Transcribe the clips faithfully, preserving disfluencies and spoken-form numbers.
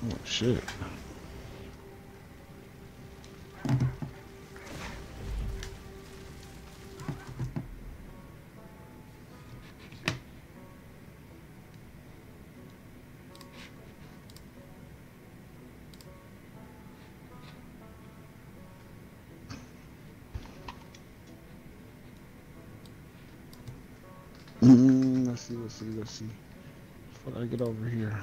Oh shit. Mm, let's see, let's see, let's see. Before I get over here.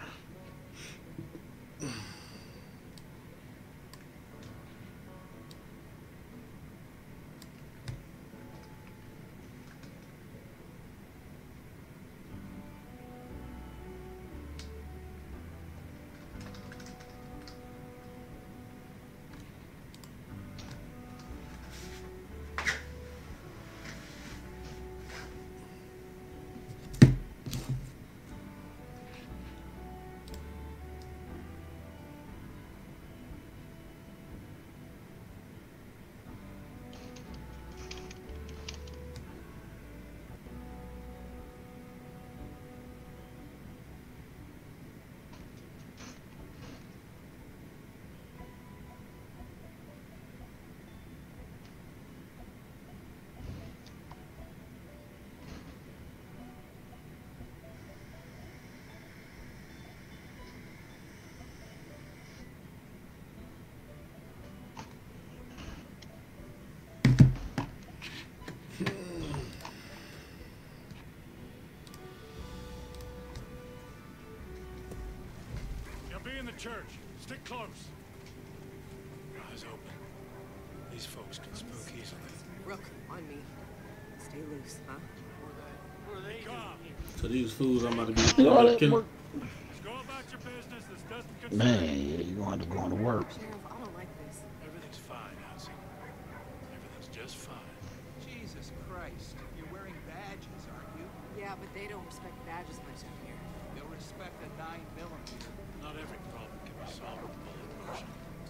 Be in the church. Stick close. Eyes open. These folks can spook easily. Rook, on me. Stay loose, huh? Where are they? Come. So these fools I'm about to You be know how uh, that killing. work? Just go about your business. This doesn't concern Man, you. yeah, you gonna have to go into work. Sheriff, I don't like this. Everything's fine, Elsie. Everything's just fine. Jesus Christ. You're wearing badges, aren't you? Yeah, but they don't respect badges much out here. They'll respect a nine millimeter. Not every problem can be solved with bullet motion.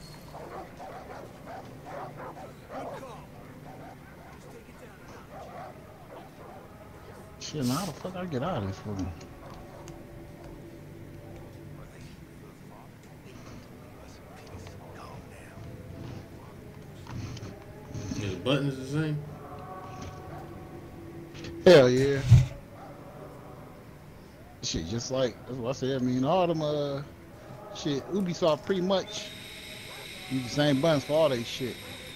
Good call. Just take it down a notch. Shit, now how the fuck I get out of this room? Yeah, the buttons the same. Hell yeah. Shit, just like that's what I said. I mean, all them uh, shit, Ubisoft pretty much use the same buttons for all they shit.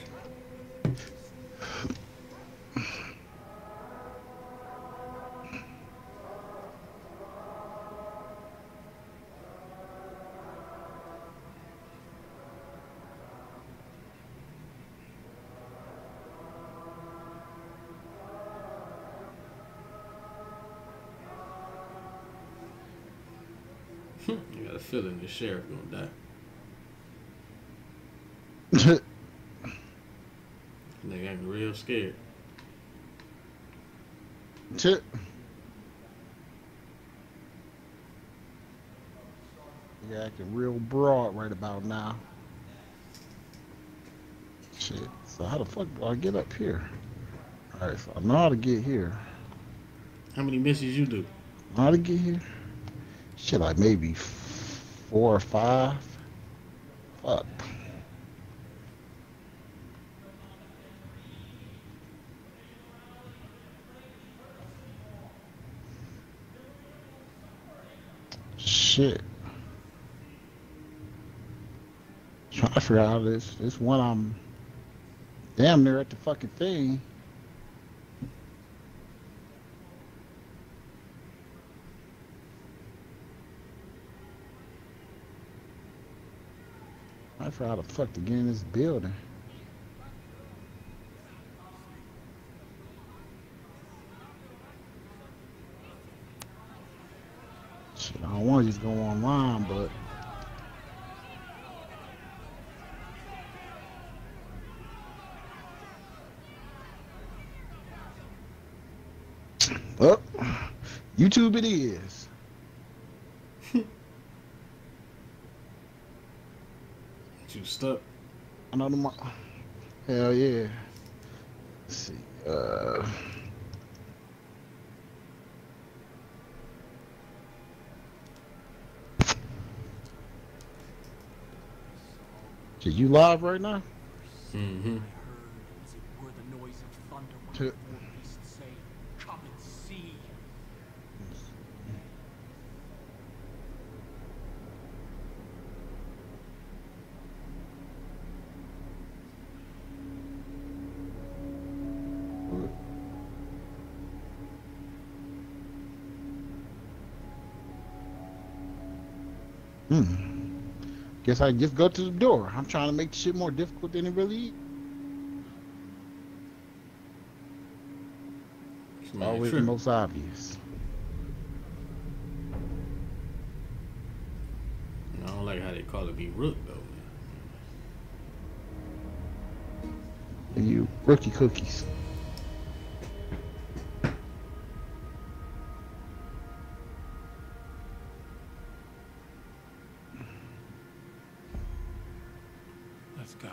I got a feeling the sheriff gonna die. Nigga acting real scared. Shit. You acting real broad right about now. Shit. So how the fuck do I get up here? Alright, so I know how to get here. How many missions you do? I know how to get here? Shit, like maybe four or five. Fuck. Shit. Trying to figure out this. This one I'm damn near at the fucking thing. I forgot how the fuck to get in this building. Shit, I don't want to just go online, but well, YouTube it is. You stuck? I know them. Hell yeah. Let's see. Uh. Shit, you live right now? Mm-hmm. I heard as it were the noise of thunder when T- the war beasts say, "Come and see." Hmm. Guess I just go to the door. I'm trying to make the shit more difficult than it really is. Somebody Always the tripping. most obvious. I don't like how they call it me Rook though, man. And you rookie cookies. Let's go.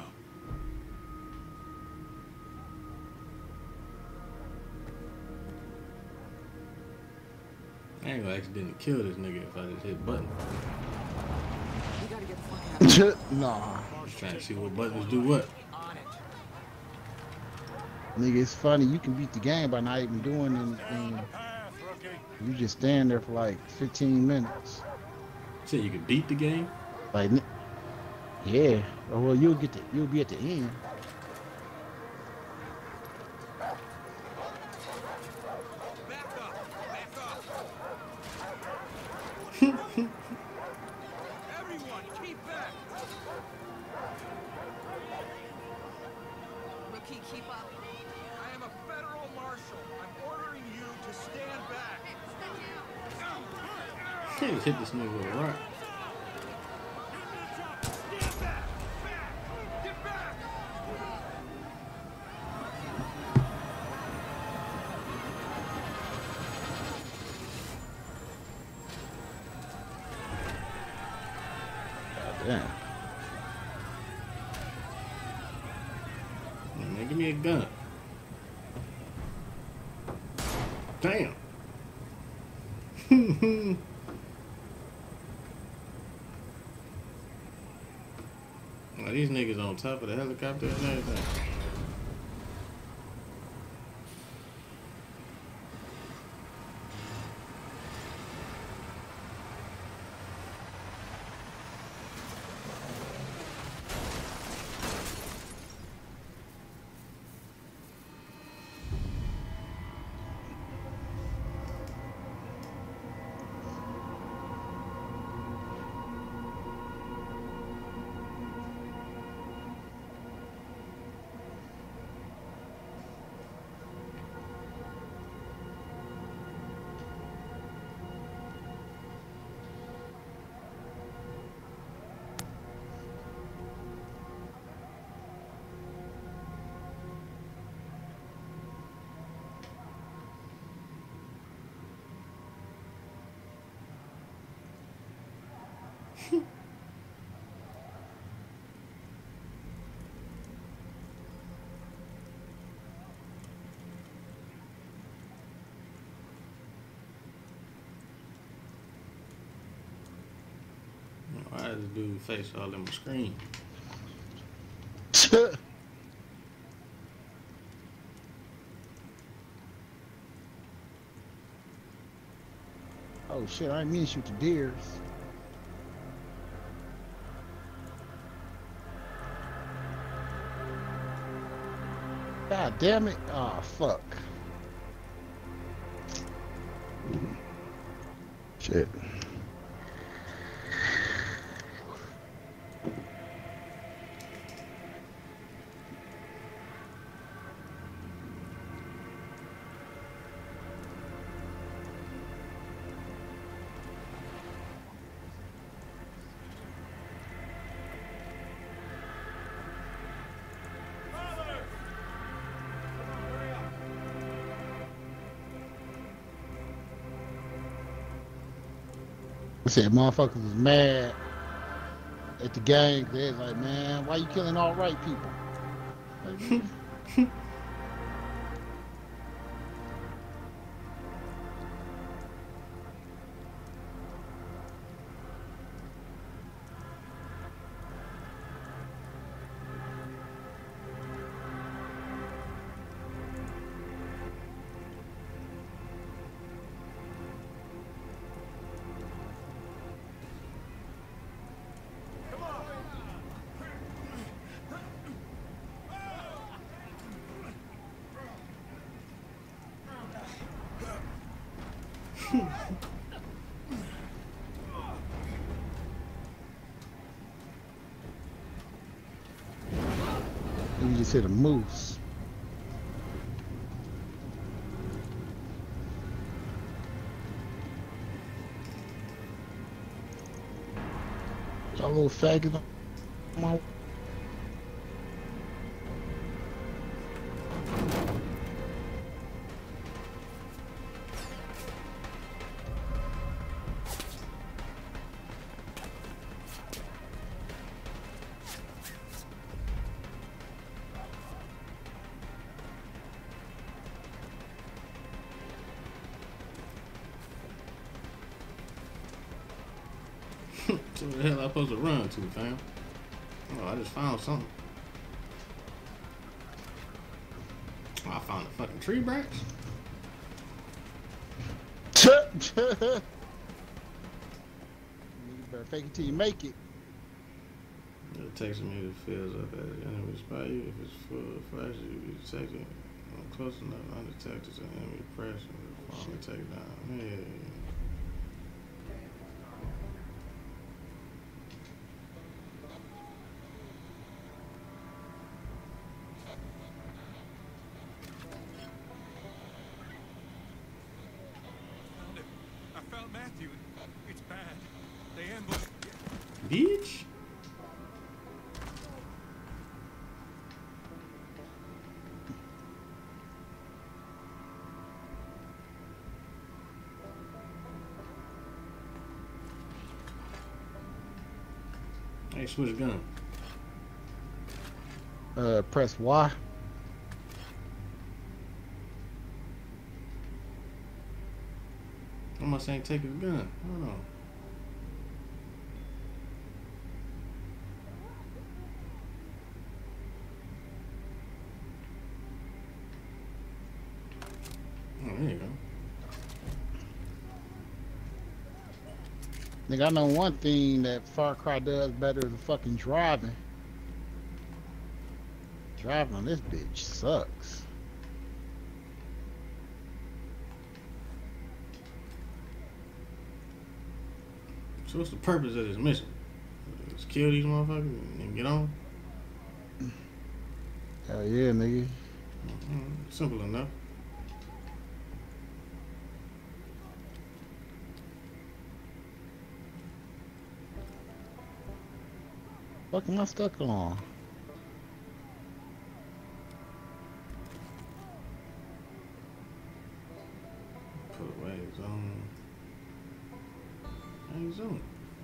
I ain't gonna accidentally kill this nigga if I just hit button. We gotta get the fuck out. Nah. Just trying to see what buttons do what. On it. Nigga, it's funny. You can beat the game by not even doing Stay on the anything. path, rookie. You just stand there for like fifteen minutes. Say you can beat the game? Like, n- yeah. Oh, well, you'll get the, you'll be at the end. Back up. Back up. Everyone, keep back. Rookie, keep up. I am a federal marshal. I'm ordering you to stand back. Can't just hit this nigga with a rock. Stand back. Back. Get back. Damn. Man, give me a gun. Damn. Now, these niggas on top of the helicopter and everything. Why does this dude face all in my screen? Oh shit, I didn't mean to shoot the deers. God damn it. Oh fuck. Shit. I said motherfuckers was mad at the gang. They was like, man, why you killing all right people? Like, You just hit a moose. Y'all little faggot. My So where the hell I supposed to run to, fam? Oh, I just found something. Oh, I found a fucking tree branch. You better fake it till you make it. It takes me to fields up at the enemy spot. You if it's full of flash, you be detected. I'm close enough undetected to enemy pressure. Finally take down. Yeah. I found Matthew. It's bad. They ambushed. Beach? Hey, switch gun. Uh, press Y. I'm not saying take his gun. Hold on. Oh, there you go. Nigga, I know one thing that Far Cry does better than fucking driving. Driving on this bitch sucks. So what's the purpose of this mission? Just kill these motherfuckers and get on? Hell yeah, nigga. Mm-hmm. Simple enough. Fuck am I stuck on? Put away zone. How you zone?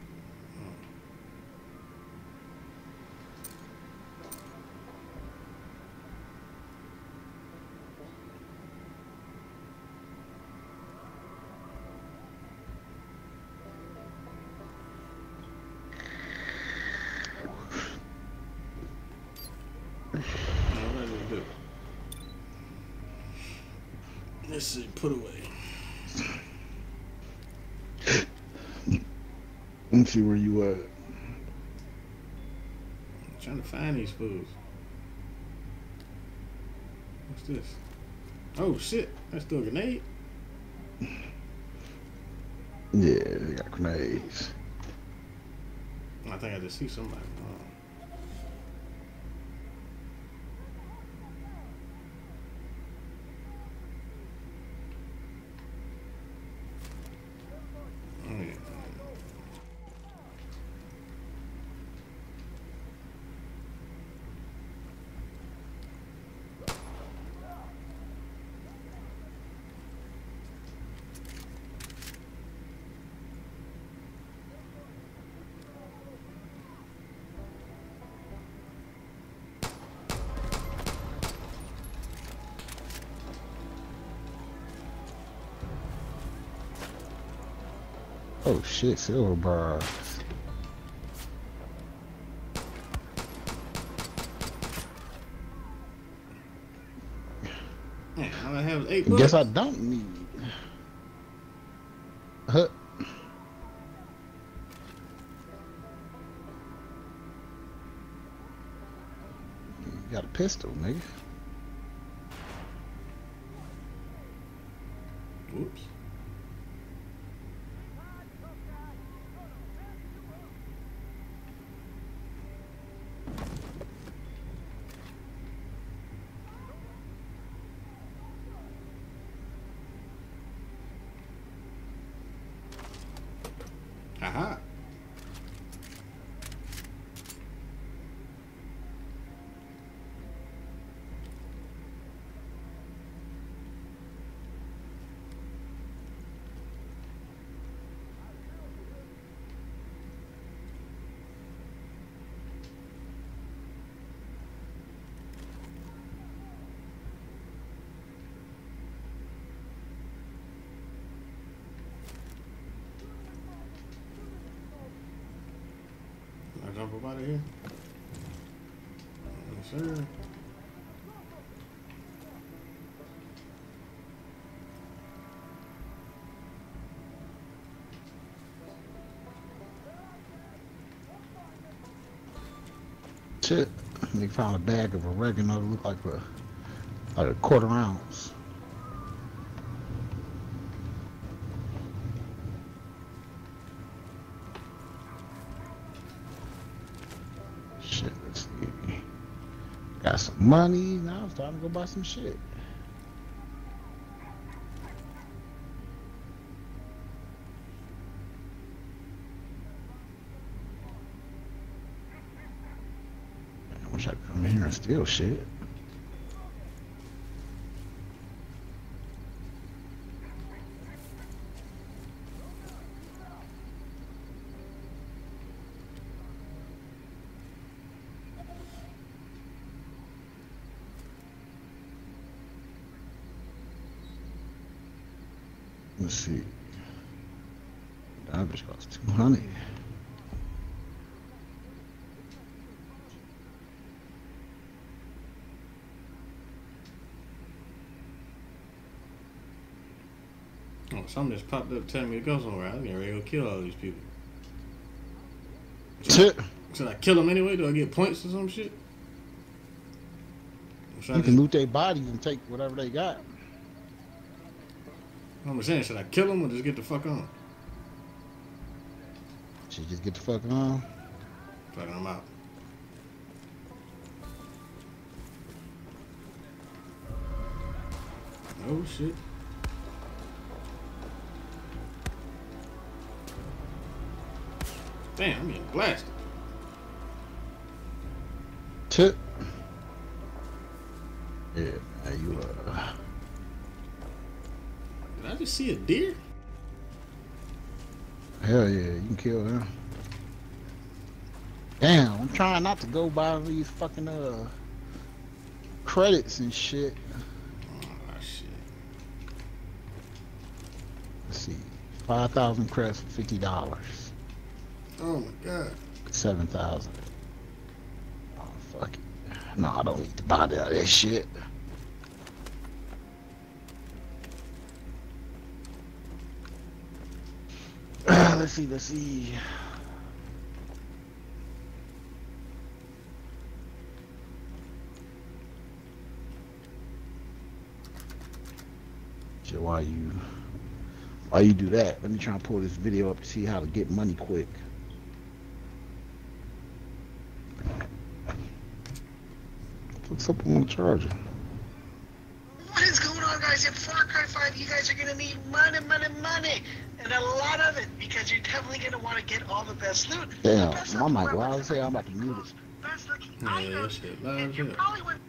Let's see, put away. Let me see where you at. I'm trying to find these fools. What's this? Oh shit, that's still a grenade? Yeah, they got grenades. I think I just see somebody. Oh. Oh shit, silver bars. Man, all I have is eight bullets. Guess I don't need. Huh. You got a pistol, nigga. Whoops. Aha. I jump up out of here? Yes, sir. Shit. They found a bag of oregano that looked like a like a quarter ounce. Shit, let's see. Got some money. Now it's time to go buy some shit. I wish I could come in here and steal shit. Let's see. That bitch costs two hundred. Oh, something just popped up telling me to go somewhere. I'm getting ready to go kill all these people. Should I, should I kill them anyway? Do I get points or some shit? You can just loot their bodies and take whatever they got. I'm saying, should I kill them or just get the fuck on? Should just get the fuck on? Fucking I'm out. Oh shit. Damn, I'm getting blasted. Tip. Yeah, now you uh Did I just see a deer? Hell yeah, you can kill him. Damn, I'm trying not to go by these fucking uh credits and shit. Oh shit. Let's see. Five thousand credits for fifty dollars. Oh my god. Seven thousand. Oh fuck it. No, I don't need to buy that, that shit. Uh, let's see, let's see. So why you why you do that? Let me try and pull this video up to see how to get money quick. What's up on the charger? What is going on, guys? In Far Cry five, you guys are going to need money, money, money. And a lot of it, because you're definitely going to want to get all the best loot. Damn, best my mic, weapons, well, I was saying I'm about to mute it. best looking Yeah, items, shit, loud and as you hell. probably wouldn't.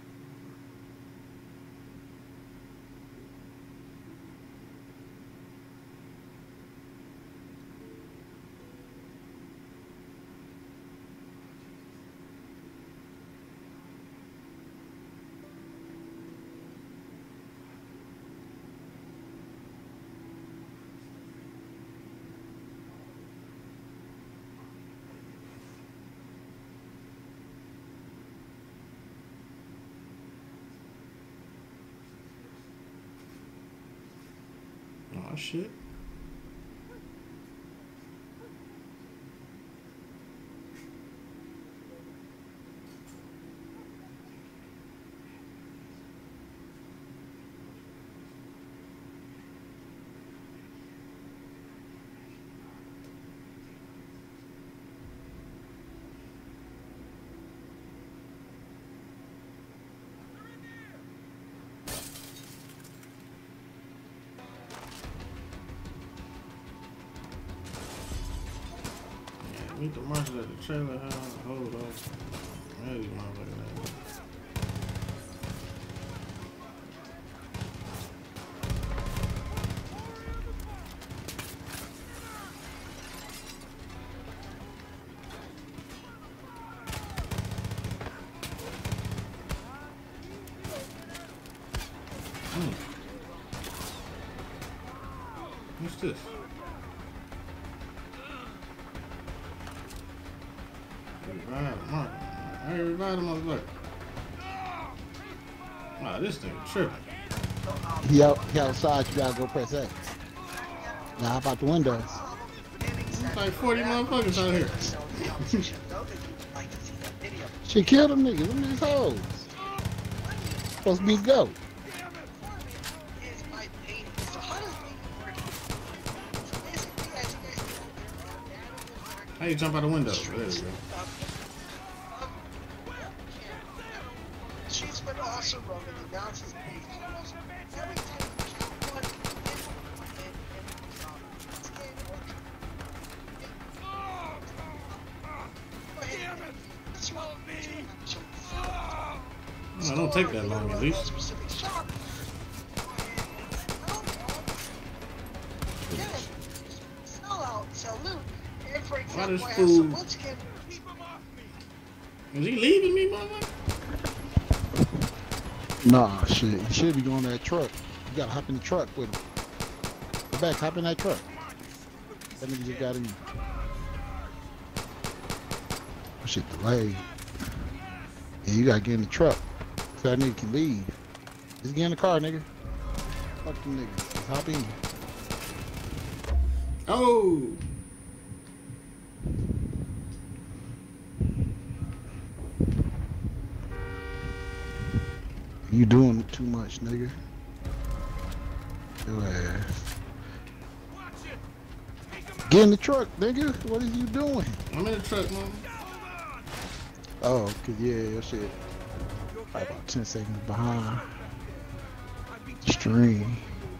Oh shit. Meet the marshal at the trailer house. Hold on. Man, these motherfuckers. Hmm. What's this? Revive Mark. I ain't revived him, motherfucker. Wow, this thing tripping. He out, he outside, you gotta go press X. Now, how about the windows? There's like forty motherfuckers out here. She killed them niggas, them these hoes. Supposed to be go. How you jump out the window? There we go. She's been also Roman announces every time you kill one No, don't take that long at least. Sell out, sell loot. And for Why example, this I have fool? some wood skin. Is he leaving me, motherfucker? Nah, shit. You should be going to that truck. You gotta hop in the truck with him. Go back, hop in that truck. That nigga just got in. Oh, shit, delayed. Yeah, you gotta get in the truck so that nigga can leave. Just get in the car, nigga. Fuck them niggas. Just hop in. Oh! You doing too much, nigga. Your ass. Get in the truck, nigga. What are you doing? I'm in the truck, man. Oh, cause yeah, your shit. Probably about ten seconds behind. Stream.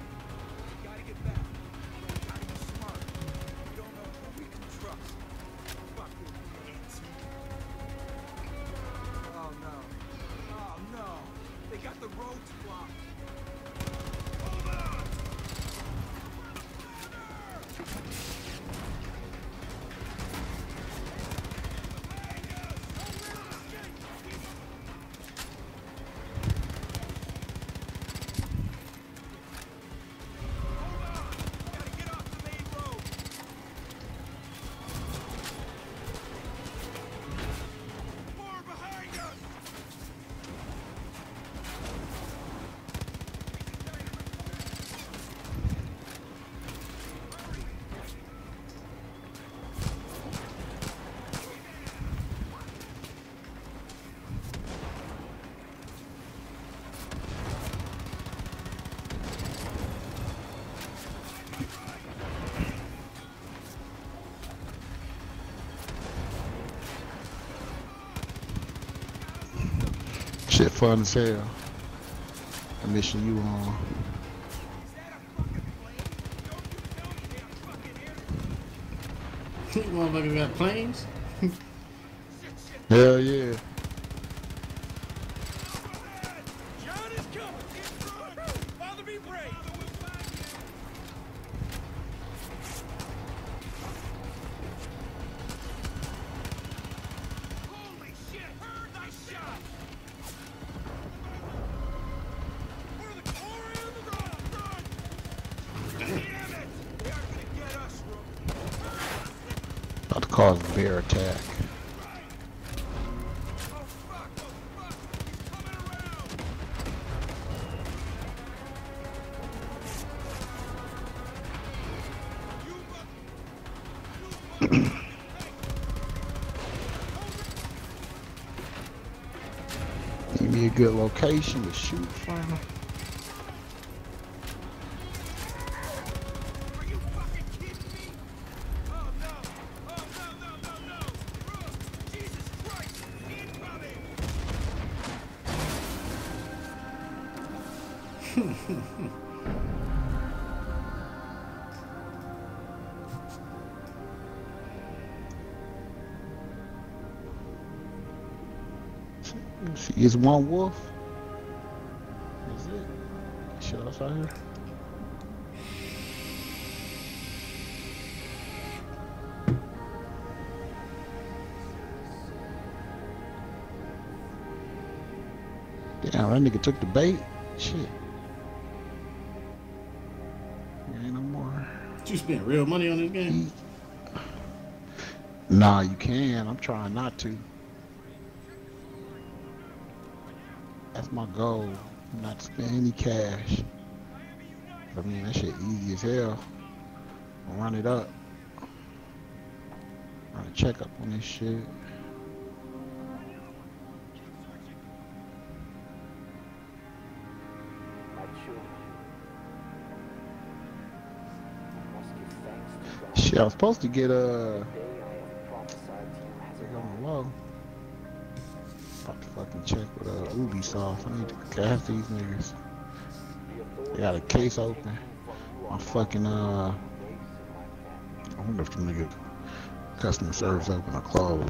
Oh no. Oh no. They got the roads blocked. Shit fun as hell. The mission you on. You motherfuckers got planes? Hell yeah. John is coming. Father, be brave. Holy shit! Heard that shot. We're the glory of the run. Run! Damn it! They are gonna get us, Roman. About to cause a bear attack. Oh fuck! Oh fuck! He's coming around. You mu- Give me a good location to shoot from. Are you fucking kidding me? Oh no! Oh no no no no! Run! Jesus Christ! Incoming! See, it's one wolf. That's it. Shit else out here. Damn, that nigga took the bait. Shit. There ain't no more. Did you spend real money on this game? Nah, you can. I'm trying not to. That's my goal. Not to spend any cash. I mean, that shit easy as hell. I'll run it up. Run a checkup on this shit. Shit, I was supposed to get a. Uh, on the low. About to fucking check with uh, Ubisoft. I need to cast these niggas. They got a case open. My fucking uh. I wonder if the nigga customer service open or closed.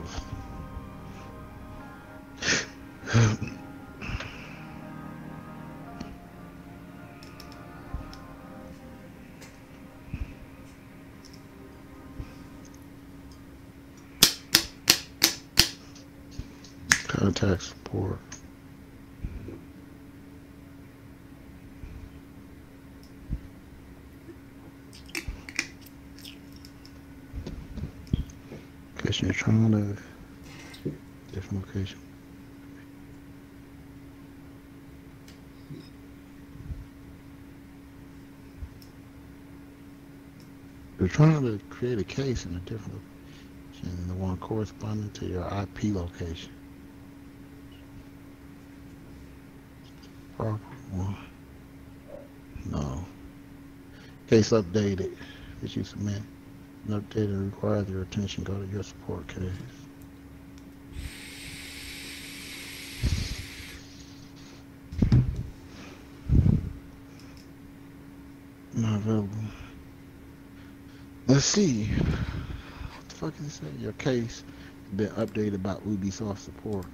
Contact support. Guess you're trying to different location. You're trying to create a case in a different location than the one corresponding to your I P location. Proper one. No. Case updated. Did you submit an update that requires your attention? Go to your support case. Not available. Let's see. What the fuck is it say? Your case has been updated by Ubisoft support.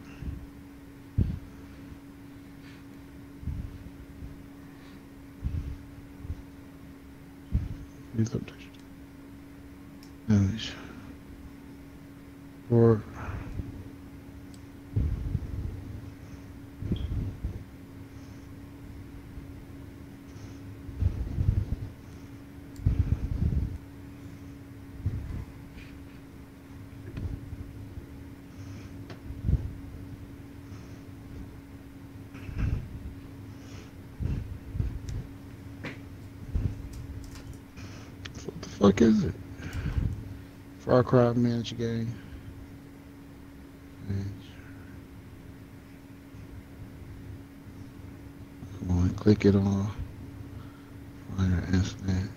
These updates. Image. Or what the fuck is it? Far Cry Manage game. Manage. Come on, click it on. Find your incident.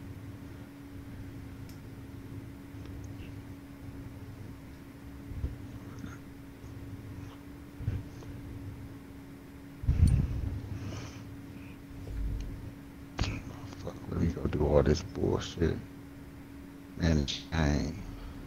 Fuck, let me go do all this bullshit. Manage game.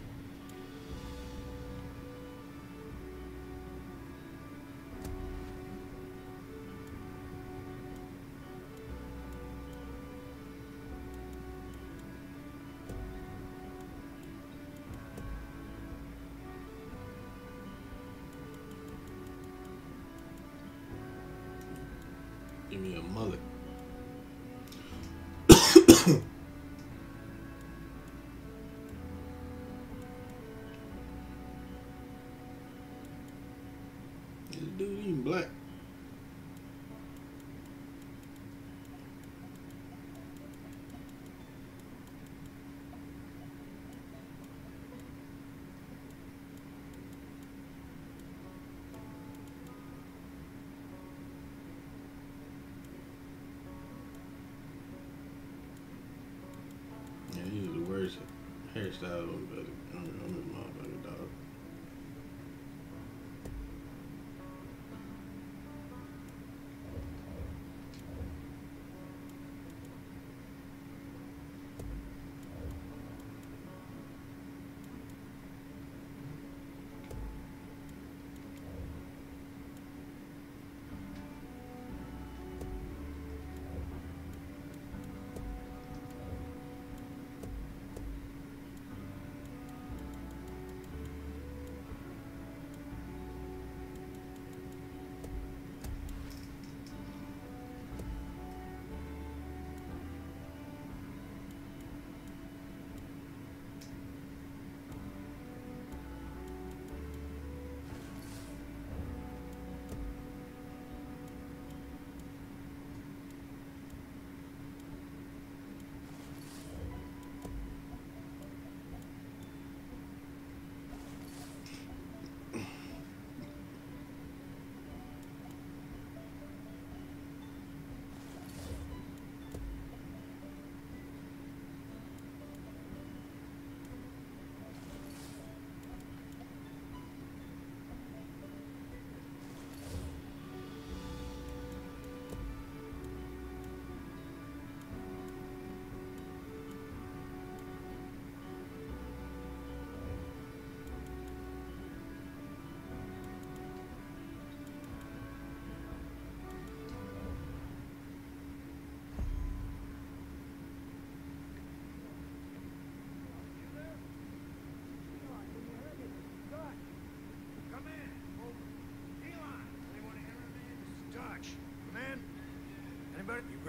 Give me a mullet. This dude eating black. Yeah, these are the worst hairstyles on the on the motherfucker, dog.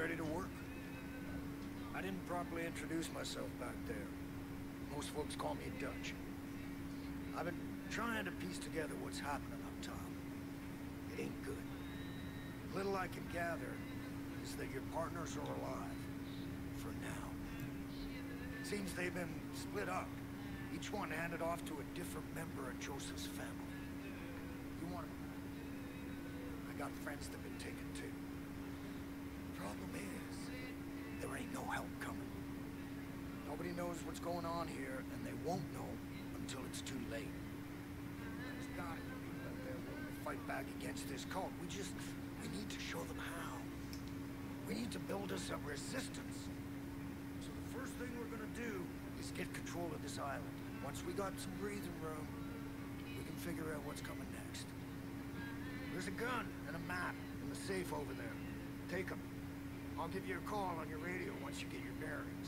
ready to work. I didn't properly introduce myself back there. Most folks call me Dutch. I've been trying to piece together what's happening up top. It ain't good. Little I can gather is that your partners are alive. For now. Seems they've been split up. Each one handed off to a different member of Joseph's family. You want... I got friends that've been taken too. Problem is, there ain't no help coming. Nobody knows what's going on here, and they won't know until it's too late. There's gotta be people out there willing to fight back against this cult. We just... we need to show them how. We need to build us a resistance. So the first thing we're gonna do is get control of this island. Once we got some breathing room, we can figure out what's coming next. There's a gun and a map in the safe over there. Take them. I'll give you a call on your radio once you get your bearings.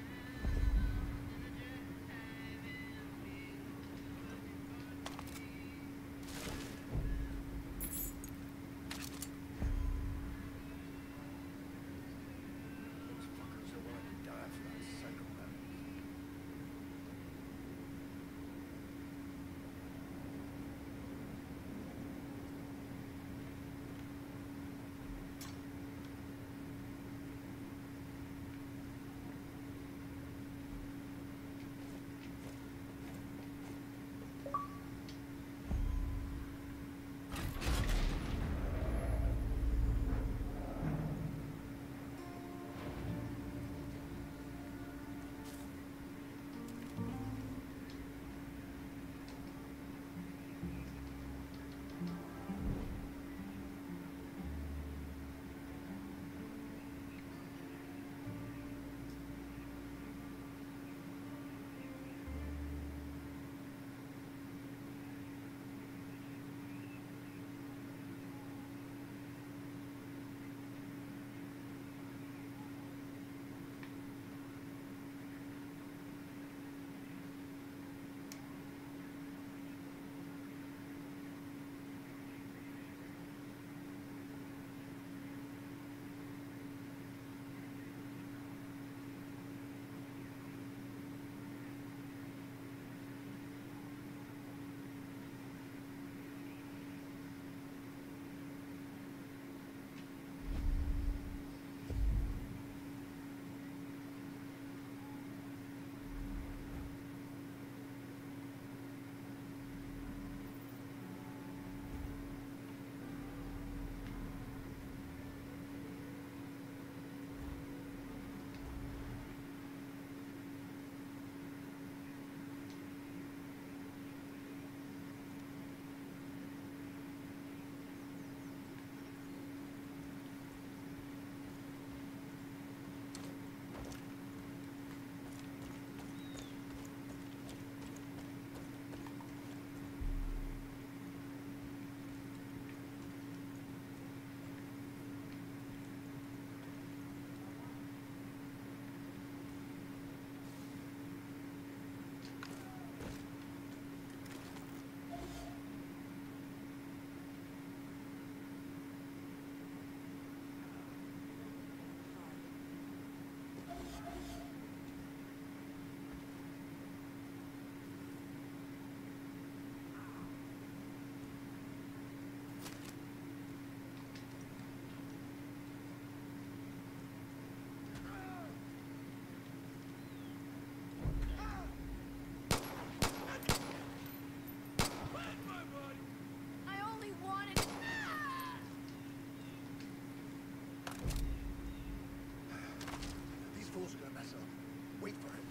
fools are gonna mess up. Wait for it.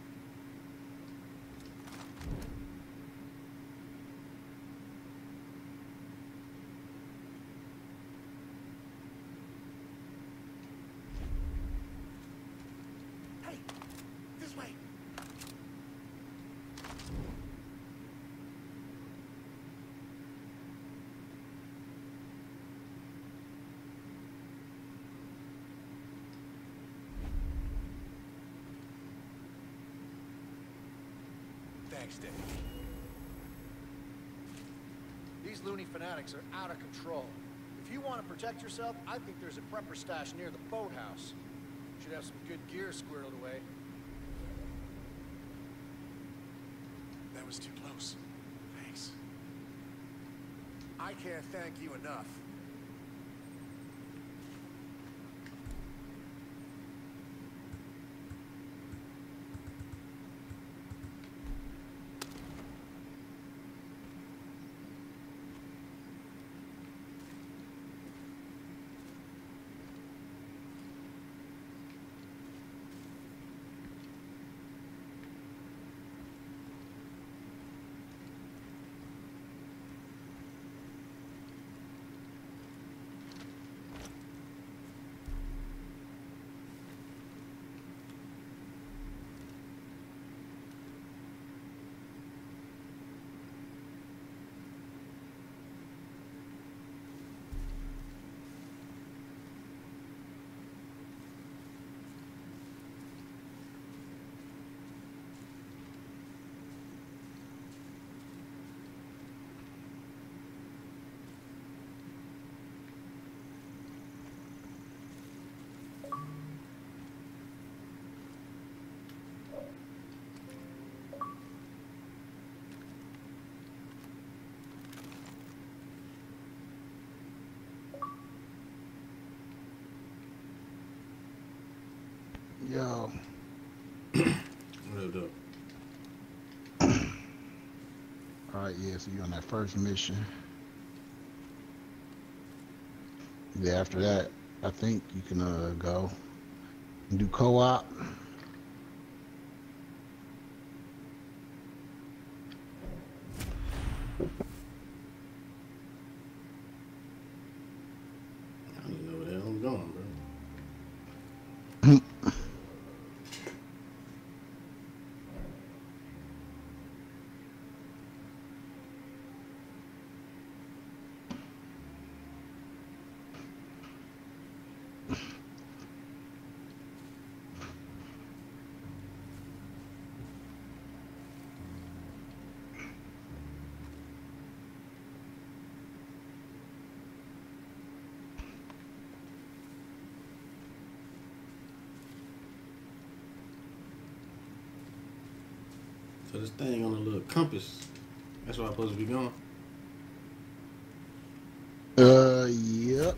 Hey, this way. Thanks, Dave. These loony fanatics are out of control. If If you want to protect yourself, I think there's a prepper stash near the boathouse. Should have some good gear squirreled away. That was too close. Thanks. I can't thank you enough. Yo. What up? Alright, yeah, so you on that first mission. Yeah, after that, I think you can uh, go and do co-op. I don't even know where the hell I'm going, bro. So this thing on a little compass, that's where I'm supposed to be going. Uh, yep.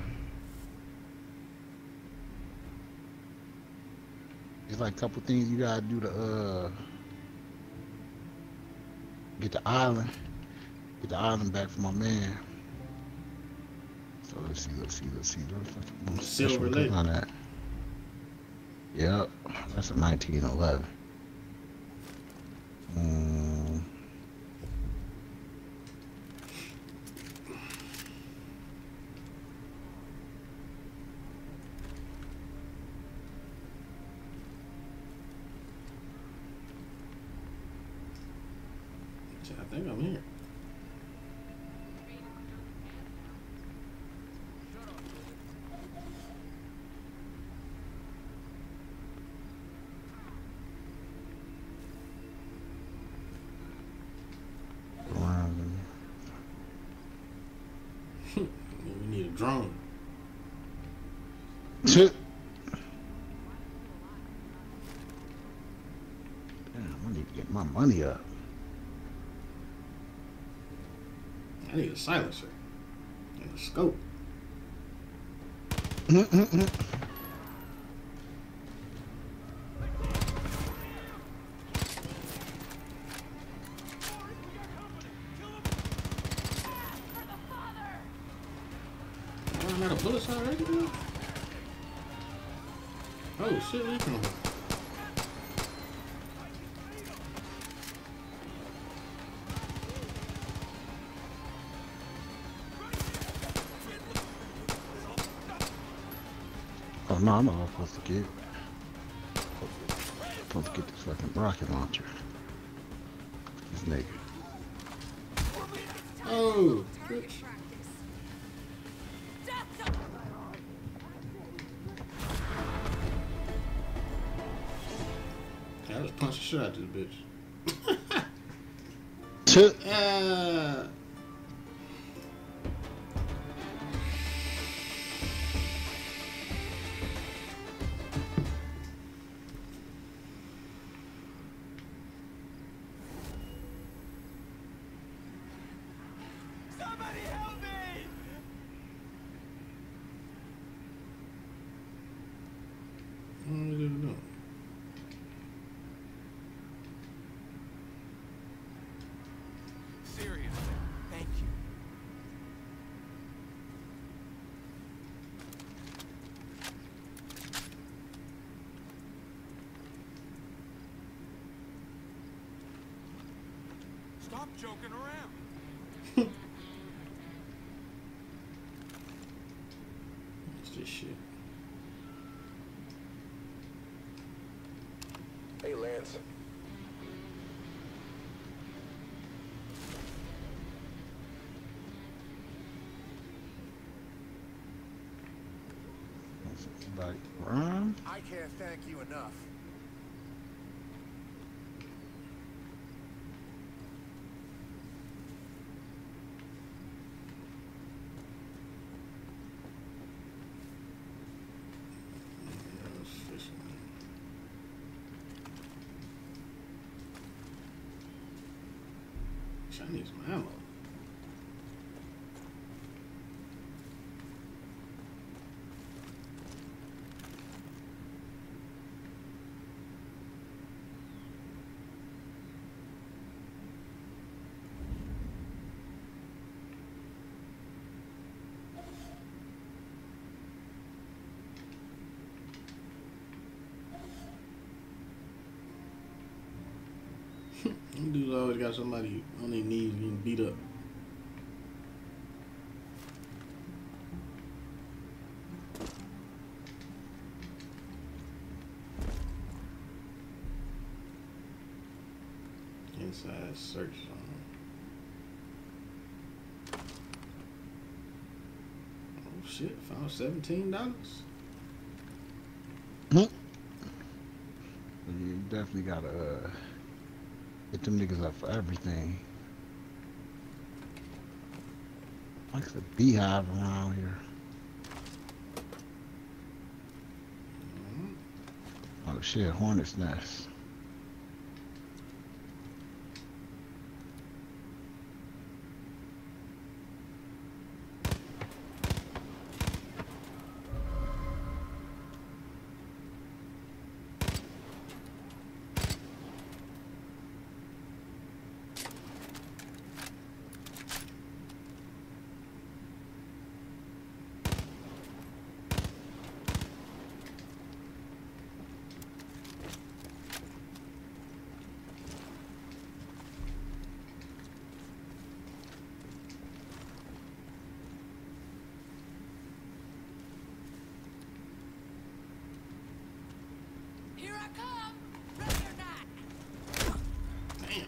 It's like a couple things you gotta do to uh get the island, get the island back from my man. So let's see, let's see, let's see. Let's Silver Lake. on that. Yep, that's a nineteen eleven. Mm. I think I'm here. We need a drone. Damn, I need to get my money up. I need a silencer and a scope. Mm-mm-mm. I'm out of bullets already, dude? Oh shit, where you coming from? Oh no, I'm not supposed to get. Supposed to get this fucking rocket launcher. This nigga. Oh, bitch. I just punched the shit out of this bitch. Chip. Ah. serious. Thank you. Stop joking around. What's this shit? Hey, Lance. Like, run? I can't thank you enough. Yeah, it's fishing. I need some ammo. Them dudes always got somebody on their knees getting beat up. Inside search zone. Oh shit, found seventeen dollars. You definitely gotta uh, hit them niggas up for everything. Like the beehive around here. Oh shit, hornet's nest. Here I come! Ready or not! Damn.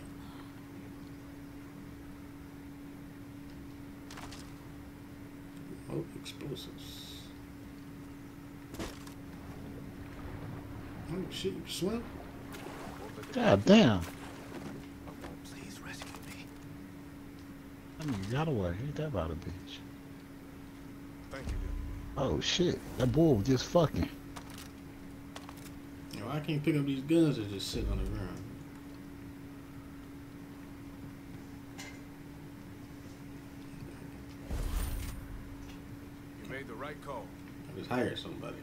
Oh, explosives. Oh shit, you can swim? God damn. Please rescue me. I mean, you got away. Ain't that about a bitch? Thank you, Deputy. Oh shit, that bull was just fucking. You know, I can't pick up these guns that just sit on the ground. You made the right call. I just hired somebody.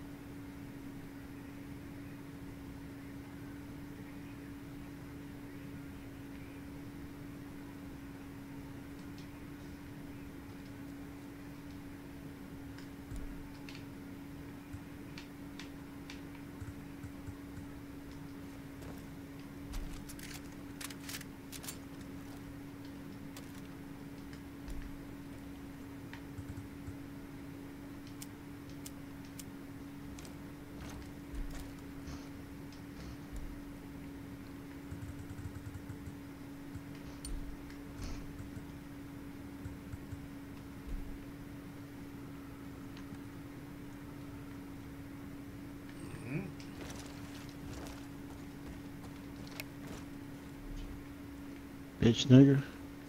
Bitch nigga.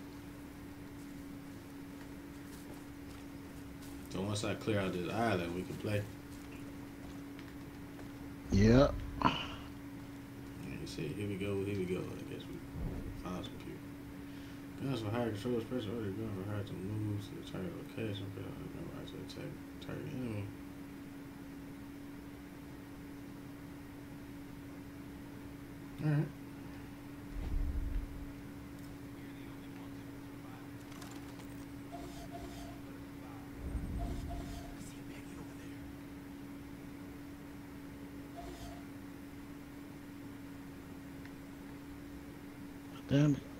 So once I clear out this island, we can play. Yep. And you say, here we go, here we go. I guess we found some people. Guns for higher control, special order gun for higher to move to the target location, but I don't know how to attack target enemy. Alright. Damn it.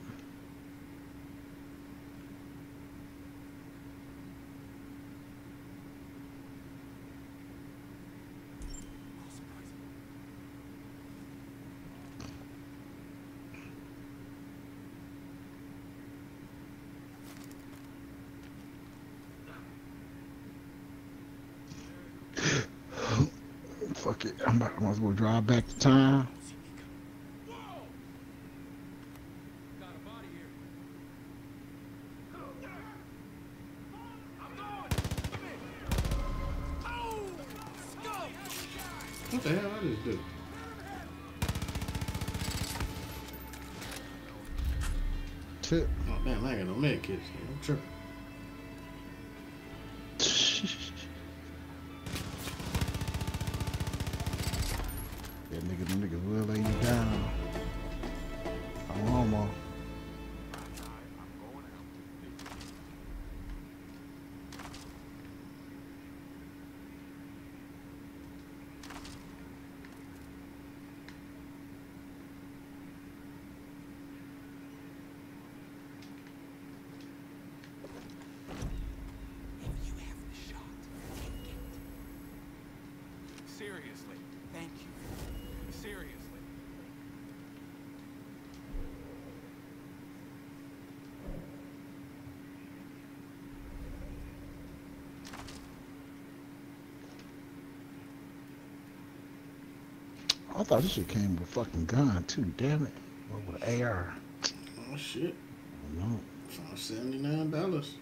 Fuck it. I'm about, I might as well drive back to town. What the hell I just do? Tip. Oh damn, I ain't got no med kits. I'm tripping. Yeah, nigga, them niggas will lay you down. I'm homo. Seriously. Thank you. Seriously. I thought this shit came with a fucking gun too, damn it. Or with A R. Oh shit. No. Found seventy-nine dollars.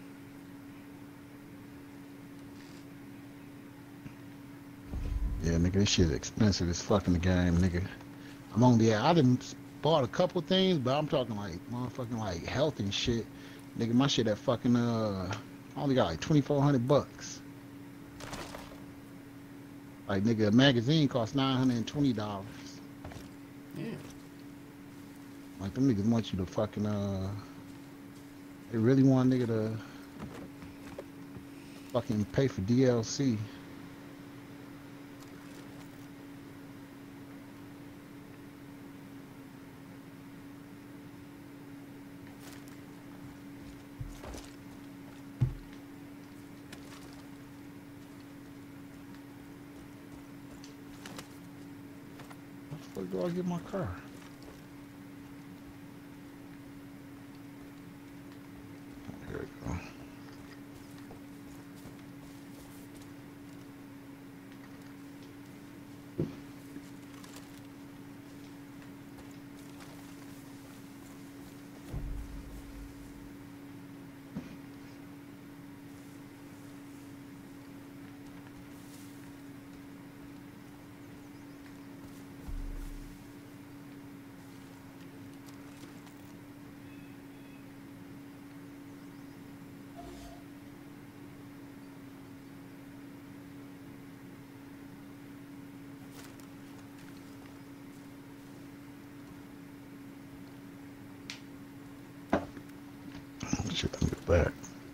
Yeah, nigga, this shit expensive as fucking the game, nigga. I'm only, yeah, I done bought a couple things, but I'm talking like motherfucking like health and shit. Nigga, my shit at fucking, uh, I only got like twenty-four hundred bucks. Like, nigga, a magazine costs nine hundred twenty dollars. Yeah. Like, them niggas want you to fucking, uh, they really want a nigga to fucking pay for D L C. Where do I get my car? Here we go. Shit, let me get back.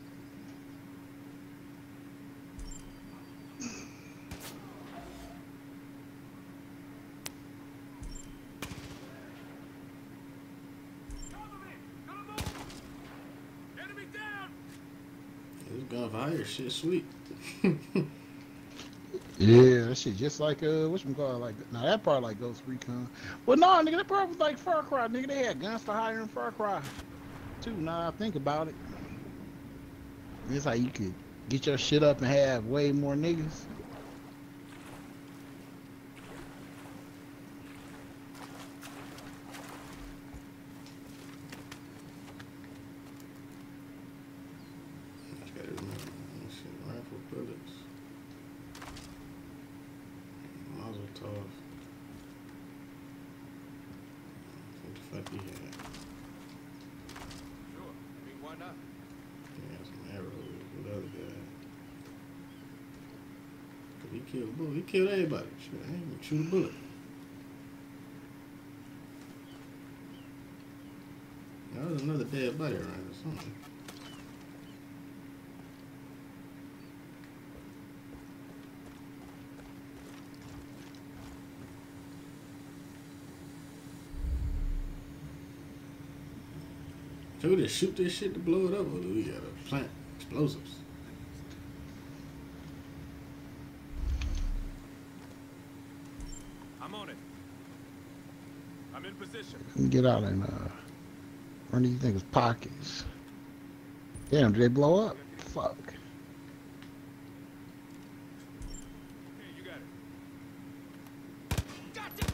Enemy down! This gun for hire shit sweet. Yeah, that shit just like, uh, whatchamacallit, like, now that part like Ghost Recon. Well, no, nigga, that part was like Far Cry, nigga. They had guns for hire in Far Cry, too, now I think about it. It's how you could get your shit up and have way more niggas. Just gotta remember, that shit, rifle bullets. Mazel tov. What the fuck he had? Sure. I mean, why not? He had some arrows with the other guy. Cause he killed bullet. He killed everybody. Shit, I ain't even shoot a bullet. There was another dead body around or something. So we just shoot this shit to blow it up, or do we gotta plant explosives? I'm on it. I'm in position. Get out and uh, run these niggas' pockets. Damn, did they blow up? Fuck. Okay, you got it. Gotcha.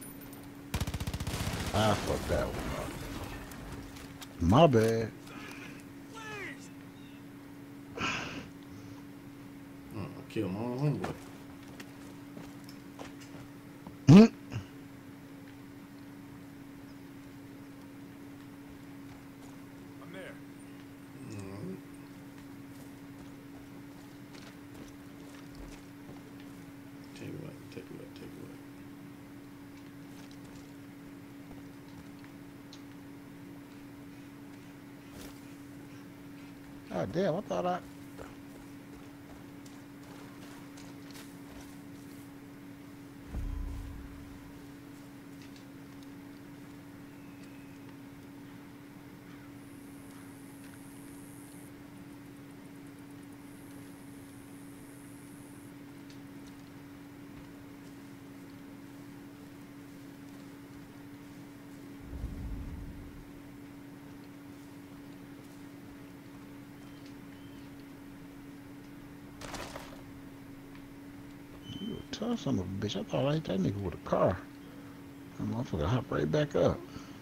I fucked that one up. My bad. Please. Oh, I killed my own homeboy. Hmm. I'm there. Alright. Take it away, take it away, take it away. God damn, I thought I... You a tough son of a bitch. I thought I hit that nigga with a car. That motherfucker hop right back up.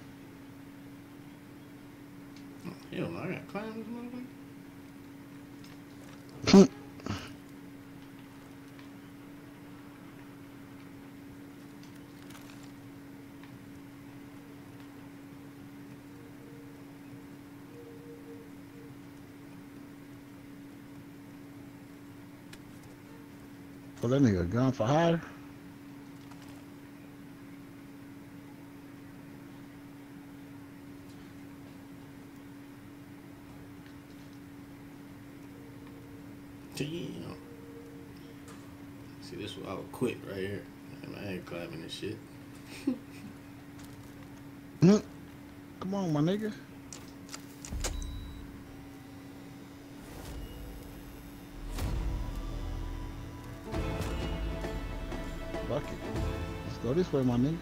Oh, hell no, I gotta climb this motherfucker? So that nigga a gun for hire? Damn. See, this is why I would quit right here. Man, I ain't climbing this shit. Hmm. Come on, my nigga. Fuck it. Let's go this way, my nigga.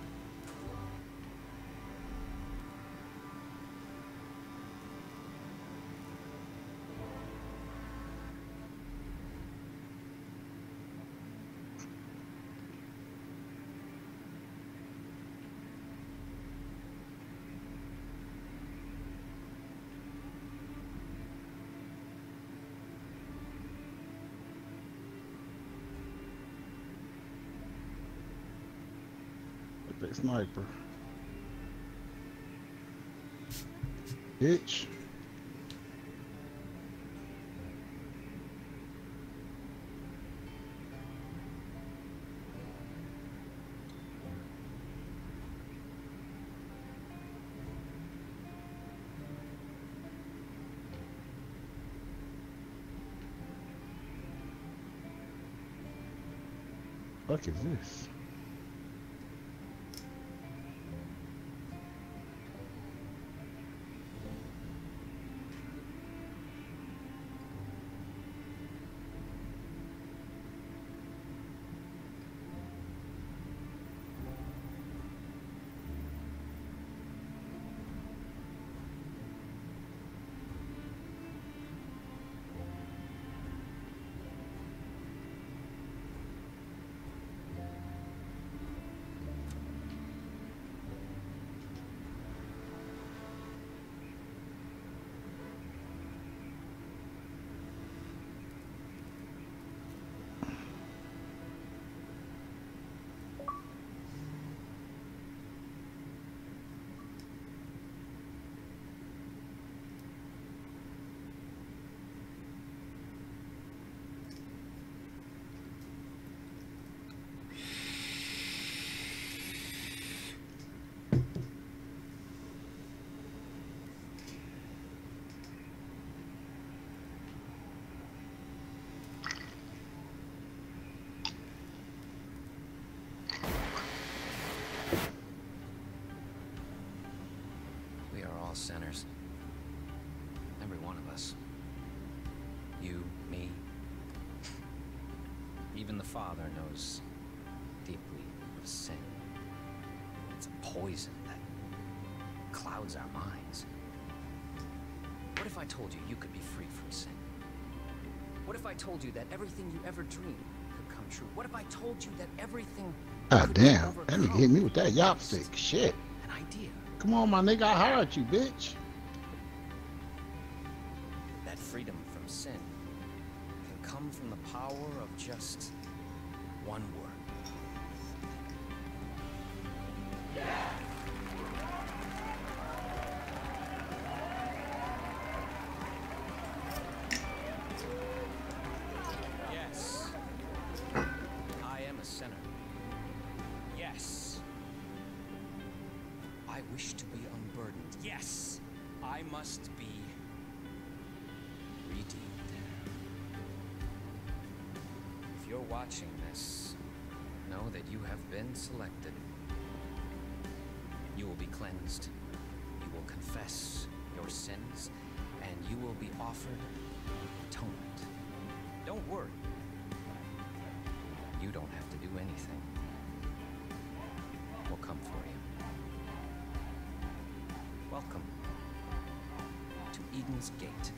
Big sniper. Bitch. What is this? sinners. Every one of us. You, me. Even the Father knows deeply of sin. It's a poison that clouds our minds. What if I told you you could be free from sin? What if I told you that everything you ever dreamed could come true? What if I told you that everything God could be damn, that overcome? nigga hit me with that yop stick. Shit. An idea. Come on, my nigga, I hired you, bitch. That freedom from sin can come from the power of just one word. Yes. I am a sinner. Yes. I wish to be unburdened. Yes. I must be redeemed. If you're watching this, know that you have been selected. You will be cleansed. You will confess your sins, and you will be offered atonement. Don't worry. You don't have to do anything. We'll come for you. Welcome to Eden's Gate.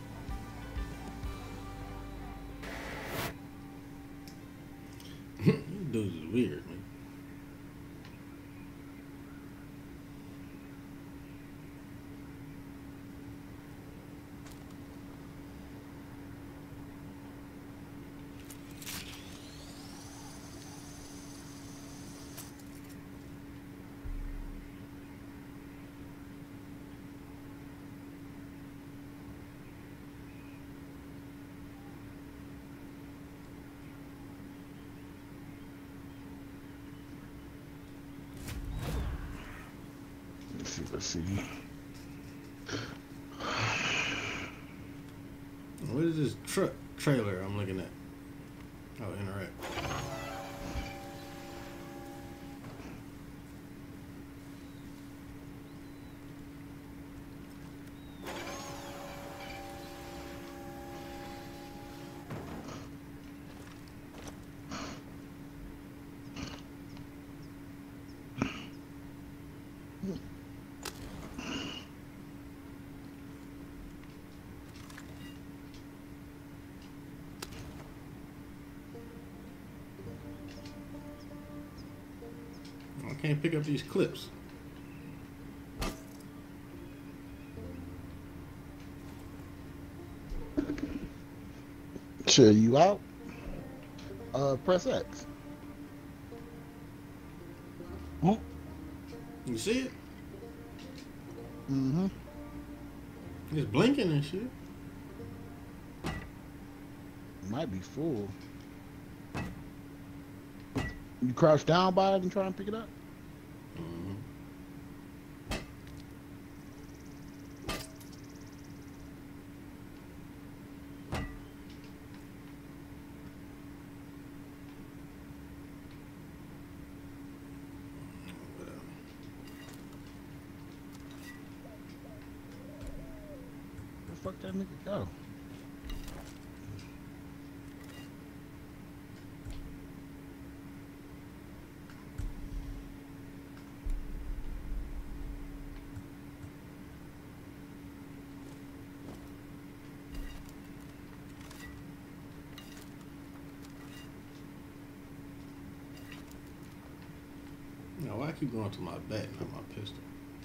These dudes is weird, man. Let's see, let's see. What is this truck trailer I'm looking at? Oh, interact. I can't pick up these clips. Sure, you out? Uh, press X. Oh. You see it? Mm-hmm. It's blinking and shit. Might be full. You crouch down by it and try and pick it up? Mm-hmm. Where the fuck that nigga go? Now, why I keep going to my bat, not my pistol?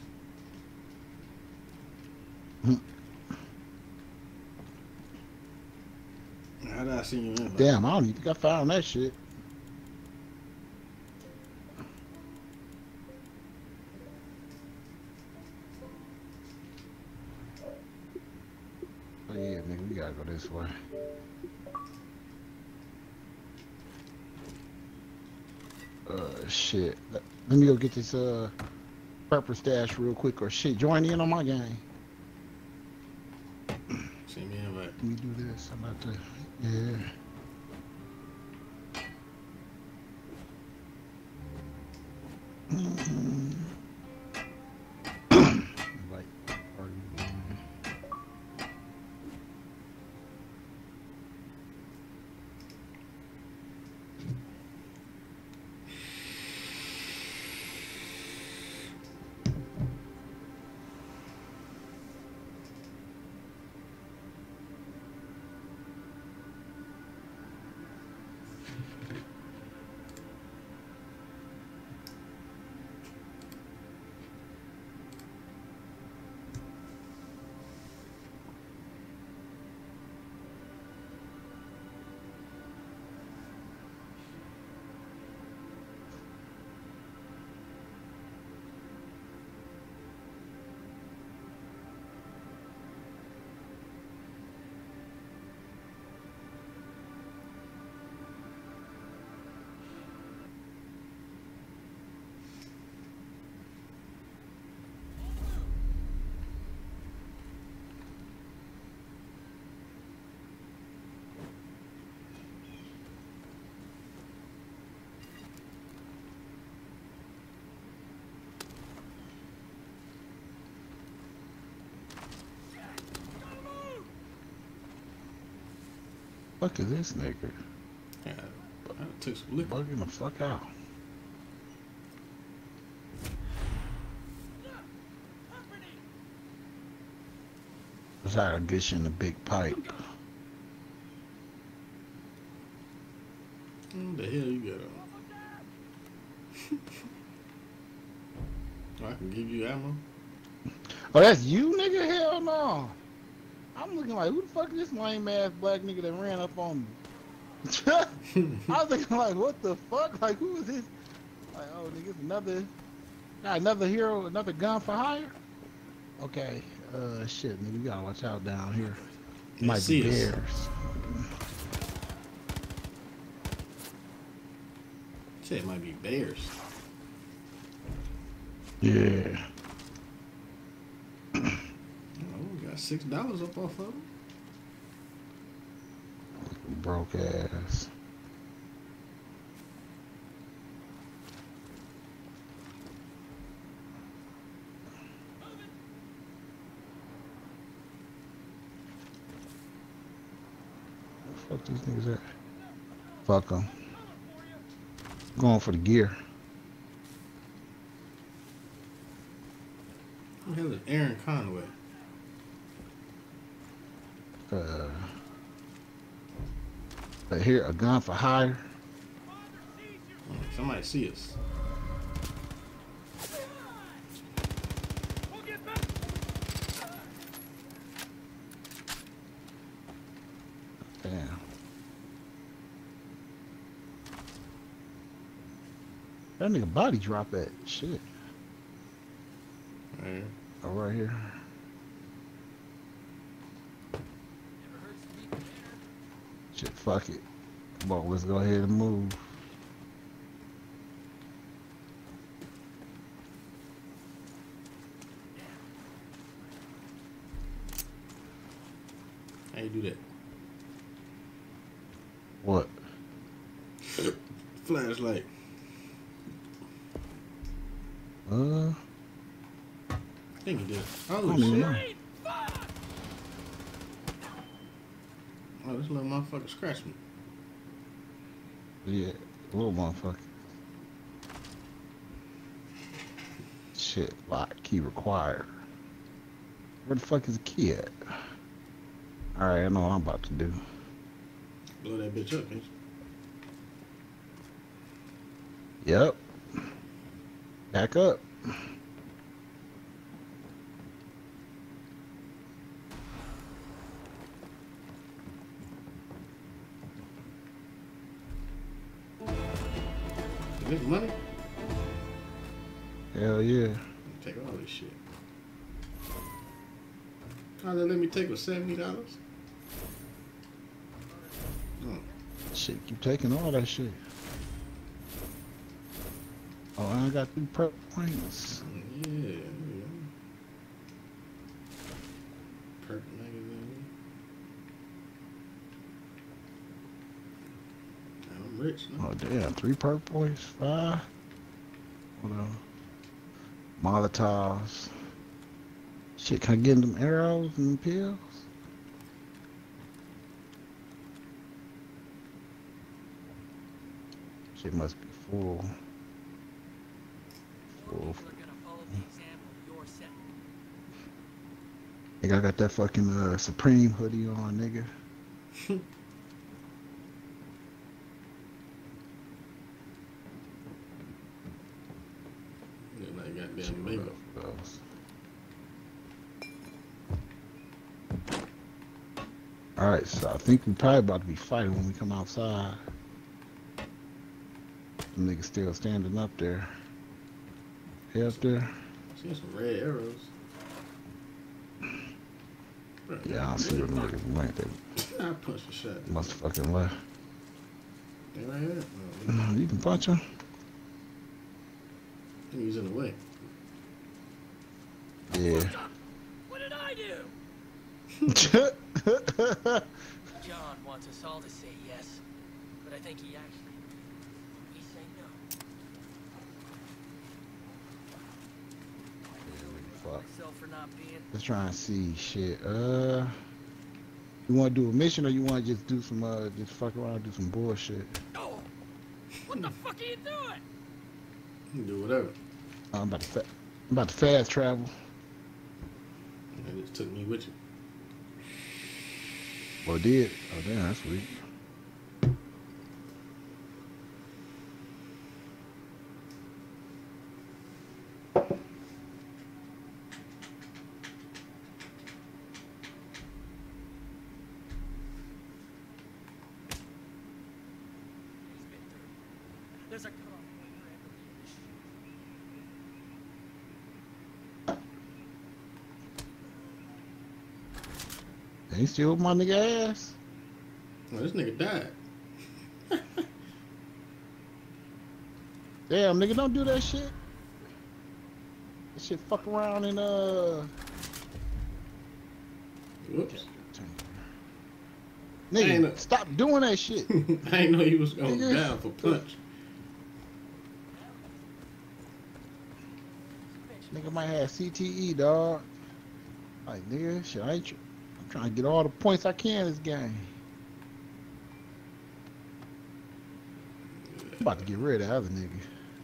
How did I see you in? Damn, I don't even think I found that shit. Oh yeah, nigga, we gotta go this way. Uh, shit. Let, let me go get this, uh, pepper stash real quick, or shit, join in on my game. Send me an invite. Let me do this. I'm about to, yeah. Invite party. Fuck is this nigga? Yeah, I took some liquor. Bugging the fuck out. That's how I get you in the big pipe. What the hell you got on? I can give you ammo. Oh, that's you, nigga? Hell no. I'm looking like, who the fuck is this lame ass black nigga that ran up on me? I was thinking like, what the fuck? Like, who is this? Like, oh, nigga, it's another, got another hero, another gun for hire? Okay, uh, shit, nigga, we gotta watch out down here. They Might be see us. bears. Said it might be bears. Yeah. Oh, we got six dollars up off of them. Broke ass. Fuck these niggas at? Fuck them. Going for the gear. Who the hell is Aaron Conway? Uh, but here, a gun for hire. Oh, somebody see us. Damn. That nigga body drop at shit. Right here. Oh, right here. Shit, fuck it. Come on, let's go ahead and move. How you do that? What? Flashlight. Uh, I think he did. I Oh, don't even shit. know. Oh, this little motherfucker scratched me. Yeah, little motherfucker. Shit, lock, key required. Where the fuck is the key at? Alright, I know what I'm about to do. Blow that bitch up, ain't you? Yep. Back up. Is this money? Hell yeah. Take all this shit. All they let me take was seventy dollars. Oh, Shit, you taking all that shit. Oh, and I got three prep points. yeah, yeah. Perk magazine. I'm rich now. Oh damn, three perk points, five. What else? Molotovs. Shit, can I get them arrows and pills? Shit must be full. Full. Nigga, I got that fucking uh, Supreme hoodie on, nigga. Look like goddamn bingo. Alright, so I think we probably about to be fighting when we come outside. The nigga still standing up there. He up there? See some red arrows. Bro, Yeah, I don't see what the niggas went. They I punched the shot. must have fucking left. They right here. Oh, You can punch him? he was in the way. Yeah. What did I do? John John wants us all to say yes, but I think he actually he say no. Fuck. Myself for not being. Let's try and see shit. Uh, You want to do a mission or you want to just do some, uh, just fuck around, do some bullshit? Oh! What the fuck are you doing? You can do whatever. I'm about to, fa- I'm about to fast travel. And it just took me with you. Or did? Oh damn, that's sweet. There's a cutoff point for He still my nigga ass. Oh, this nigga died. Damn, nigga, don't do that shit. That shit fuck around and uh. Whoops. Nigga, Ain't no- stop doing that shit. I ain't know he was going Nigga. down for punch. Nigga might have C T E, dog. Like, nigga, shit, I ain't tr- I'm trying to get all the points I can in this game. I'm about to get rid of that other nigga.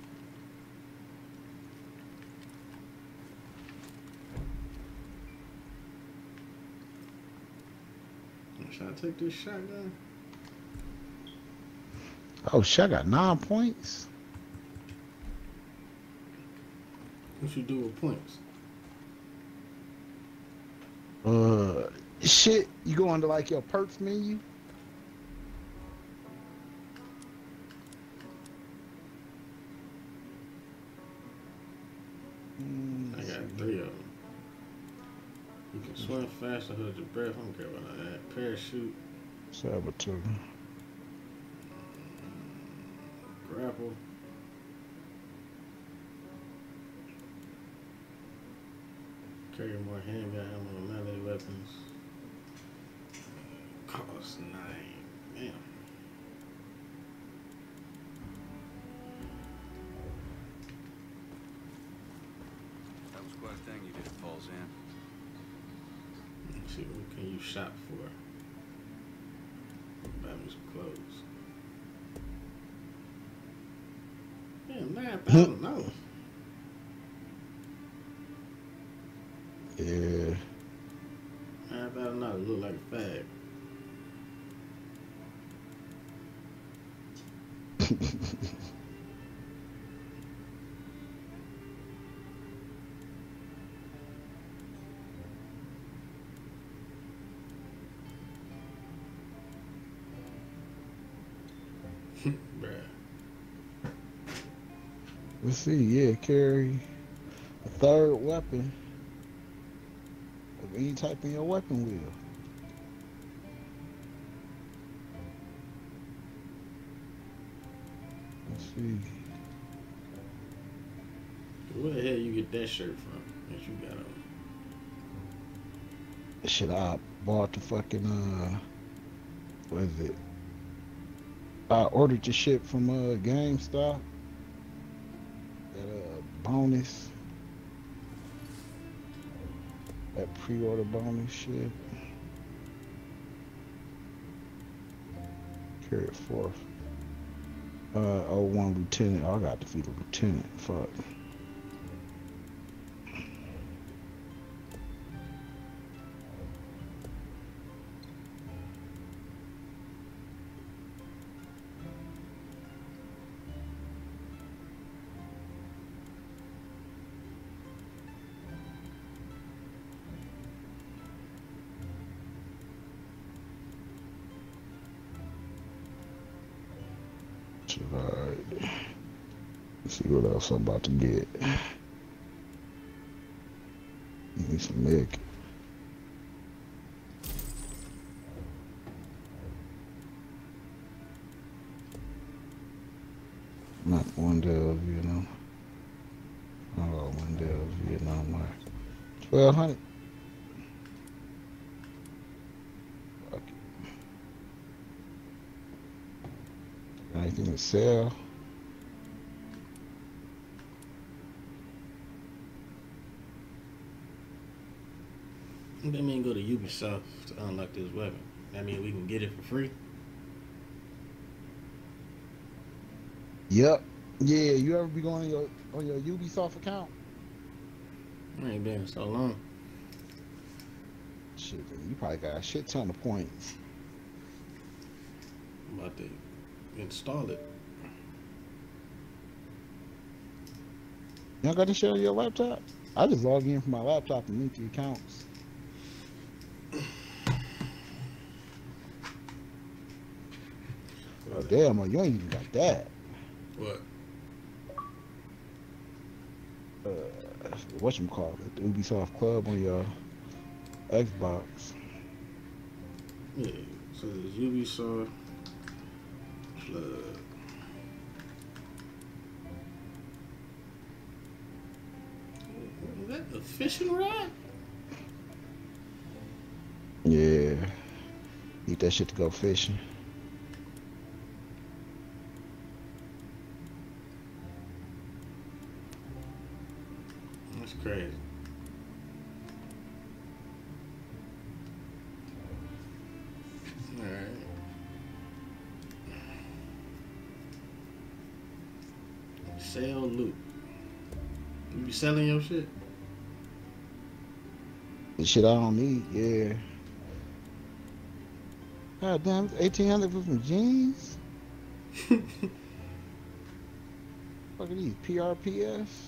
Should I take this shotgun? Oh shit, I got nine points. What you do with points? Uh, shit, you go into like your perks menu. Mm, I got three of them. You can swim faster, hold your breath. I don't care about none of that. Parachute, Saboteur. grapple. Carry more handgun ammo and melee weapons. Cost nine. Damn. That was quite a thing you did, Falls in. Let's see, what can you shop for? Buy me some clothes. Damn, nine thousand dollars. Yeah. Nine thousand dollars look like a fag. Bruh. Let's see. Yeah, carry a third weapon of any type in your weapon wheel. Let's see. Where the hell you get that shirt from that you got on? Shit, I bought the fucking uh, what is it? I ordered the shit from uh GameStop. That uh bonus, that pre-order bonus shit. Carry it forth. Uh, oh one lieutenant. Oh, I got to defeat a lieutenant. Fuck. Alright. Let's see what else I'm about to get. Need some milk. Not Wendell, Vietnam. Oh, Wendell, Vietnam. Twelve hundred. Fuck it. Anything to sell? They mean go to Ubisoft to unlock this weapon. That mean we can get it for free? Yep. Yeah, you ever be going on your on your Ubisoft account? I ain't been so long. Shit, you probably got a shit ton of points. I'm about to install it. You don't got this shit on your laptop? I just log in from my laptop and link the accounts. Oh, damn, oh, you ain't even got that. What? Uh, whatchamacallit, the Ubisoft Club on your Xbox. Yeah, so there's Ubisoft Club. Is that the fishing rod? Yeah. Need that shit to go fishing. That's crazy. Alright. Sell loot. You be selling your shit? The shit I don't need, yeah. God damn, eighteen hundred for some jeans? Fuck are these, P R P S?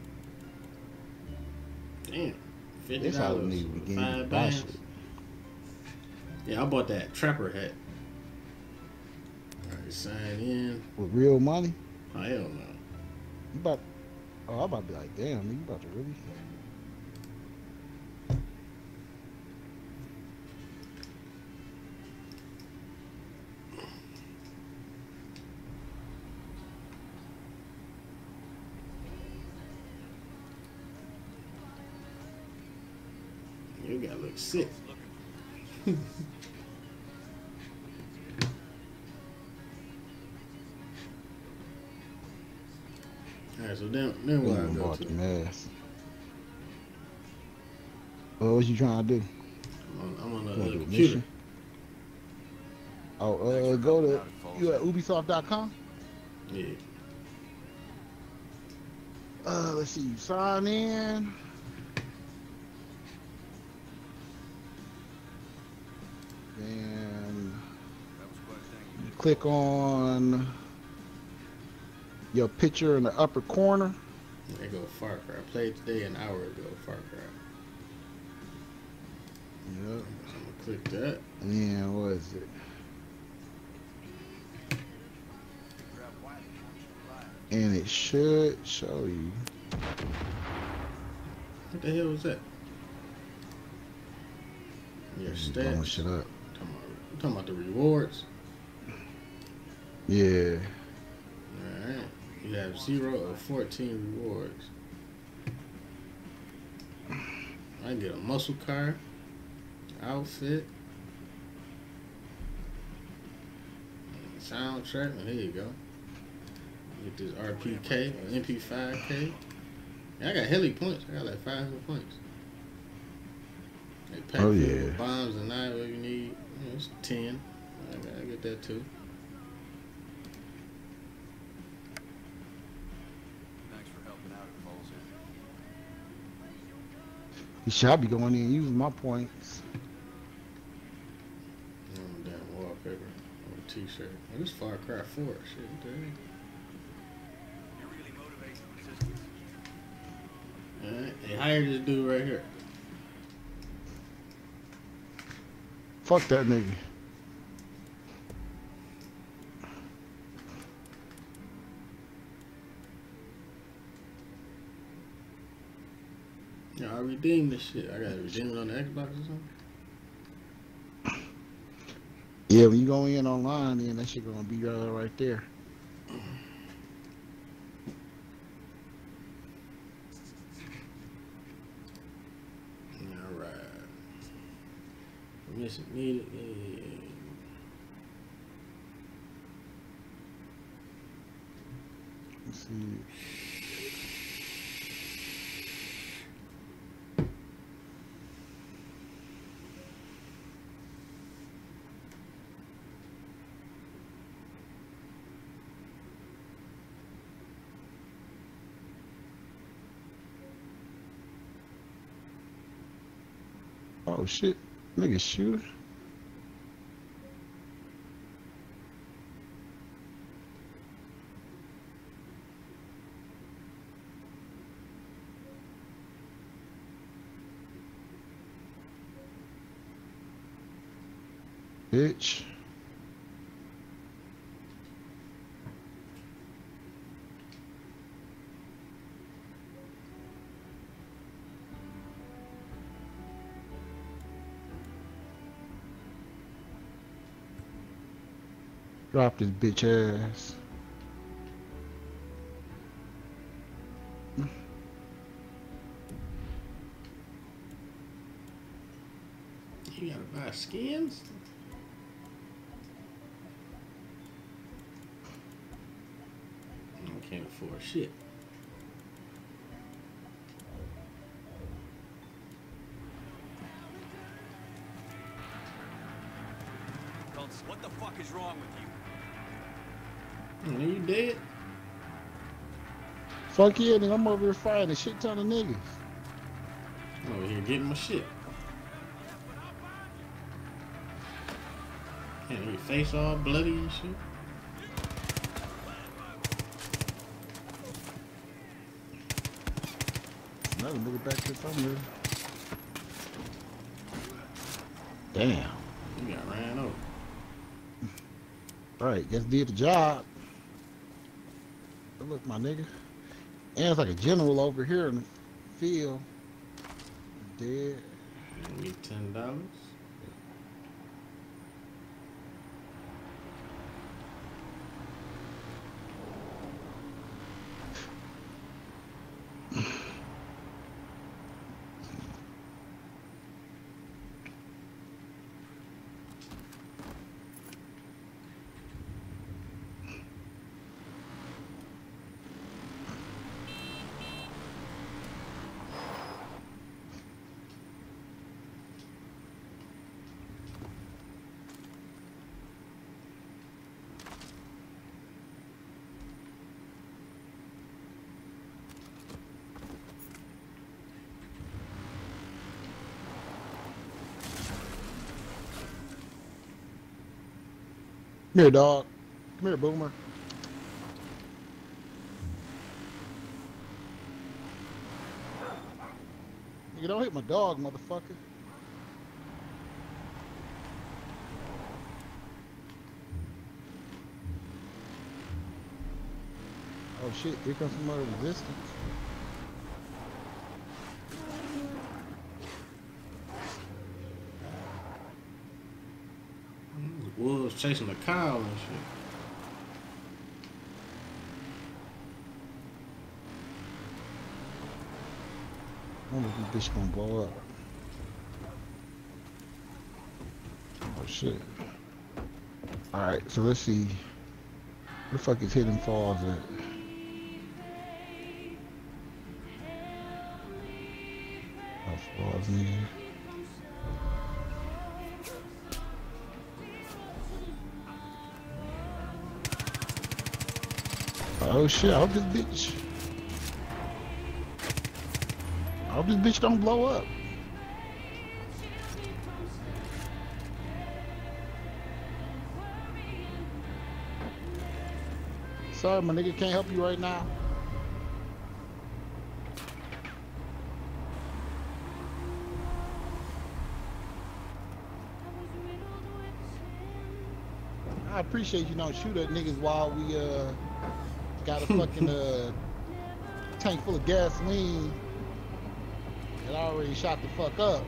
Damn. fifty This all dollars. we need to be getting Five buy bands. shit. Yeah, I bought that trapper hat. Alright, sign in. With real money? Oh, hell no. You about, oh, I'm about to be like, damn, nigga, you about to really? You gotta look sick. Alright, so then, then what I Damn, go bought to? the mask. Well, what you trying to do? I'm on, I'm on the You wanna uh, do a computer. mission? Oh, uh, go to, you at Ubisoft dot com? Yeah. Uh, let's see, you sign in. Then you click on your picture in the upper corner. There go Far Cry. I played today an hour ago, Far Cry. Yep. So I'm gonna click that. And then what is it? And it should show you. What the hell was that? Your You blowing stats. shit up. Talking about, you talking about the rewards? Yeah. Alright. You have zero or fourteen rewards. I get a muscle car, outfit, soundtrack, and here you go. Get this R P K or M P five K. Yeah, I got heli points. I got like five hundred points. They pack Oh, filled yeah. with bombs and knives, whatever you need. You know, it's ten. I got, I get that too. Thanks for helping out at Falls End. You should be going in and using my points. Oh, damn wallpaper on a t-shirt. Oh, this Far Cry four shit, dude. You really motivate the resistance. Alright, they hired this dude right here. Fuck that nigga. Yeah, I redeemed this shit. I gotta redeem it on the Xbox or something. Yeah, when you go in online, then that shit gonna be uh, right there. Alright. Permission needed. Yeah. Let's see. Oh shit, nigga shoot. Bitch. Drop this bitch ass. You gotta buy skins? I can't afford shit. What the fuck is wrong with you? Oh, you dead? Fuck yeah, nigga. I'm over here fighting a shit ton of niggas. I'm over here getting my shit. Can't your face all bloody and shit. Another nigga back here somewhere. Damn. You got ran over. Right, guess did the job. But look, my nigga. And it's like a general over here in the field. Dead. Give me ten dollars. Come here, dog. Come here, Boomer. Nigga, don't hit my dog, motherfucker. Oh shit, here comes some other resistance. Wolves chasing a cow and shit. I wonder if this bitch gonna blow up. Oh shit. Alright, so let's see. Where the fuck is Hidden Falls at? Oh, Falls in here. Oh shit, I hope this bitch. I hope this bitch don't blow up. Sorry, my nigga, can't help you right now. I appreciate you don't shoot at niggas while we uh got a fucking uh tank full of gasoline and already shot the fuck up.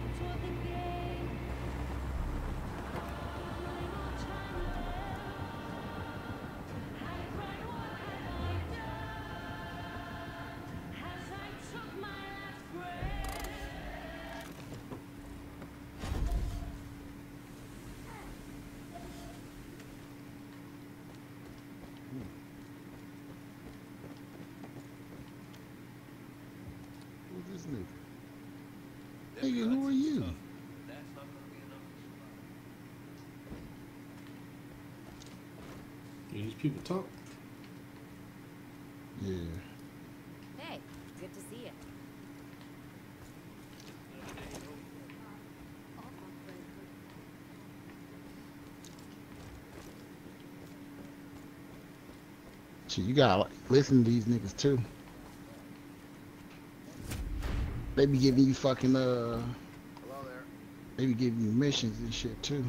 Who's this nigga? Nigga, who are you? Do these people talk? Yeah. Hey, good to see you. Shit, you gotta listen to these niggas too. They be giving you fucking uh, Hello there. they be giving you missions and shit too.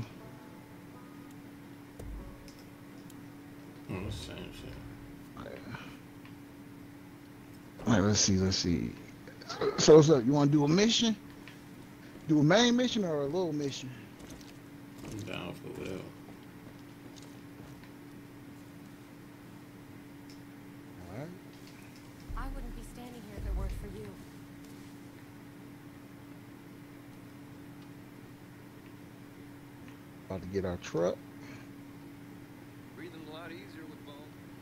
Oh, it's the same shit. Alright, let's see, let's see. So what's up? You wanna do a mission? Do a main mission or a little mission? I'm down for whatever. Alright. I wouldn't be standing here if it weren't for you. About to get our truck. Breathing a lot easier with bone.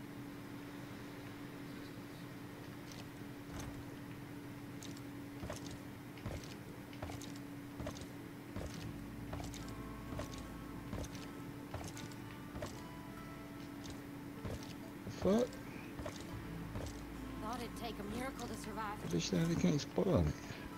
The fuck? Thought it'd take a miracle to survive. They said they can't spoil it.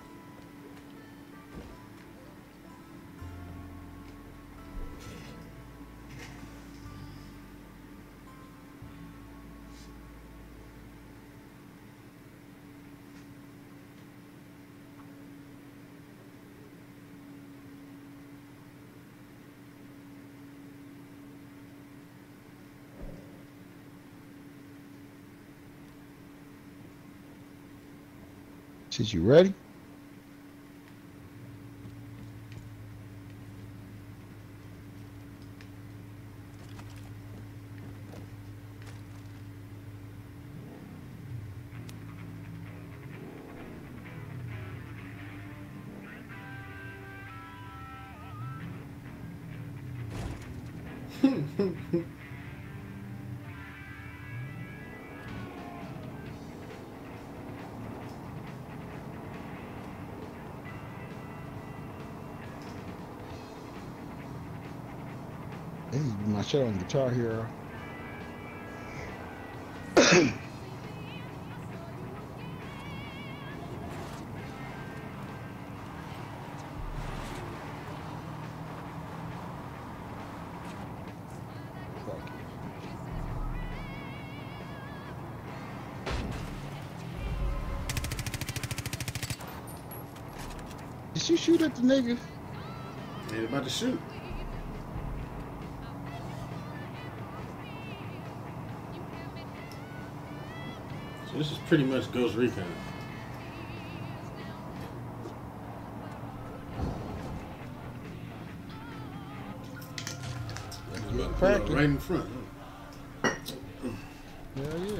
Shit, you ready? This is my show on Guitar Hero. Fuck it. Did you shoot at the nigga? They about to shoot. So this is pretty much Ghost Recon. About to pull up Cracking. right in front. Huh? Hell yeah.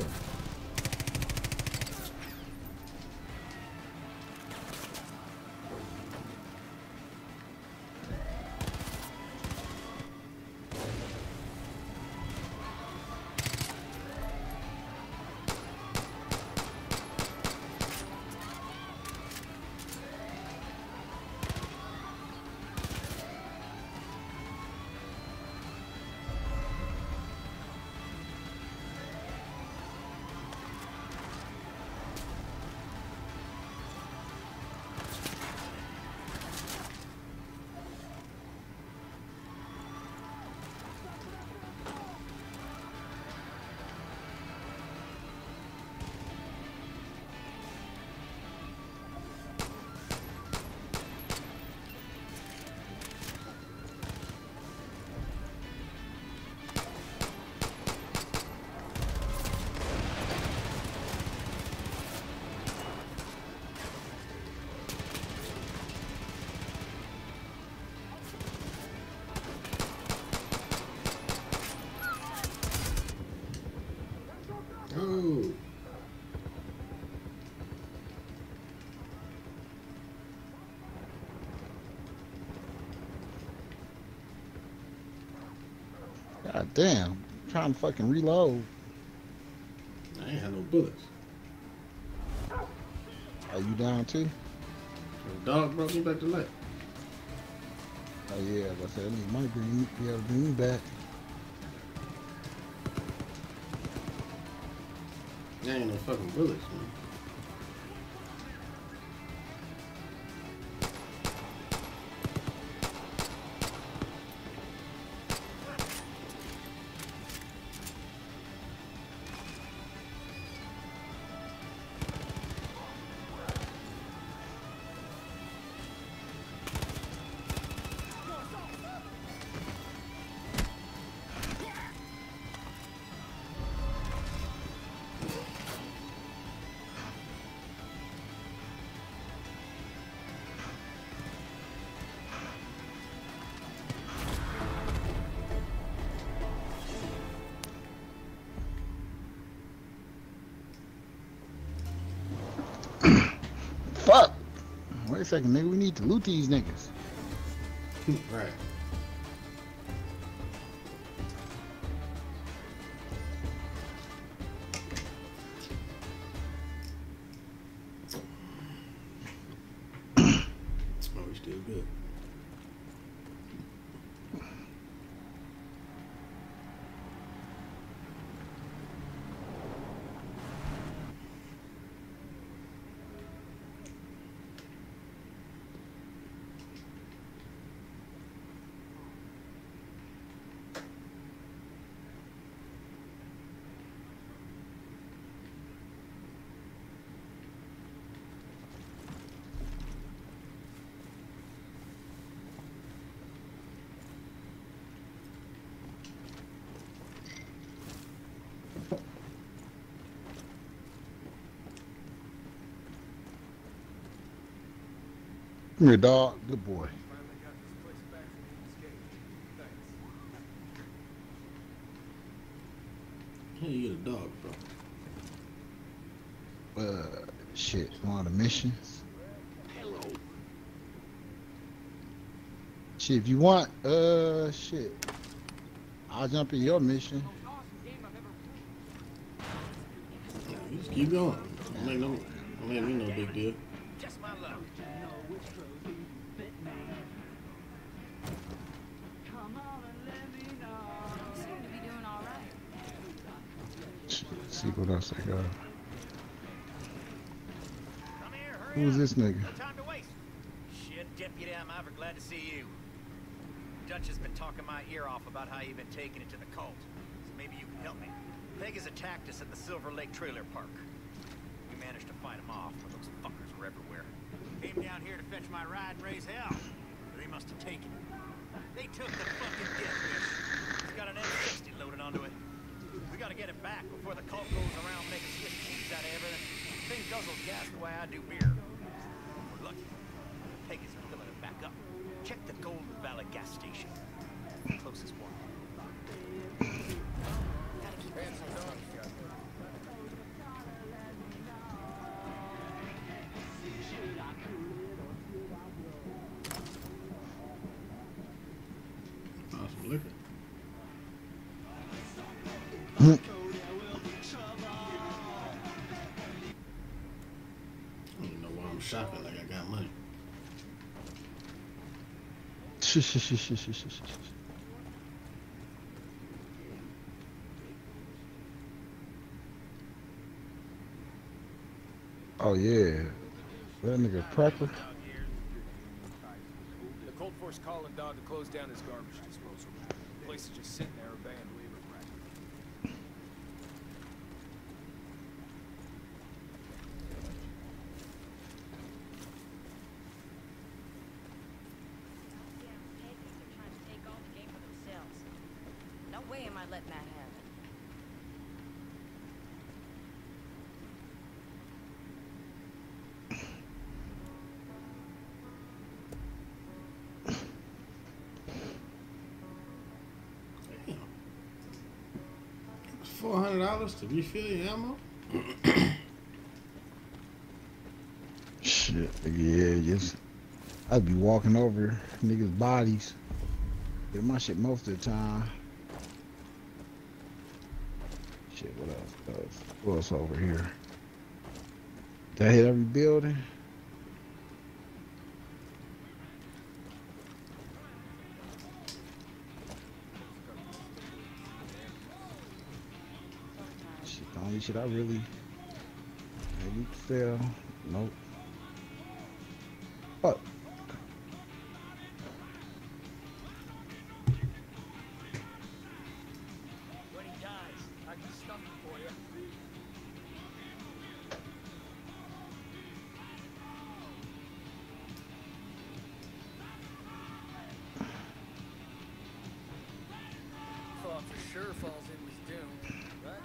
Oh. God damn. I'm trying to fucking reload. I ain't had no bullets. Are you down too? The dog brought me back to life. Oh yeah, but I said he might bring, be able to bring me back. There ain't no fucking bullets, man. a second, nigga. We need to loot these niggas. Right. Oh, we still good. Come here, dog. Good boy. Finally got this place back from Eden's Gate. Thanks. How you get a dog, bro? Uh, shit. One of the missions. Shit, if you want, uh, shit. I'll jump in your mission. Yeah, you just keep going. Don't make no, don't make me no big deal. Just my luck. You seem to be doing all right. Shit, see what else I got. Come here, hurry Who's up. this nigga? No time to waste. Shit, Deputy, I'm ever glad to see you. Dutch has been talking my ear off about how you've been taking it to the cult. So maybe you can help me. Peg has attacked us at the Silver Lake Trailer Park. We managed to fight them off, but those fuckers were everywhere. Came down here to fetch my ride and raise hell. But they must have taken it. They took the fucking death wish. It's got an M sixty loaded onto it. We gotta get it back before the cult goes around making Swiss cheese out of everything. Thing guzzles gas the way I do beer. We're lucky. Peg is filling it back up. Check the Golden Valley gas station. The closest one. Gotta keep Hands it are done. Oh, some liquor. Hmm. I don't even know why I'm shopping like I got money. Shh, shh, shh, shh, shh, shh, shh. Oh yeah, that nigga prepper. The Cold Force calling Don to close down his garbage disposal. The place is just sitting there abandoned. They're trying to take all the game for themselves. No way am I letting that happen. Damn. Four hundred dollars to refill your ammo? Shit, yeah, just I'd be walking over niggas' bodies. Get my shit most of the time. Shit, what else? What else, what else over here? Did I hit every building? Shit, the only shit I really maybe fail. Nope. Fuck. When he dies, I can stuff him for you. Thought for sure falls in was doomed, right?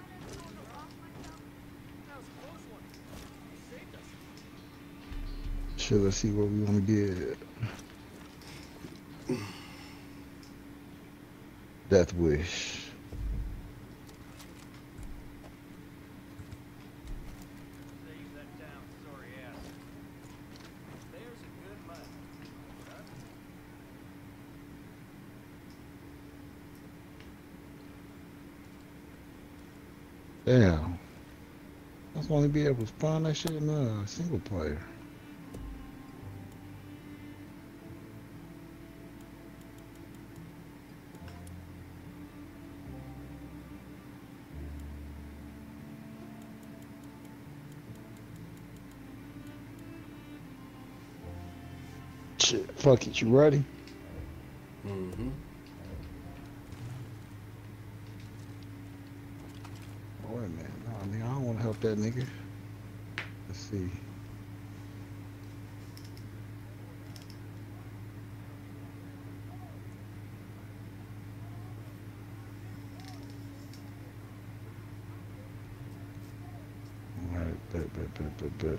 That was a close one. You saved us. Shit, let's see what we want to get. Death Wish. Save that down, sorry ass. There's a good Damn. I was only be able to spawn that shit in a single player. Shit, fuck it, you ready? Mm-hmm. Oh, wait a minute. No, nigga, I don't want to help that nigga. Let's see. Alright, bet, bet, bet, bet, bet.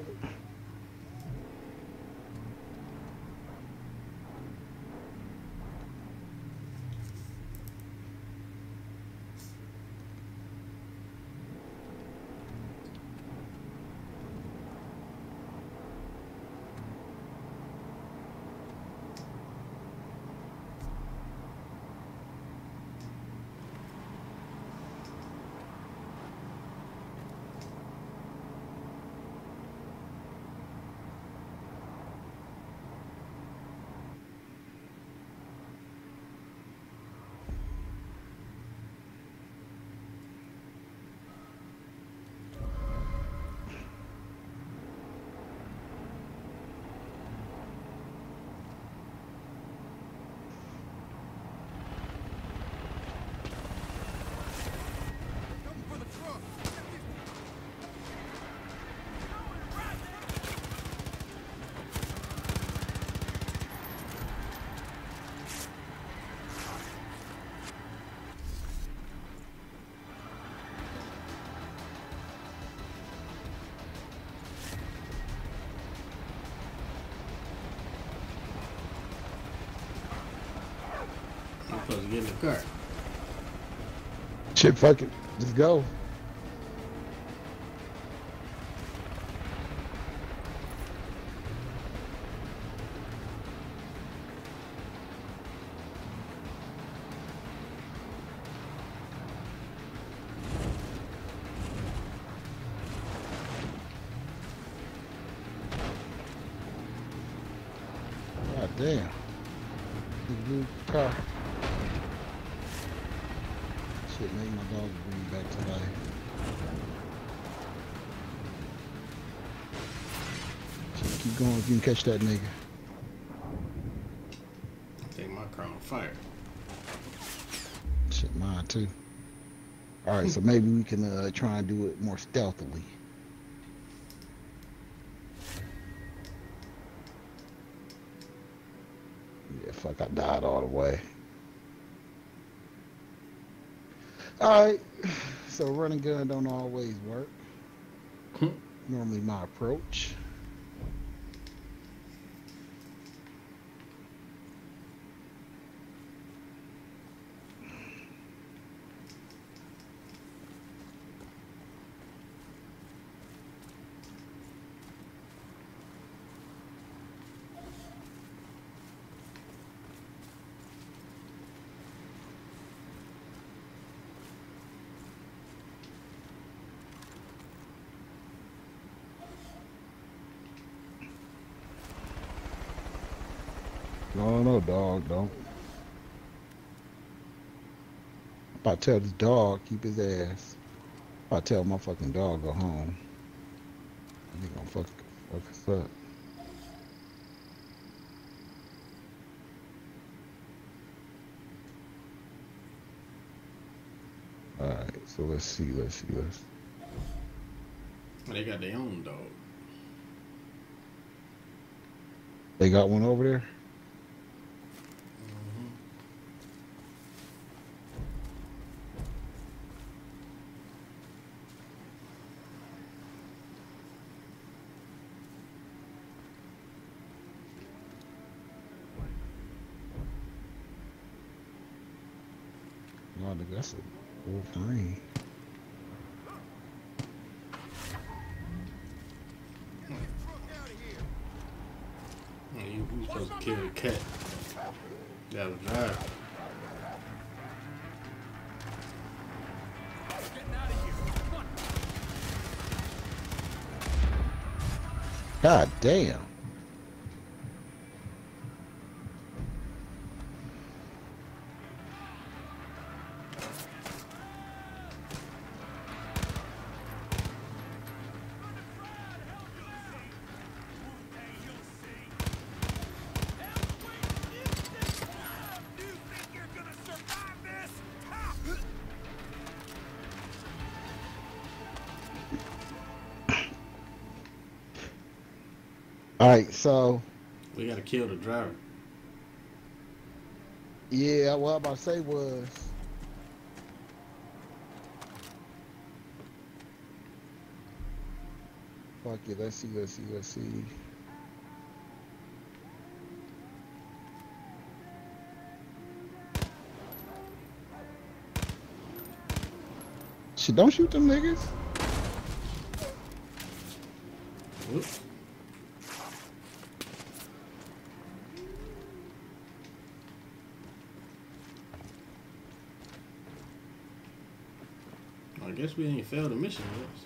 Come for the truck. I'm supposed to get in the car. Shit, fuck it. Just go. God damn. Good car. Shit, make my dog bring me back to life. Shit, keep going if you can catch that nigga. I think my car on fire. Shit, mine too. Alright, so maybe we can uh, try and do it more stealthily. Yeah, fuck, I died all the way. Alright, so running gun don't always work. Normally my approach. No, no, dog, don't. If I tell this dog, keep his ass. If I tell my fucking dog, go home. He gonna fuck, fuck us up. Alright, so let's see, let's see, let's see. They got their own dog. They got one over there? No, that's a Wolverine. Yeah, you who's supposed to kill the cat? That was drive. Getting out of here. Come on. God damn. All right, so We gotta kill the driver. yeah, what I'm about to say was, fuck it. Let's see, let's see, let's see. Shit, don't shoot them niggas. Whoops. I guess we ain't failed the mission yet. So.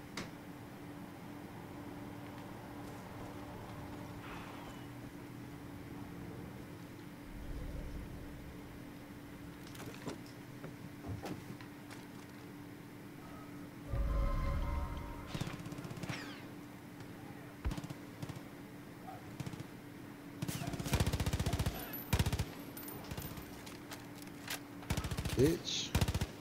Bitch.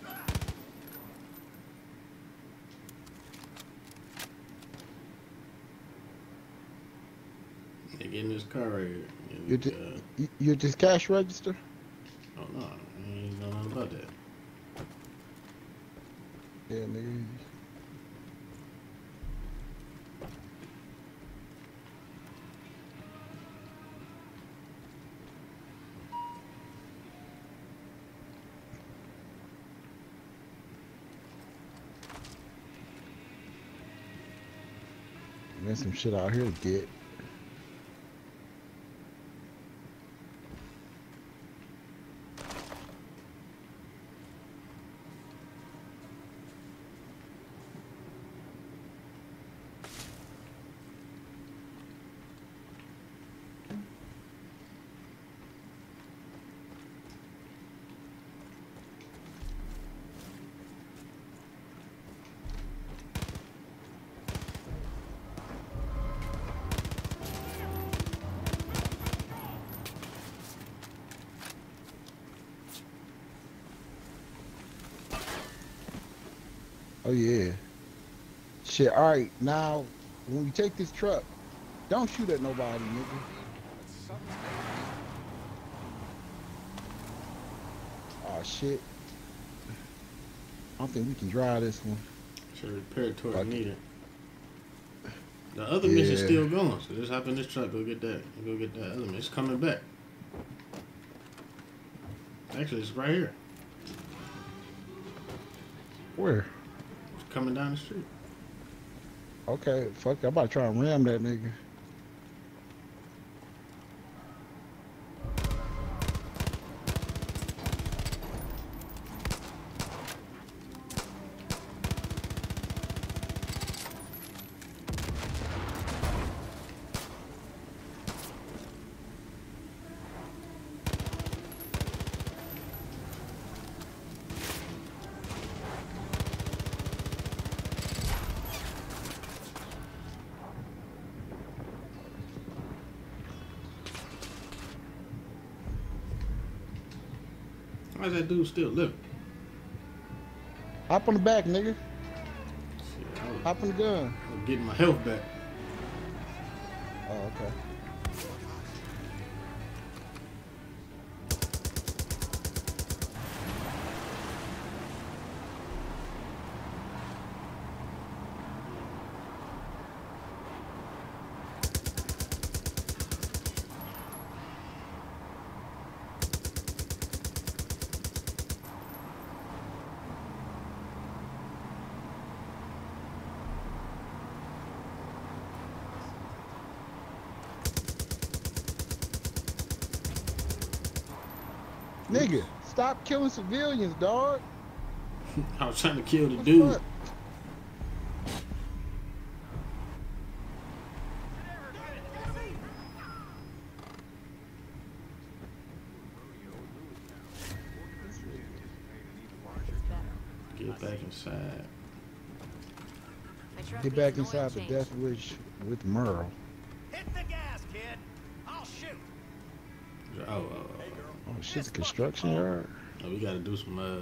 They get in this car right here. And, You, ju- uh, you, you just cash register? oh no, I ain't know nothing about that. Yeah, nigga. There's some shit out here to get. Oh yeah. Shit, alright, now when we take this truck, don't shoot at nobody, nigga. Oh shit. I don't think we can drive this one. Should repair towards Fuck it. needed. The other mission's Yeah. still going, so just hop in this truck, go get that. Go get that other mission. It's coming back. Actually, it's right here. Where? It's coming down the street. Okay, fuck, I'm about to try and ram that nigga. Why is that dude still living? Hop on the back, nigga. Shit, I was, Hop on the gun. I was getting my health back. Oh, okay. Nigga, stop killing civilians, dog. I was trying to kill the What the dude. fuck? Get back inside. I trust Get me back some oil inside the change. Death Wish with Merle. Hit the gas, kid. I'll shoot. Oh, oh, oh. Oh shit, the construction yard. Oh, we gotta do some, uh, We're a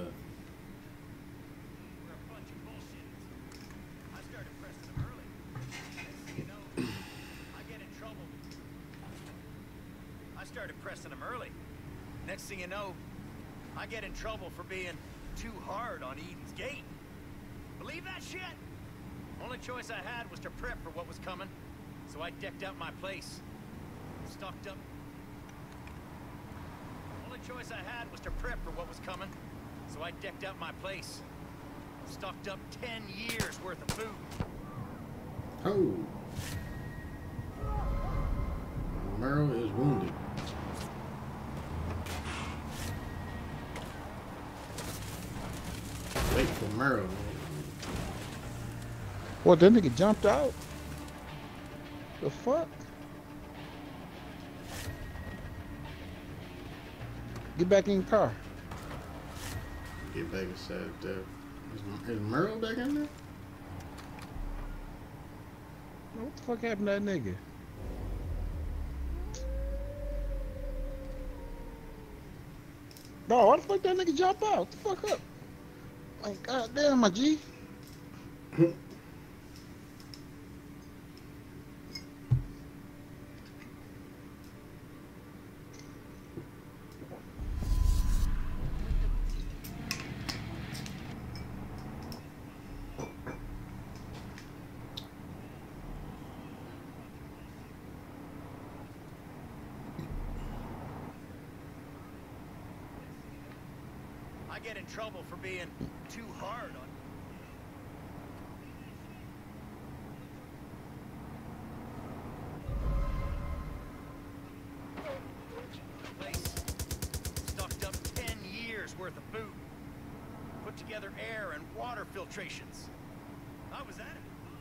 bunch of bullshitters. I started pressing them early. Next thing you know, I get in trouble. I started pressing them early. Next thing you know, I get in trouble for being too hard on Eden's Gate. Believe that shit? Only choice I had was to prep for what was coming, so I decked out my place. Stocked up. Only choice I had was to prep for what was coming, so I decked out my place. Stocked up ten years worth of food. oh. Merle is wounded. Wait for Merle. What, that nigga jumped out? The fuck? Get back in your car. Get back inside there. Is, is Merle back in there? What the fuck happened to that nigga? No, why the fuck that nigga jump out? What the fuck up? Like, goddamn, my G. I get in trouble for being too hard on. Place stocked up ten years worth of food. Put together air and water filtrations. I was at it.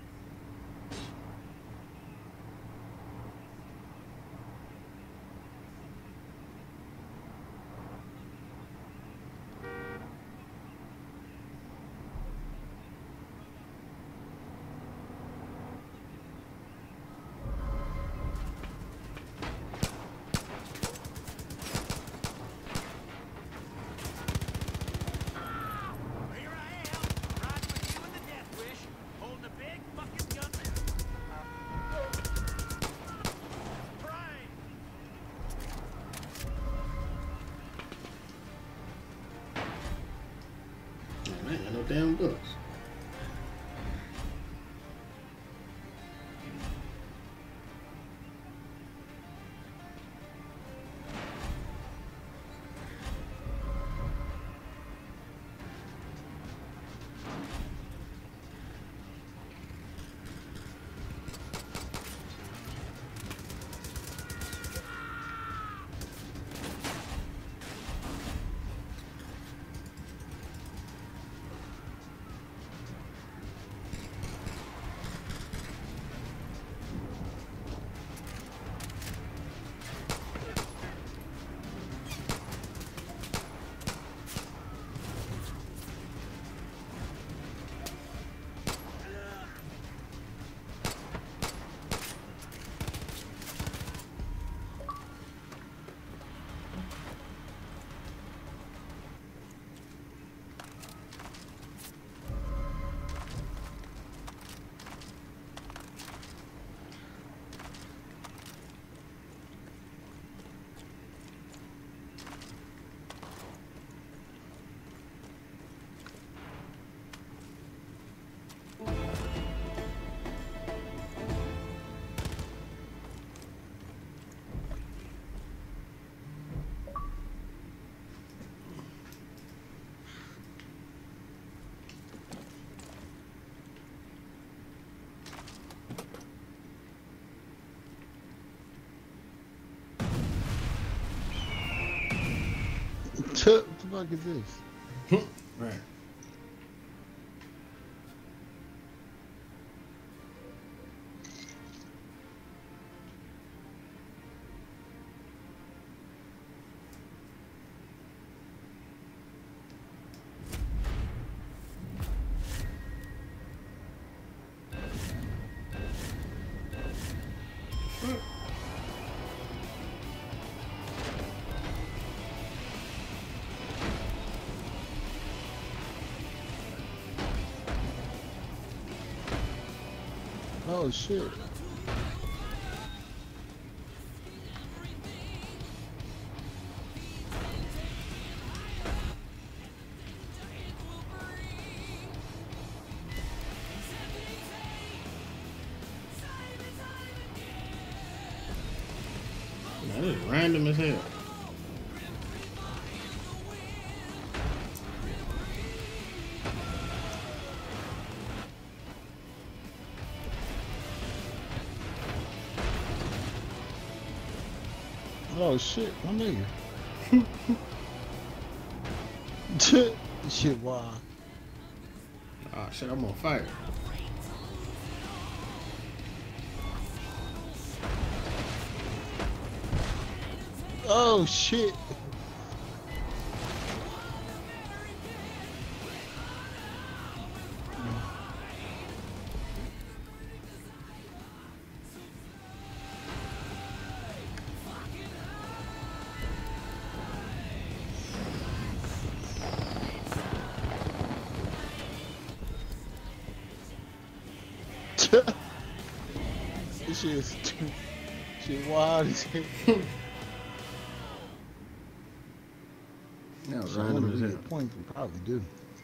Here I am, riding with you in the Death Wish, holding a big fucking gun. Pride. Man, I ain't got no damn books. What the fuck is this? Right. Oh shit. That is random as hell. Oh shit, my nigga. Shit, wow. Oh shit, I'm on fire. Oh shit. This shit is too, shit wild as hell. That was So I random wonder as if we hell. get points, we probably do.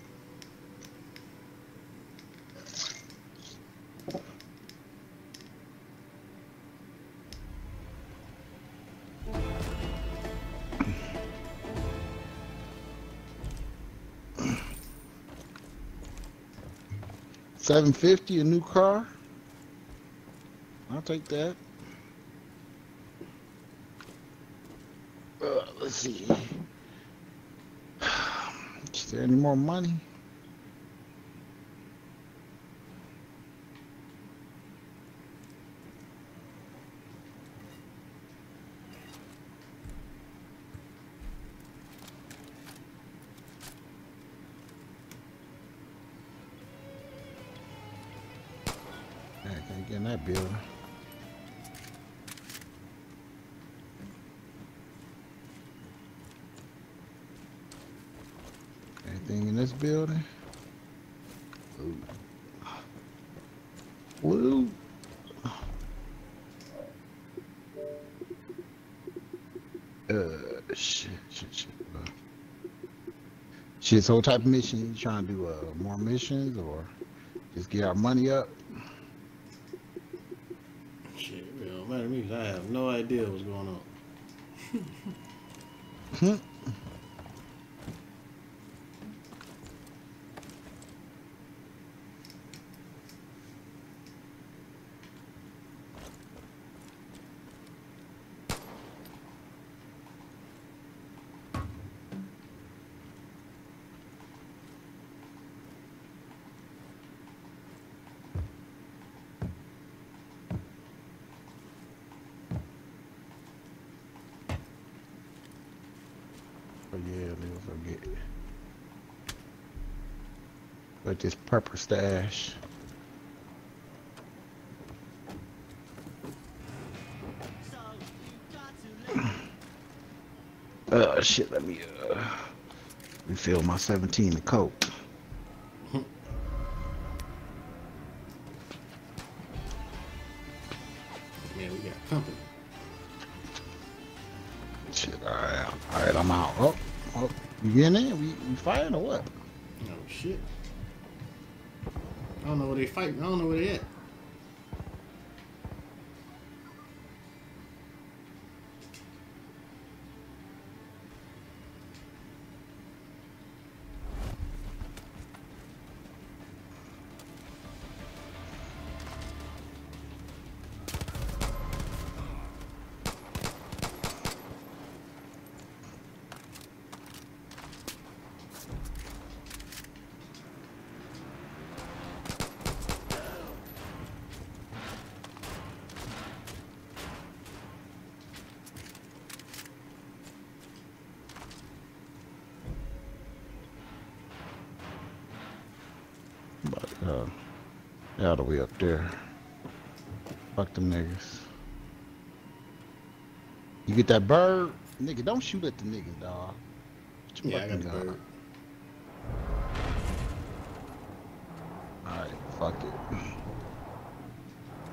Seven fifty, a new car. I'll take that. Uh, let's see. Is there any more money? I can't get in that building. Anything in this building? Ooh. Woo. Uh, shit, shit, shit. Uh, shit, so what type of mission you trying to do? Uh, more missions or just get our money up? Shit, it don't matter to me 'cause I have no idea what's going on. Hmm. Oh yeah, never forget. But this pepper stash. Uh, shit, let me, uh, refill my seventeen of Coke. Man, we got company. Shit, alright, alright, I'm out. Oh, oh, you getting in? We, we fighting or what? Oh shit. I don't know where they fighting. I don't know where they at. But, uh, all the way up there. Fuck them niggas. You get that bird? Nigga, don't shoot at the niggas, dawg. Get your Yeah, I got fucking the gun. bird. Alright, fuck it.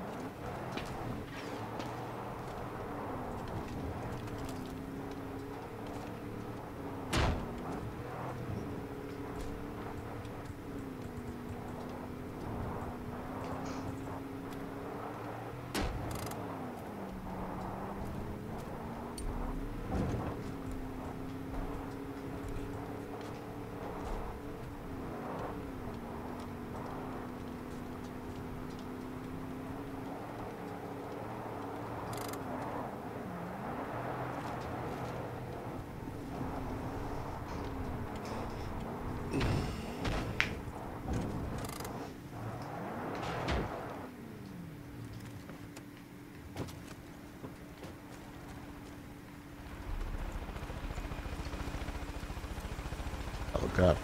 up.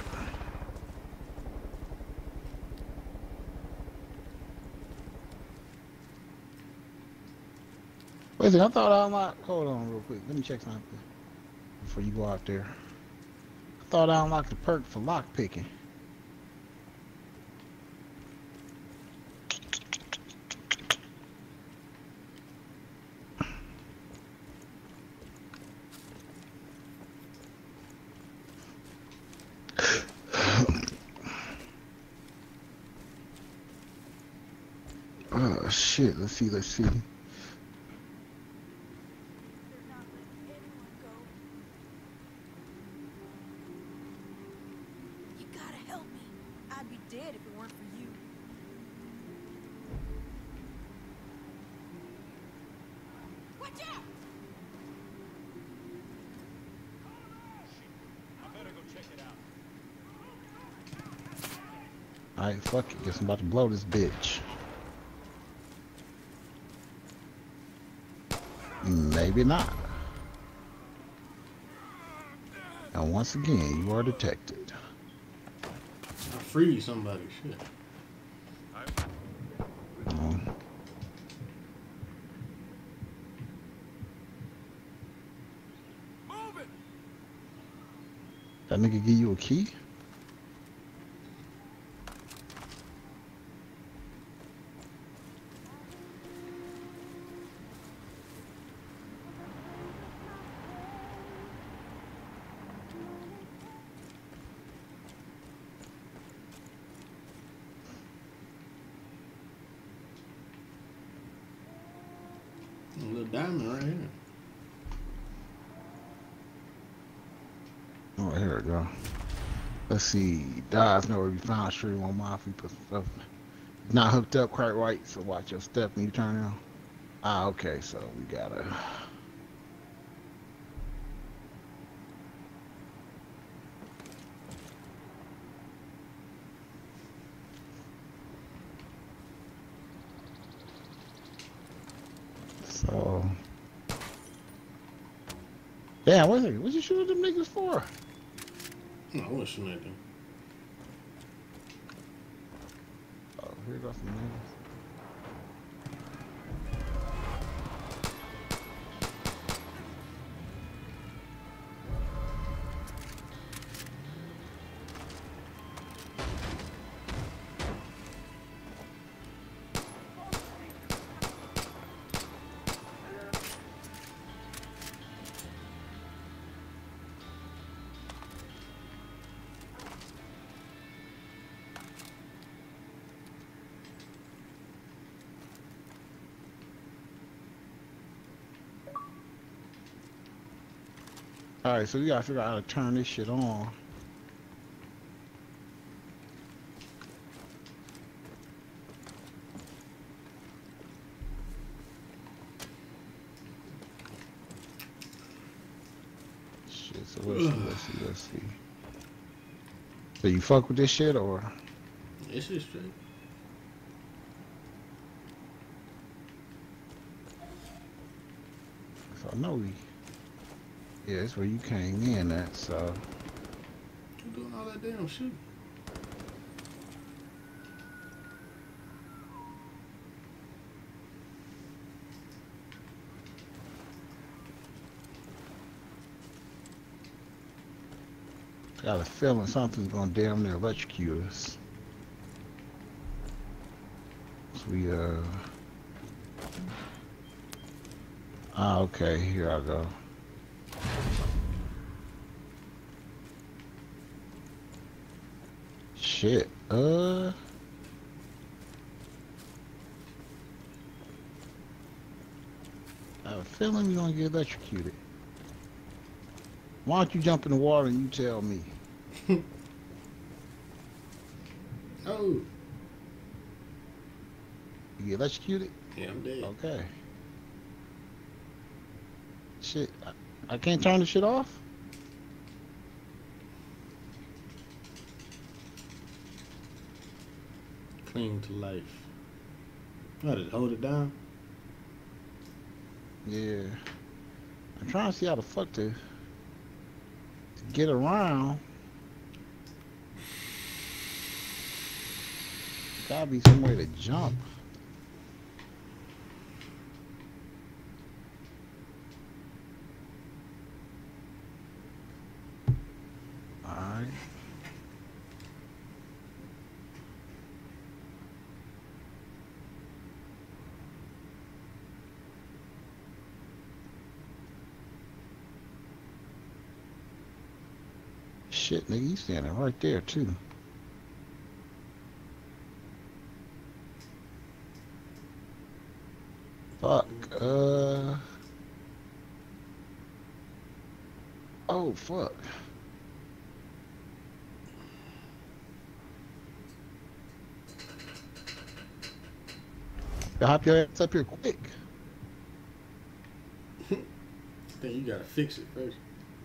Wait a second, I thought I unlocked. Hold on, real quick. Let me check something before you go out there. I thought I unlocked the perk for lock picking. Oh shit! Let's see. Let's see. Alright, fuck it. Guess I'm about to blow this bitch. Maybe not. And once again, you are detected. I freed somebody, shit. Um, Move it. that nigga give you a key? A little diamond right here. Oh, here we go. Let's see. Dives nowhere to be found. Sure, you won't mind if we put some stuff. It's not hooked up quite right, so watch your step when you turn it on. Ah, okay, so we gotta. So. Yeah, wait a second. What you shooting them niggas for? No, I wasn't shooting at them. Oh, here goes some niggas. Alright, so we gotta figure out how to turn this shit on. Shit, so let's see, let's see, let's see. So you fuck with this shit or? This is straight. So I know we. Yeah, that's where you came in at, so. You doing all that damn shit? Got a feeling something's gonna damn near electrocute us. So we, uh. Ah, okay, here I go. Shit, uh. I have a feeling you're gonna get electrocuted. Why don't you jump in the water and you tell me? Oh. You get electrocuted? Yeah, I'm dead. Okay. Shit, I, I can't turn the shit off? Cling to life. You gotta hold it down. Yeah. I'm trying to see how the fuck to, to get around. Gotta be some way to jump. Alright. Shit, nigga, you standing right there too. Fuck. Uh. Oh fuck. You hop your ass up here quick. I think you gotta fix it first.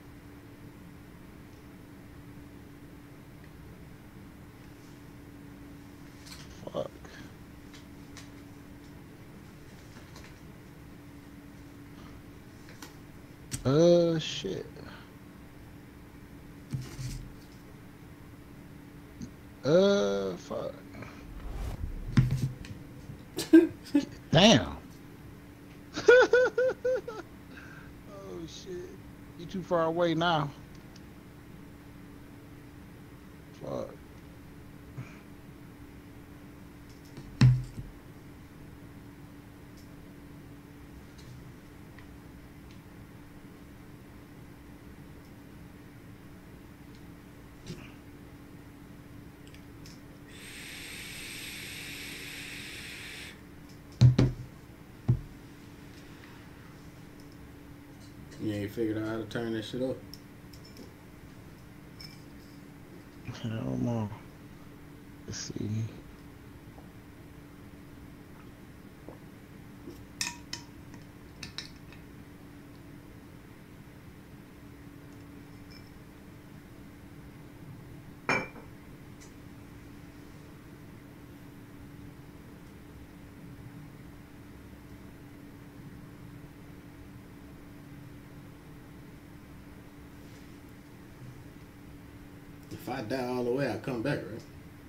Fuck. Uh, shit. Uh, fuck. Damn. Oh, shit. You too far away now. Fuck. You ain't figured out how to turn that shit off. Hell no. Let's see. If I die all the way, I come back, right?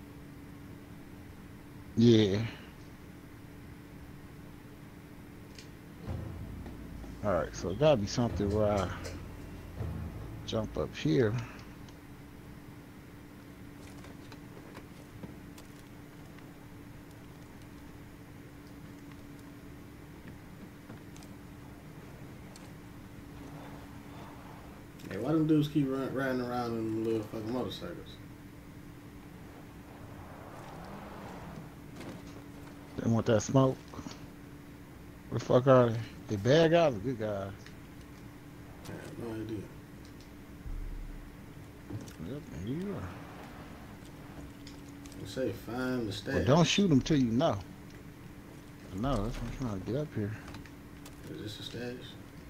Yeah. Alright, so it gotta be something where I jump up here. Hey, why them dudes keep run, riding around in them little fucking motorcycles? They want that smoke. Where the fuck are they? They bad guys or good guys? I have no idea. Yep, there you are. They say find the stash. Well, don't shoot them till you know. No, that's what I'm trying to get up here. Is this a stash?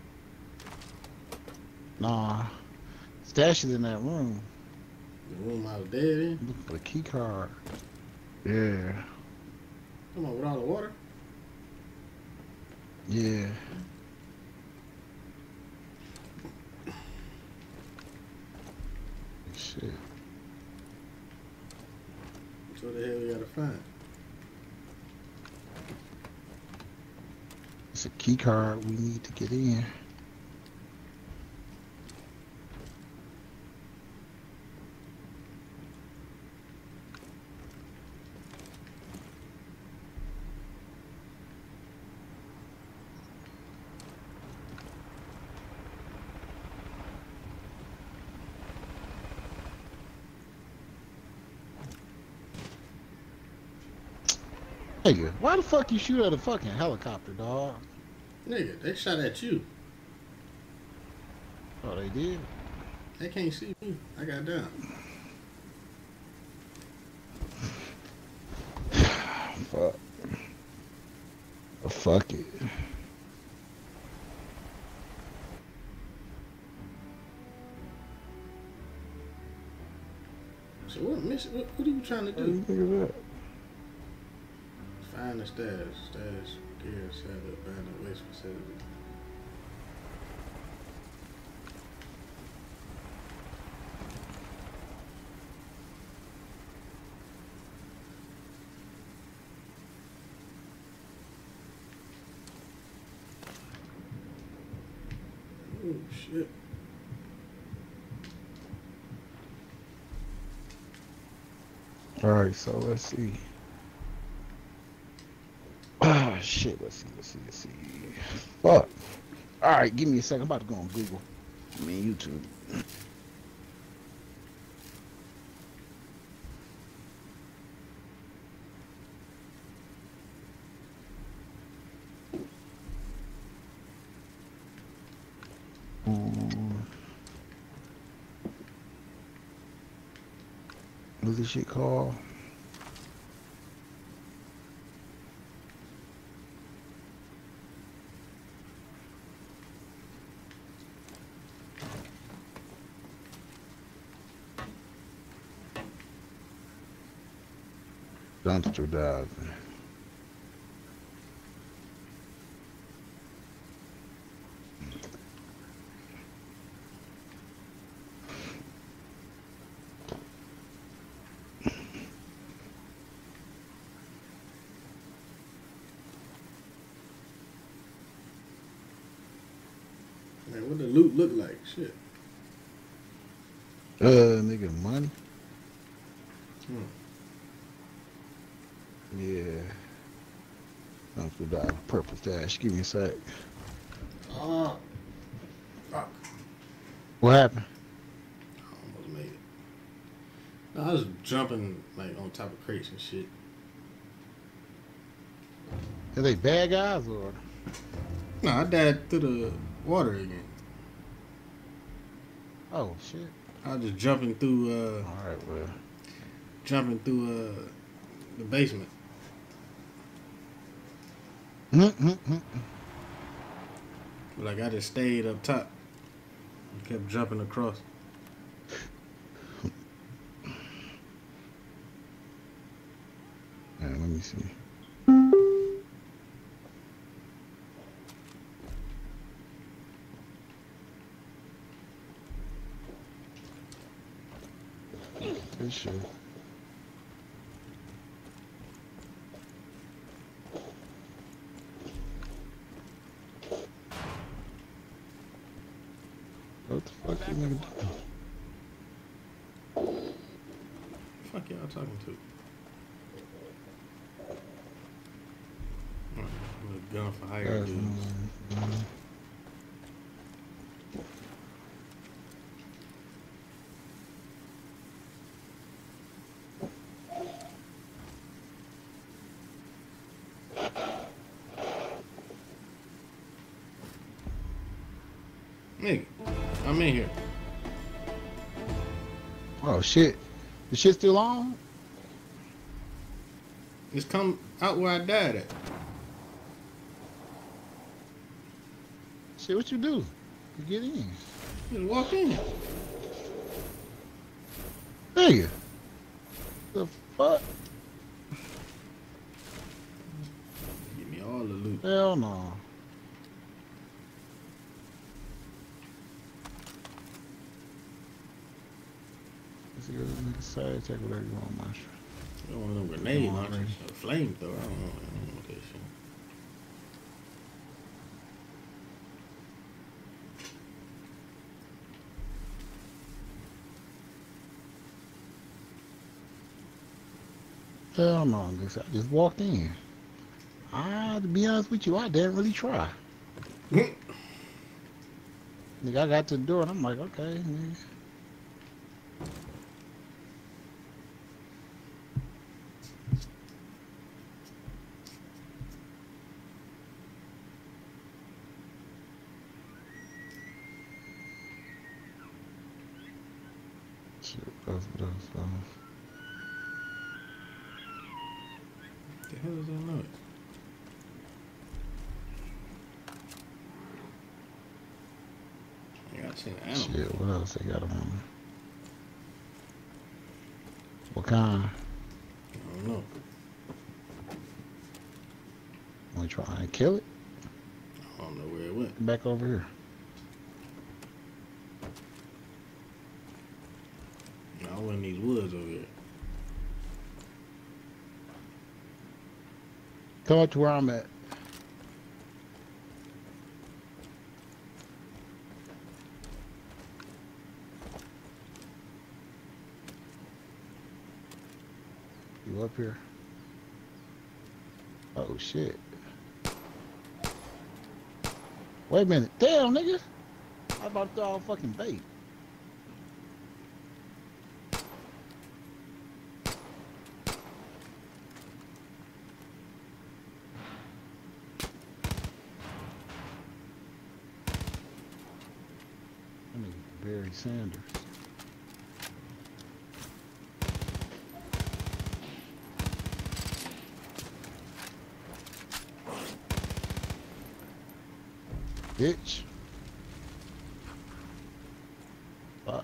Nah. Stash is in that room. The room I was dead in? Looking for the key card. Yeah. Come on, with all the water? Yeah. Shit. What the hell we gotta find? It's a key card we need to get in. Nigga, why the fuck you shoot at a fucking helicopter, dog? Nigga, they shot at you. Oh, they did? They can't see me. I got down. Fuck. Oh, fuck it. So what mission? What, what are you trying to What do you do? think of that? Find the stash. Stash gear set up abandoned waste facility. Oh shit. All right, so let's see. Ah, shit. Let's see. Let's see. Let's see. Fuck. All right, give me a second. I'm about to go on Google. I mean YouTube. Um, what's this shit called? Dumpster diving. Man, what the loot look like? Shit. Uh, nigga, money. Hmm. Yeah. Dumpster diving. Purple dash. Give me a sec. Ah. Fuck. What happened? I almost made it. No, I was jumping like on top of crates and shit. Are they bad guys or? No, I died through the water again. Oh shit. I was just jumping through uh All right, well. jumping through uh the basement. Mm-hmm. Like I just stayed up top and kept jumping across. Man, let me see. This shit. What the fuck you nigga do? Fuck y'all talking to? I'm a gun for hire Guys, dude. mm, mm. Nigga, I'm in here. Oh shit. The shit still on? It's come out where I died at. Shit, what you do? You get in. Just walk in. Nigga. The fuck? Give me all the loot. Hell no. Let's see what this nigga say. Check whatever you want, Marshall. I don't want no grenade Come on, launcher. Reggie. A flamethrower. I don't know. I don't know what that shit. Hell no, nigga. I just walked in. I, to be honest with you, I didn't really try. Nigga, I got to the door and I'm like, okay, nigga. Shit, that's what else, uh, What the hell is that noise? Yeah, I seen an animal. shit, what else they got on? What kind? I don't know. Want to try and kill it? I don't know where it went. Back over here. No, I went in these woods over here. Come up to where I'm at. You up here? Oh shit. Wait a minute. Damn, nigga. I about to throw all fucking bait. That nigga Barry Sanders. Bitch. Fuck.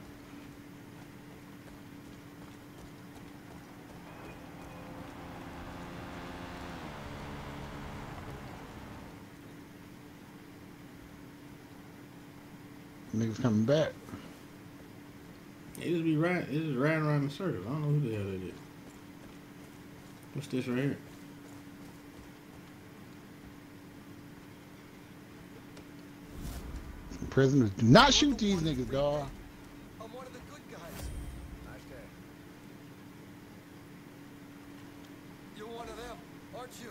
Niggas coming back. They just be riding, they just riding around in circles. I don't know who the hell that is. What's this right here? Prisoners, do not shoot these niggas, dawg. I'm one of the good guys. Nice day. You're one of them, aren't you?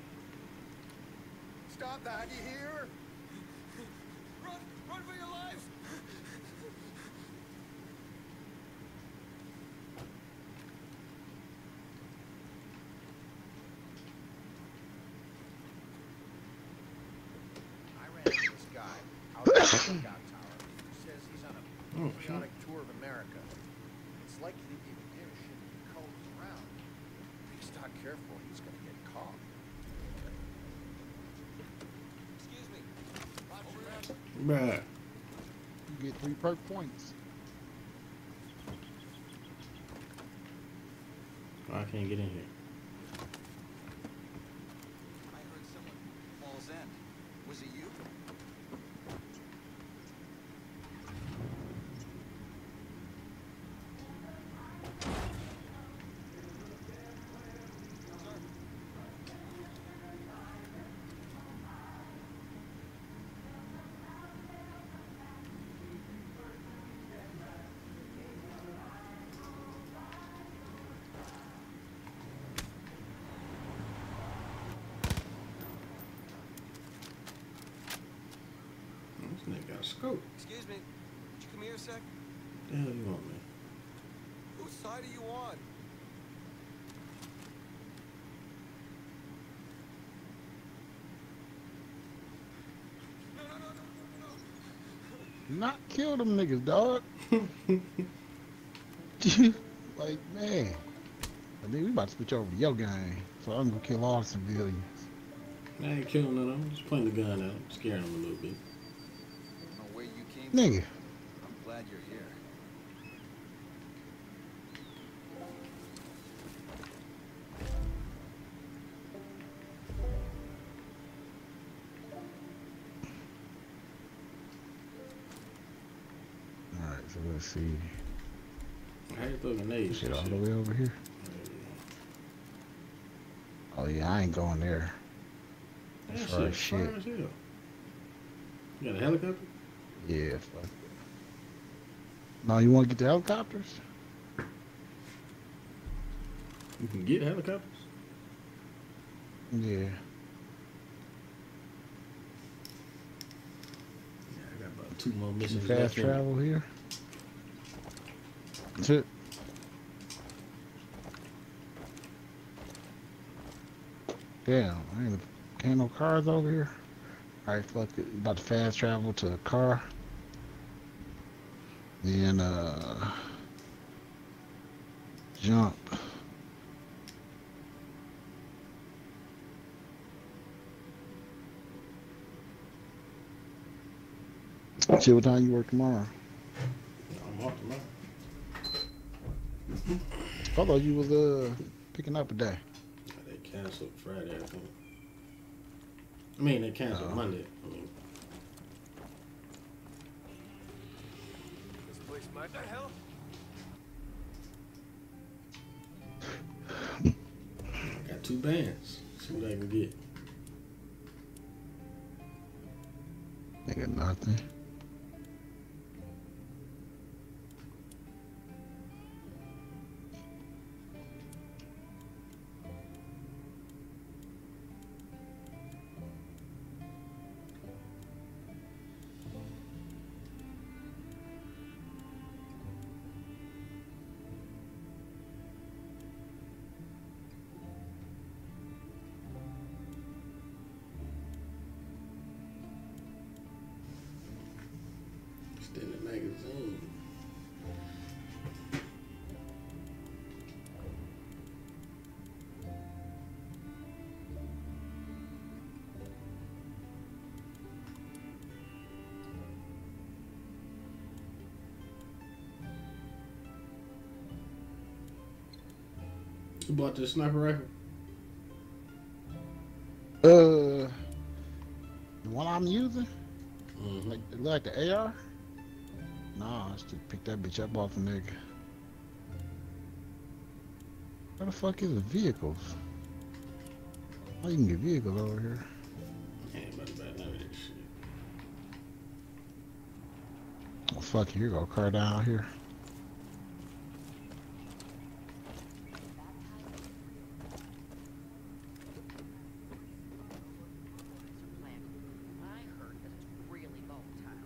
Stop that, you hear? Run! Run for your lives! I ran into this guy out at the Lookout Tower who says he's on a Oh, patriotic tour of America. It's likely to be the airship he comes around. If he's not careful, he's gonna get caught. Excuse me. Watch your back. Bruh. You get three perk points. I can't get in here. I heard someone falls in. Was it you? This nigga got a scope. Excuse me. Would you come here a sec? What the hell you want, man? Whose side are you on? No, no, no, no, no, no. Not kill them niggas, dog. Like, man. I mean, we about to switch over to your game. So I'm gonna kill all the civilians. I ain't killing none of them. Just pointing the gun at them, scaring them a little bit. I don't know where you came Nigga. from. I'm glad you're here. Alright, so let's see. How you throw grenades? Shit and all shit? the way over here. Oh yeah, I ain't going there. That That's shit right, fire shit. as hell. You got a helicopter? Yeah, fuck it. No, you wanna get the helicopters? You can get helicopters? Yeah. Yeah, I got about two more Some missions fast left in me. travel here. That's it. Damn, I ain't, ain't no cars over here. Alright, fuck it. About to fast travel to a car. Then, uh, jump. See what time you work tomorrow. I'm off tomorrow. I thought you was uh picking up a day. They canceled Friday, I think. I mean, they canceled Oh. Monday. I mean, This place might the hell. I got two bands. See what I can get. Nigga, nothing. You bought this sniper rifle? Uh, the one I'm using, Mm-hmm. like like the A R. Nah, I just pick that bitch up off a nigga. Where the fuck is the vehicles? Oh, you can get vehicles over here. I ain't about to buy none of this shit. Oh fuck, here you go, car down here. I heard that it's really volatile.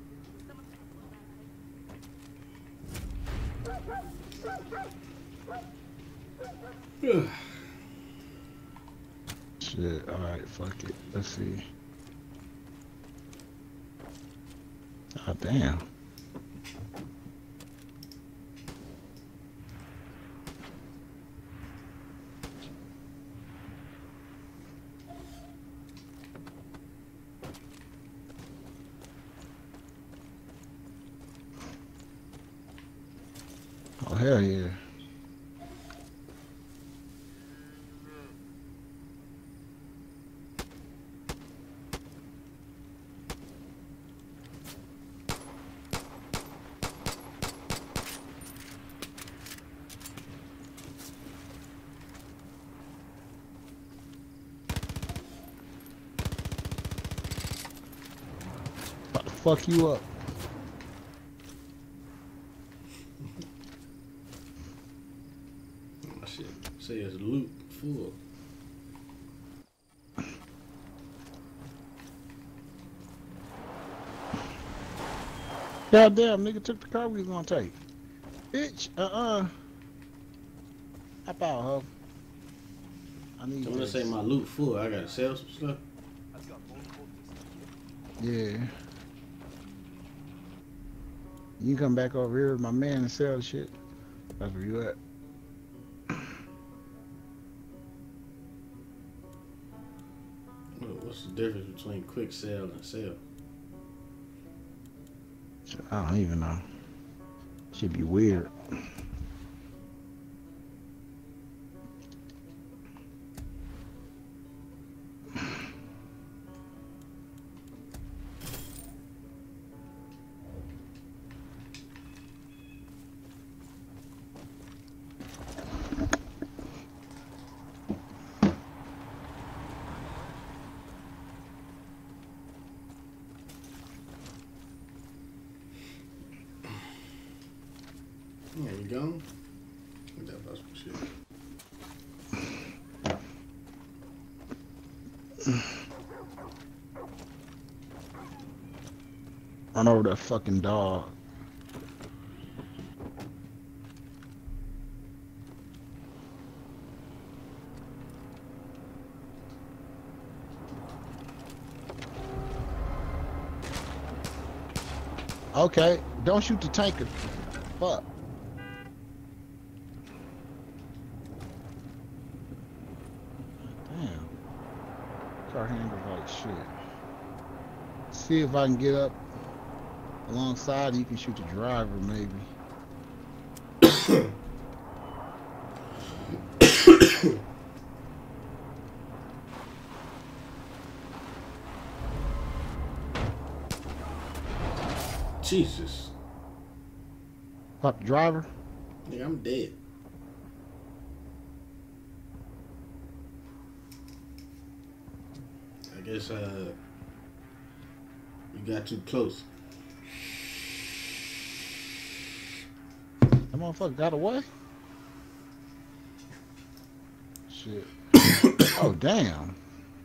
Shit, alright, fuck it. Let's see. Oh damn. Oh hell yeah. About to fuck you up. My shit says loot full. Goddamn, nigga took the car we was gonna take. Bitch, uh-uh. Hop out, huh? I need So I'm gonna this. say my loot full. I gotta sell some stuff. Yeah. You can come back over here with my man and sell the shit. That's where you at. What- What's the difference between quick sell and sell? I don't even know. Should be weird. Yeah, you gone? What that about some shit? Run over that fucking dog. Okay, don't shoot the tanker. Fuck. Damn. Car handles like shit. See if I can get up alongside. You can shoot the driver, maybe. Jesus. Pop the driver. Nigga, I'm dead. I guess uh, you got too close. That motherfucker got away. Shit. Oh damn.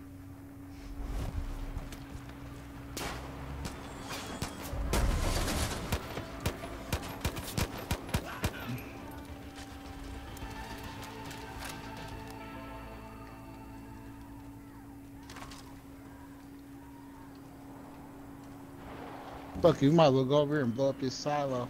Fuck, you might as well go over here and blow up this silo.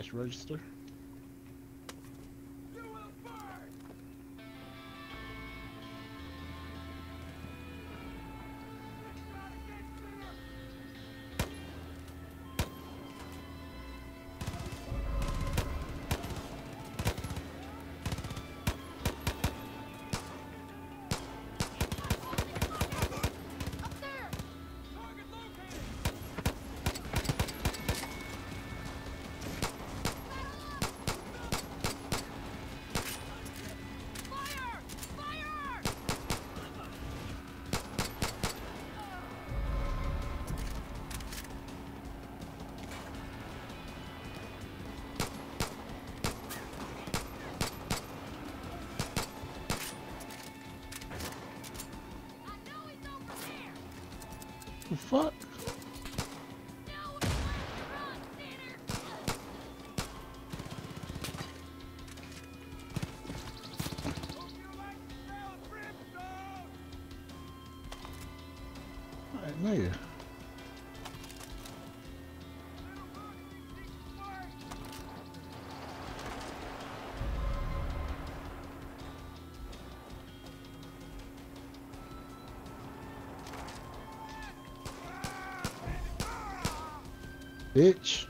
cash register. The fuck? Alright, nigga. Bitch.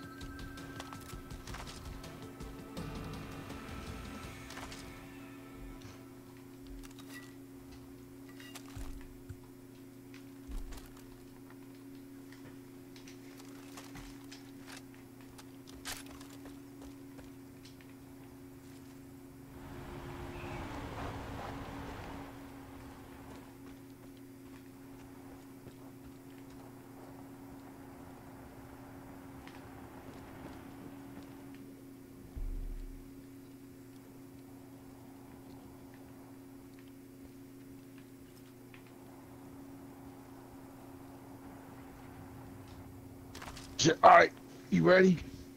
All right, you ready?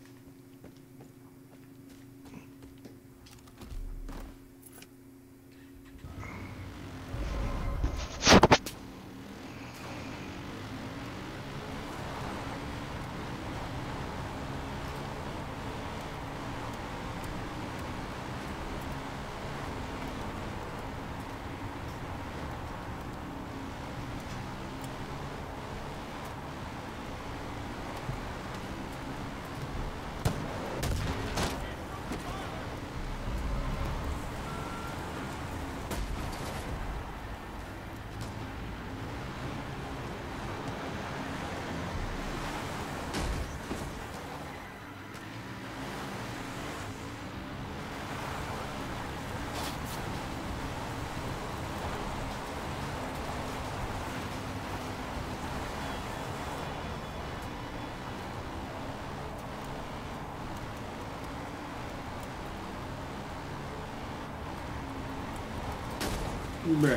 Bruh.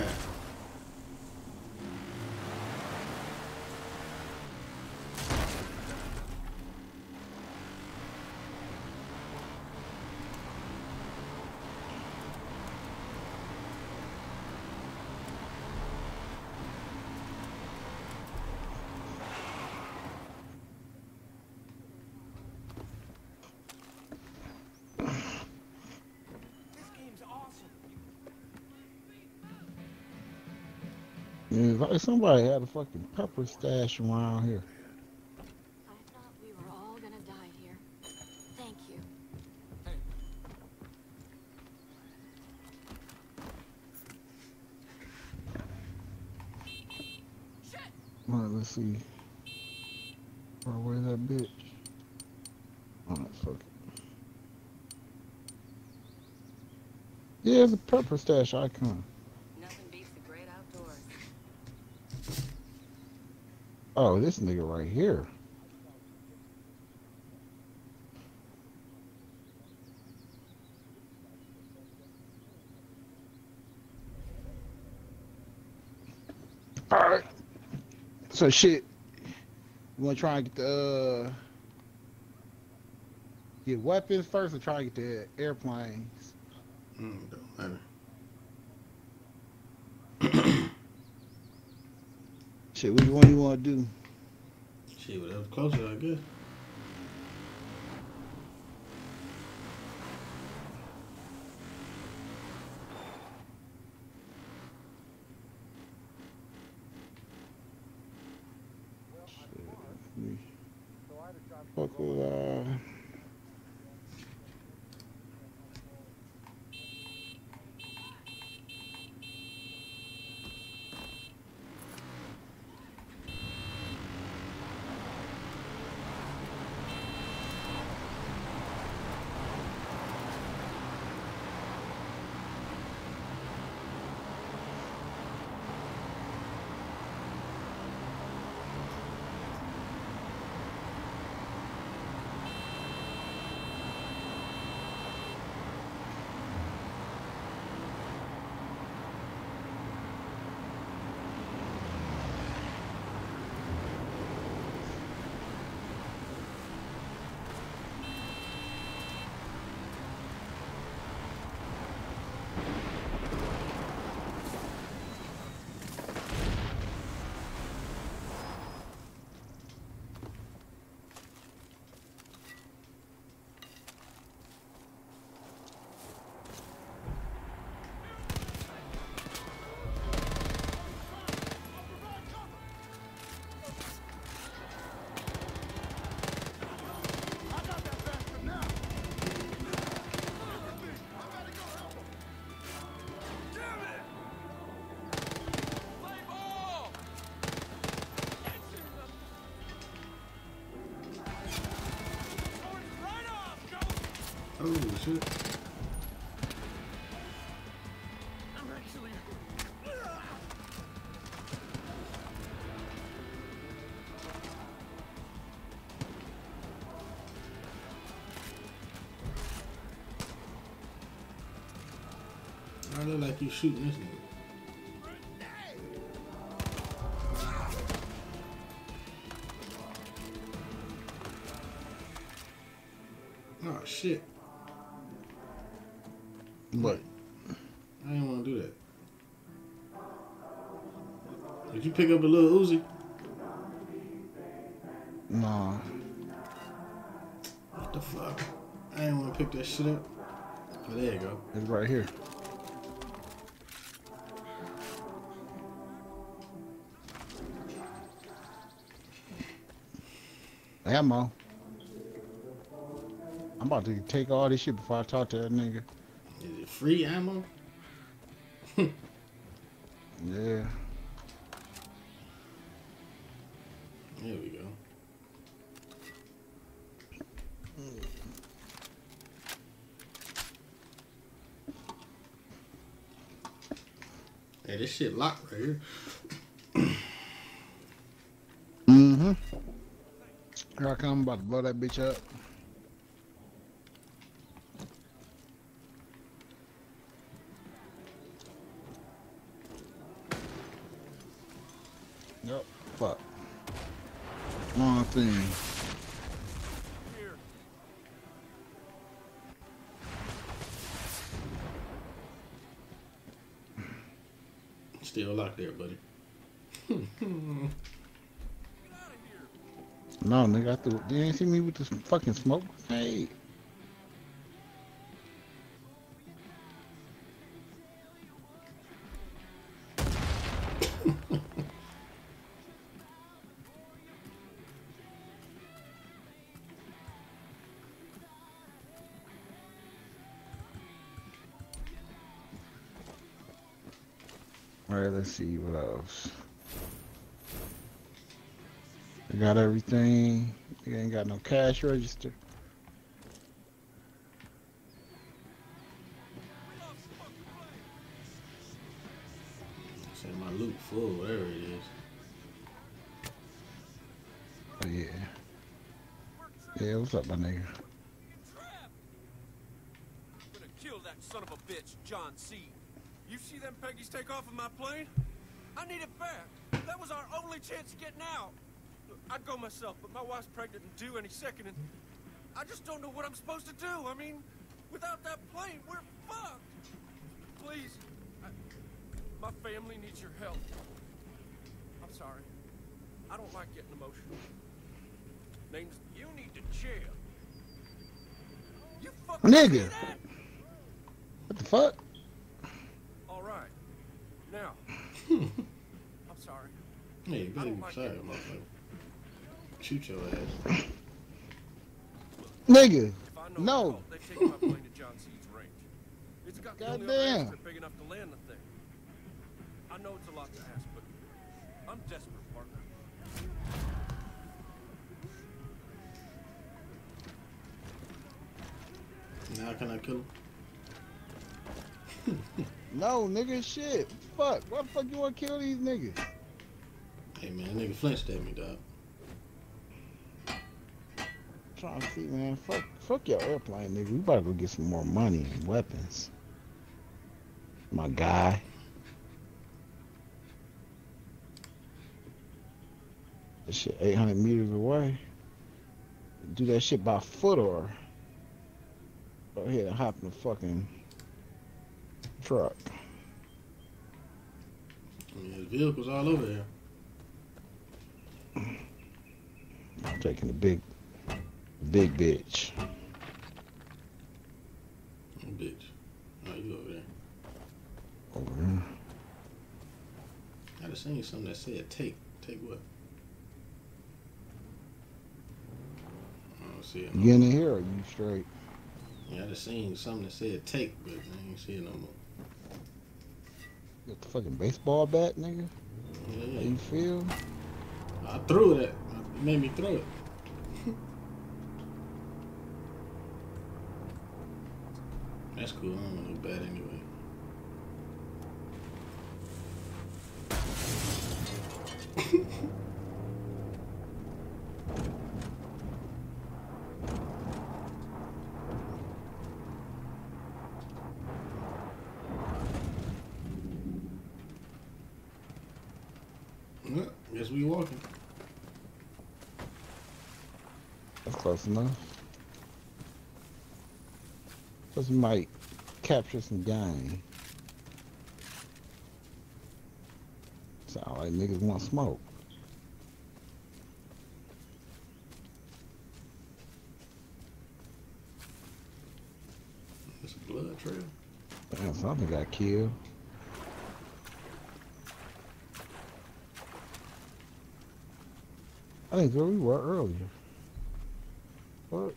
Yeah, like somebody had a fucking pepper stash around here. I thought we were all gonna die here. Thank you. All right, let's see. Oh, where's that bitch? Oh, fuck it. Yeah, it's a pepper stash icon. Nothing beats the great outdoors. Oh, this nigga right here. All right. So shit. You want to try and get the uh, get weapons first, or try and get the airplanes? Mm, don't matter. Shit, which one you want to do? Shit, whatever's closer, I guess. fuck was uh Oh shit. I look like you shooting this nigga. Oh shit. what? I didn't want to do that. Did you pick up the little Uzi? Nah. What the fuck? I didn't want to pick that shit up. Oh, there you go. It's right here. Ammo. I'm about to take all this shit before I talk to that nigga. Is it free ammo? Yeah. There we go. Hey, this shit locked right here. Mm-hmm. Here I come, I'm about to blow that bitch up. Yep. Fuck. Wrong thing. Still locked there, buddy. No, nigga, I threw. You ain't see me with this fucking smoke? Hey. Alright, let's see what else. We got everything. We ain't got no cash register. Say my loot full, whatever it is. Oh yeah. Yeah, what's up, my nigga? I'm gonna kill that son of a bitch, John C. You see them Peggies take off of my plane? I need it back. That was our only chance of getting out. Look, I'd go myself, but my wife's pregnant and due any second, and I just don't know what I'm supposed to do. I mean, without that plane, we're fucked. Please, I, my family needs your help. I'm sorry. I don't like getting emotional. Name's, you need to chill. You fucking Nigga. see that? What the fuck? All right. Now, I'm sorry. Hey, you better be sorry, motherfucker. Shoot your ass. Nigga, If I know no. how, they take my plane to John Seed's range. It's got the only other Goddamn. airstrip big enough to land the thing. I know it's a lot to ask, but I'm desperate, partner. Now can I kill him? No, nigga, shit. Fuck. Why the fuck you want to kill these niggas? Hey man, that nigga flinched at me, dog. Trying to see, man. Fuck, fuck your airplane, nigga. We better go get some more money and weapons. My guy. That shit eight hundred meters away. Do that shit by foot or go ahead and hop in the fucking truck. I mean, there's vehicles all over there. I'm taking the big, big bitch. Oh, bitch. Oh, you over there. Over there. I just seen something that said take. Take what? I don't see it no You getting more. in here or you straight? Yeah, I just seen something that said take, but I ain't see it no more. Got the fucking baseball bat, nigga? Yeah, How yeah. you feel? I threw it at. It made me throw it. That's cool. I don't want no bad anyway. Well, guess we walking. That's close enough. Plus we might capture some game. Sound like niggas want smoke. It's a blood trail. Damn, something got killed. I think where we were earlier. What?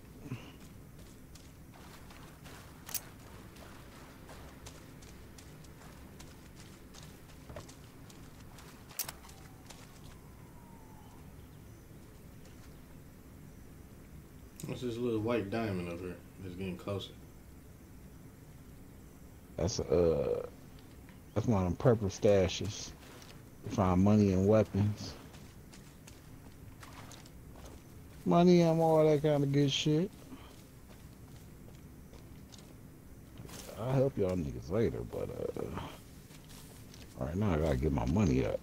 What's this little white diamond over here that's getting closer? That's uh, that's one of them purple stashes. We find money and weapons. Money and all that kind of good shit. I'll help y'all niggas later, but uh, right now I gotta get my money up.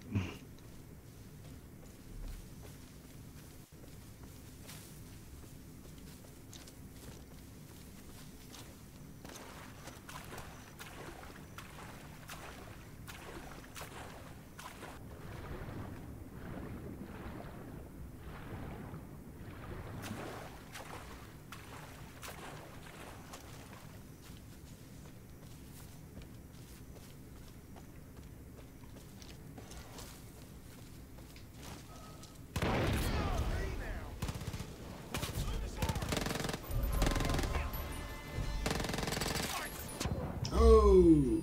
Oh!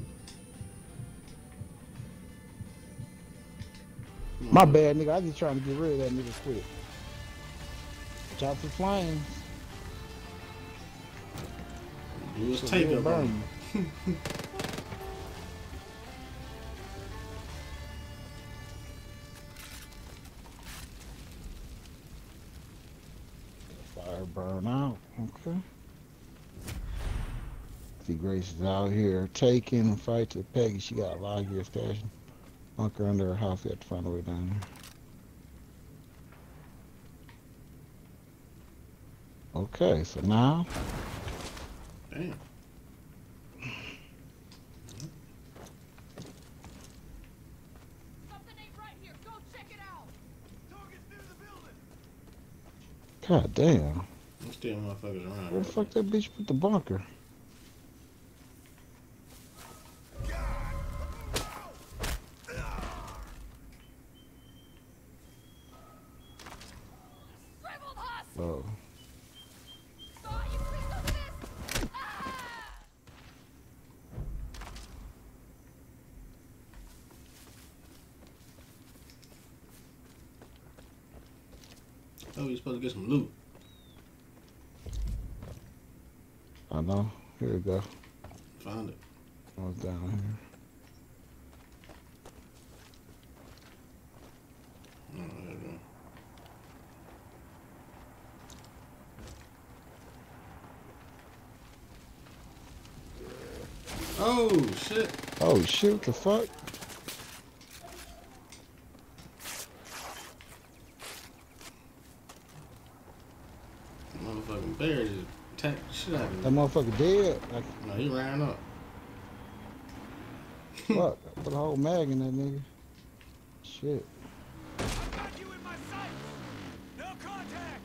My bad, nigga. I just trying to get rid of that nigga quick. Watch out for flames. It was Shit take will up burn on you. Fire burn out. Okay. See Grace is out here taking a fight to Peggy. She got a lot of gear stashed. Bunker under her house. We have to find a way down there. Okay, so now. Damn. Something ain't right here. Go check it out. Target's near the building. God damn. I'm still motherfuckers around. Where the fuck that bitch put the bunker? Shriveled husk. Oh. Got Oh, you're supposed to get some loot. I know. Here we go. Found it. I was down here. Oh, there we go. Oh, shit. Oh shit, what the fuck? Motherfucking bear just attacked the shit out of That me. motherfucker dead? Like, No, he ran up. fuck. Put a whole mag in that nigga. Shit. I've got you in my sight! No contact!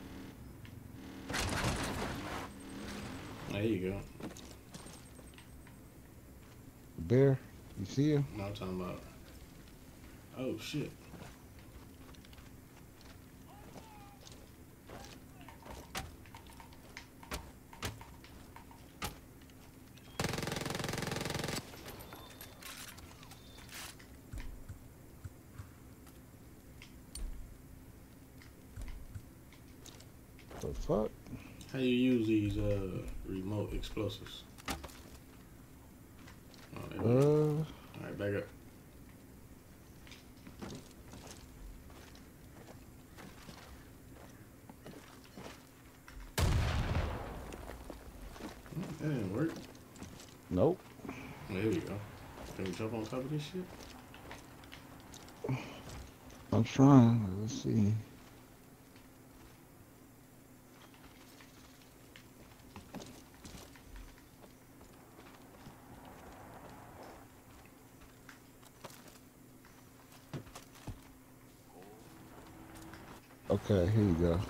There you go. Bear, you see him? No, I'm talking about. Oh, shit. The fuck? How you use these uh remote explosives? Oh, there we go. Uh, Alright, back up. Oh, that didn't work. nope. There we go. Can we jump on top of this shit? I'm trying. Let's see. Okay, here you go.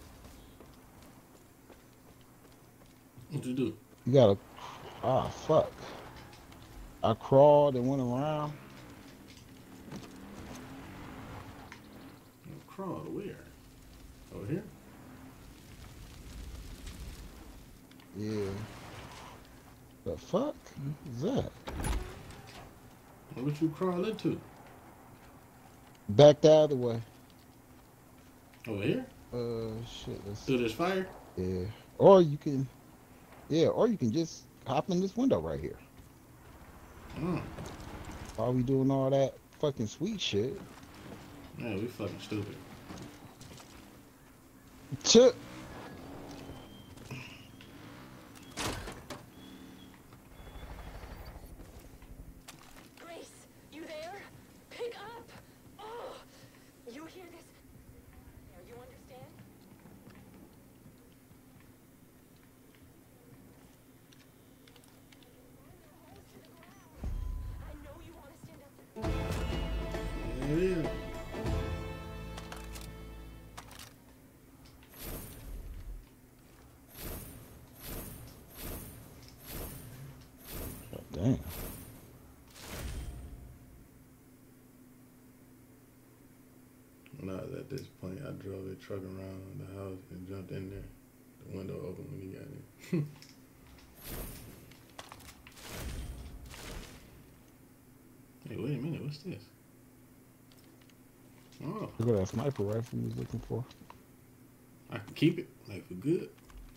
What'd you do? You gotta. Ah, fuck. I crawled and went around. Crawl where? Over here? Yeah. The fuck is that? What would you crawl into? Back the other way. Over here? Uh, shit. Let's Through this fire? Yeah. Or you can. Yeah, or you can just hop in this window right here. Oh. Why are we doing all that fucking sweet shit? Man, we fucking stupid. Chip. Grace, you there? Pick up! Oh! You hear this? Now you understand? I know you want to stand up. There it is. God damn. When I was at this point, I drove a truck around the house and jumped in there. The window open when he got in. Hey, wait a minute, what's this? Oh, Look at that sniper rifle he was looking for. I can keep it, like for good.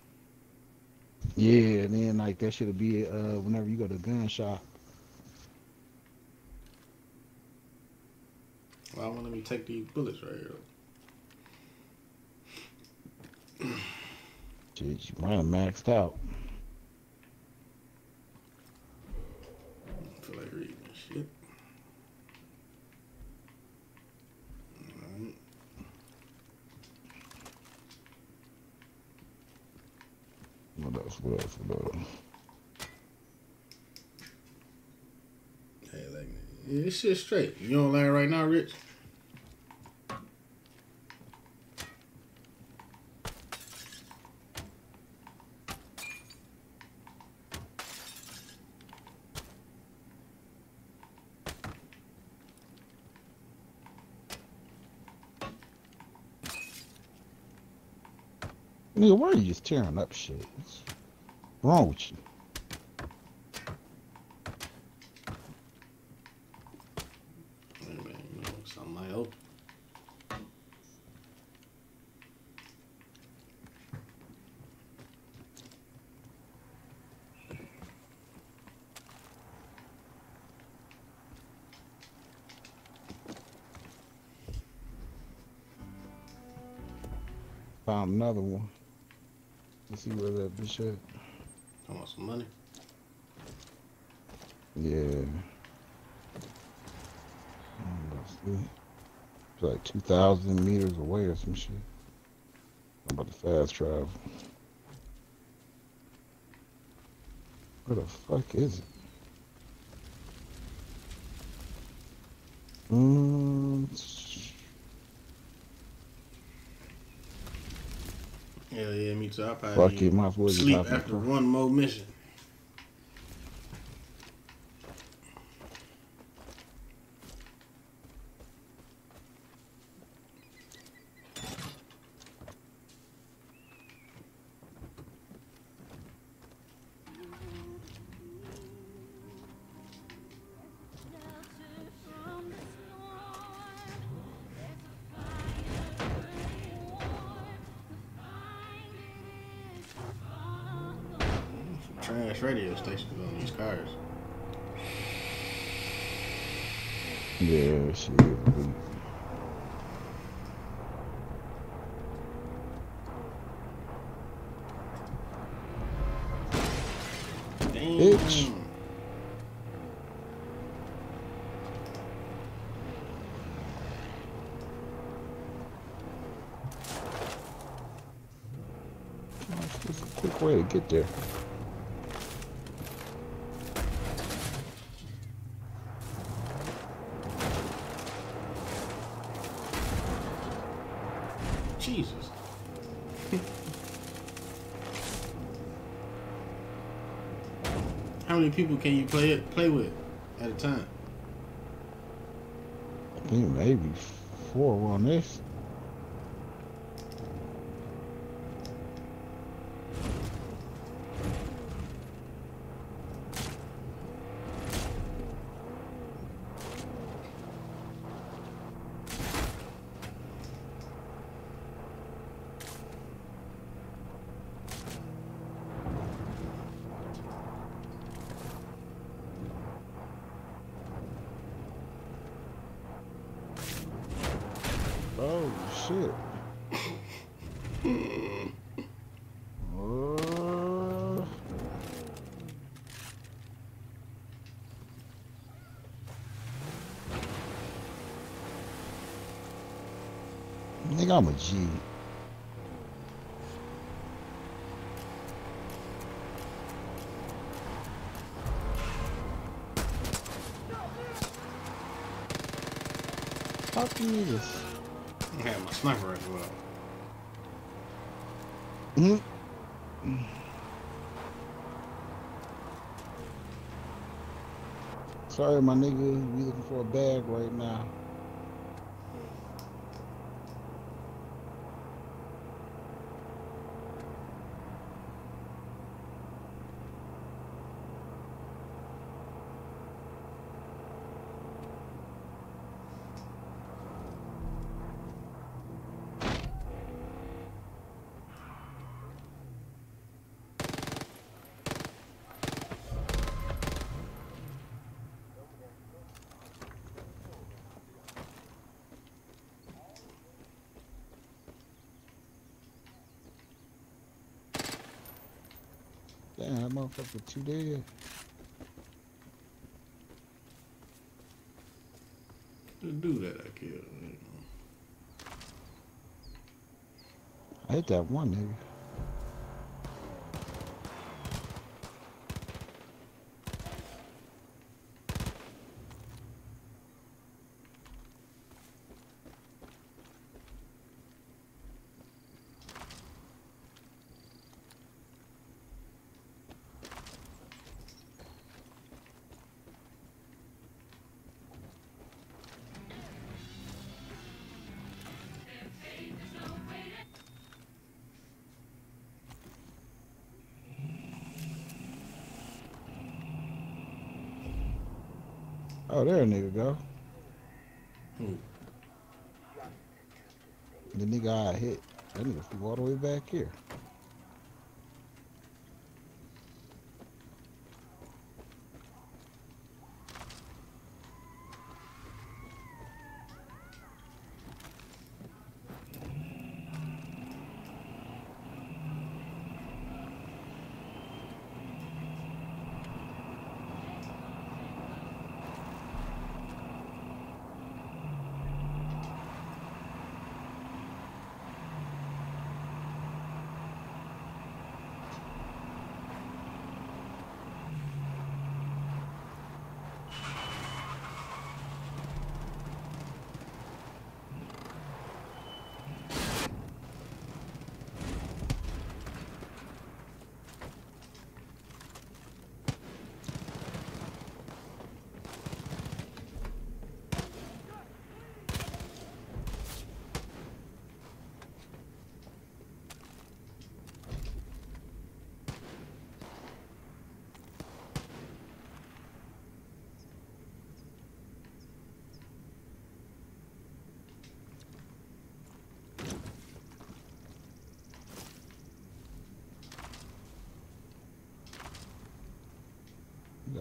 Yeah, and then like that should be uh whenever you go to the gun shop. Why won't let me take these bullets right here? Shit, you might have maxed out. I feel like reading this shit. Alright. What else? What else? What else? Hey, like, yeah, this shit's straight. You online right now, Rich? Nigga, why are you just tearing up shit? What's wrong with you? Wait a minute, you know, something might open. found another one. Let's see where that bitch at. I want some money. Yeah. Let's see. It's like two thousand meters away or some shit. I'm about to fast travel. Where the fuck is it? Mm, Hell yeah, me too. I fuck probably it, might as well just sleep hop in the after car. one more mission. Trash radio stations on these cars. Yeah, shit. Elite. Damn. Bitch. This is a quick way to get there. Jesus. How many people can you play it play with at a time? I think maybe four on this. Oh shit. Uh, nigga, I'm a G. Fuck you niggas. I had my sniper as well. Mm-hmm. Sorry, my nigga. We looking for a bag right now. Damn, that motherfucker too dead. The dude that I killed. You I hit that one nigga. Oh, there a nigga go. Hmm. The nigga I hit. That nigga flew all the way back here.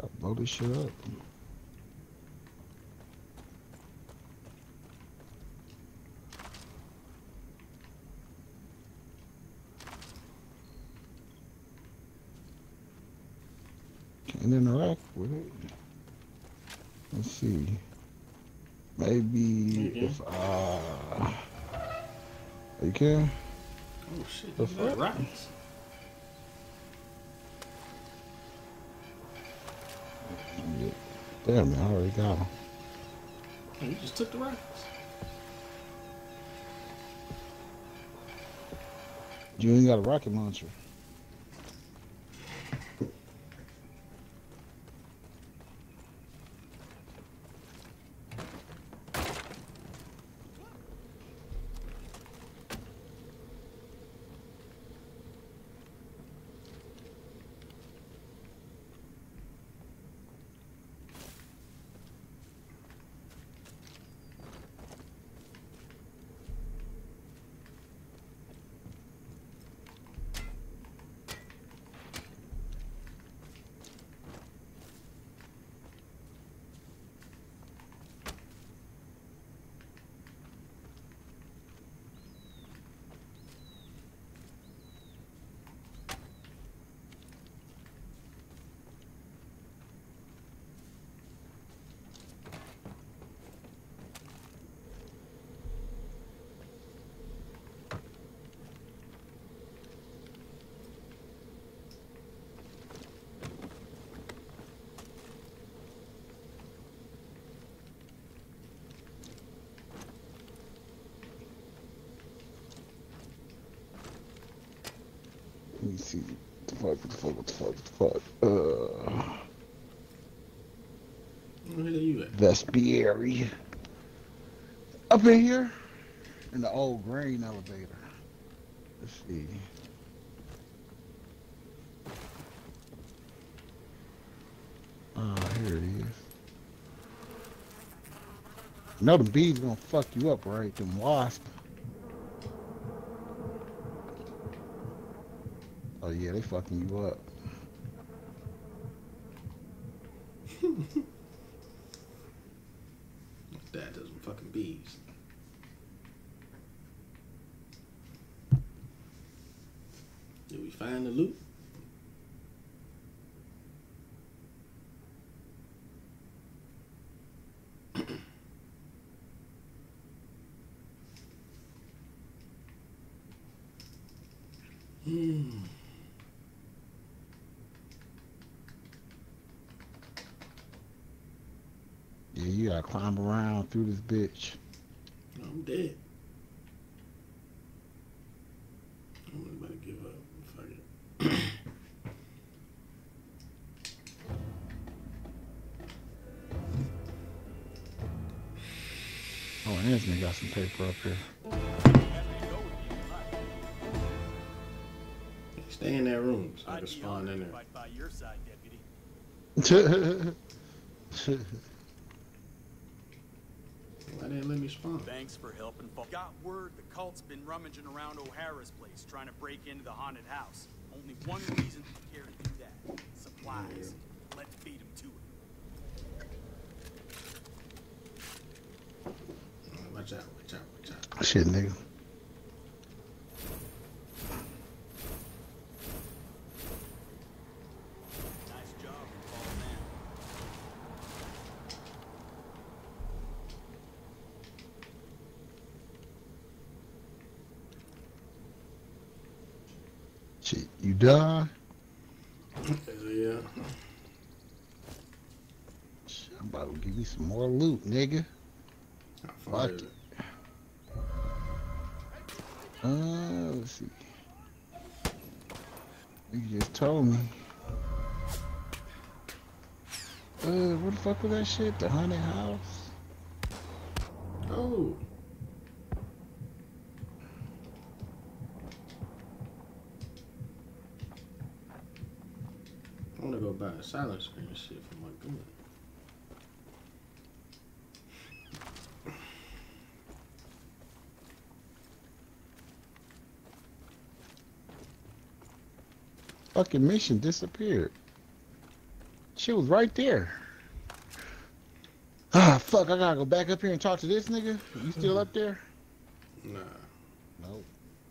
Gotta blow this shit up. Can't interact with it. Let's see. Maybe if uh you can. Oh shit, The you got fuck? rockets. Yeah. Damn, man, I already got them. Oh, you just took the rockets. You ain't got a rocket launcher. Let me see. What the fuck, what the fuck, what the fuck, what the fuck? Uh, Where the hell you at? Vespiary. Up in here? In the old grain elevator. Let's see. Ah, here it is. You know the bees gonna fuck you up, right? Them wasps. Oh yeah, they fucking you up. That doesn't fucking bees. Did we find the loot? Hmm. Yeah, you gotta climb around through this bitch. I'm dead. I'm about to give up. Fuck it. Oh, Anthony got some paper up here. Stay in that room so I can spawn in there. Right by your side, deputy. Why didn't let me spawn? Thanks for helping. Got word the cult's been rummaging around O'Hara's place, trying to break into the haunted house. Only one reason to care to do that: supplies. Let's beat them to it. Watch out, watch out, watch out. Shit, nigga. Nice job, falling man. Shit, you done? Hell yeah. Shit, I'm about to give you some more loot, nigga. How far Fuck is it. it? Uh, let's see. You just told me. Uh, what the fuck was that shit? The haunted house? Oh. I want to go buy a silencer and shit for my gun. Fucking mission disappeared. She was right there. Ah, fuck, I gotta go back up here and talk to this nigga. You still up there? Nah. Nope.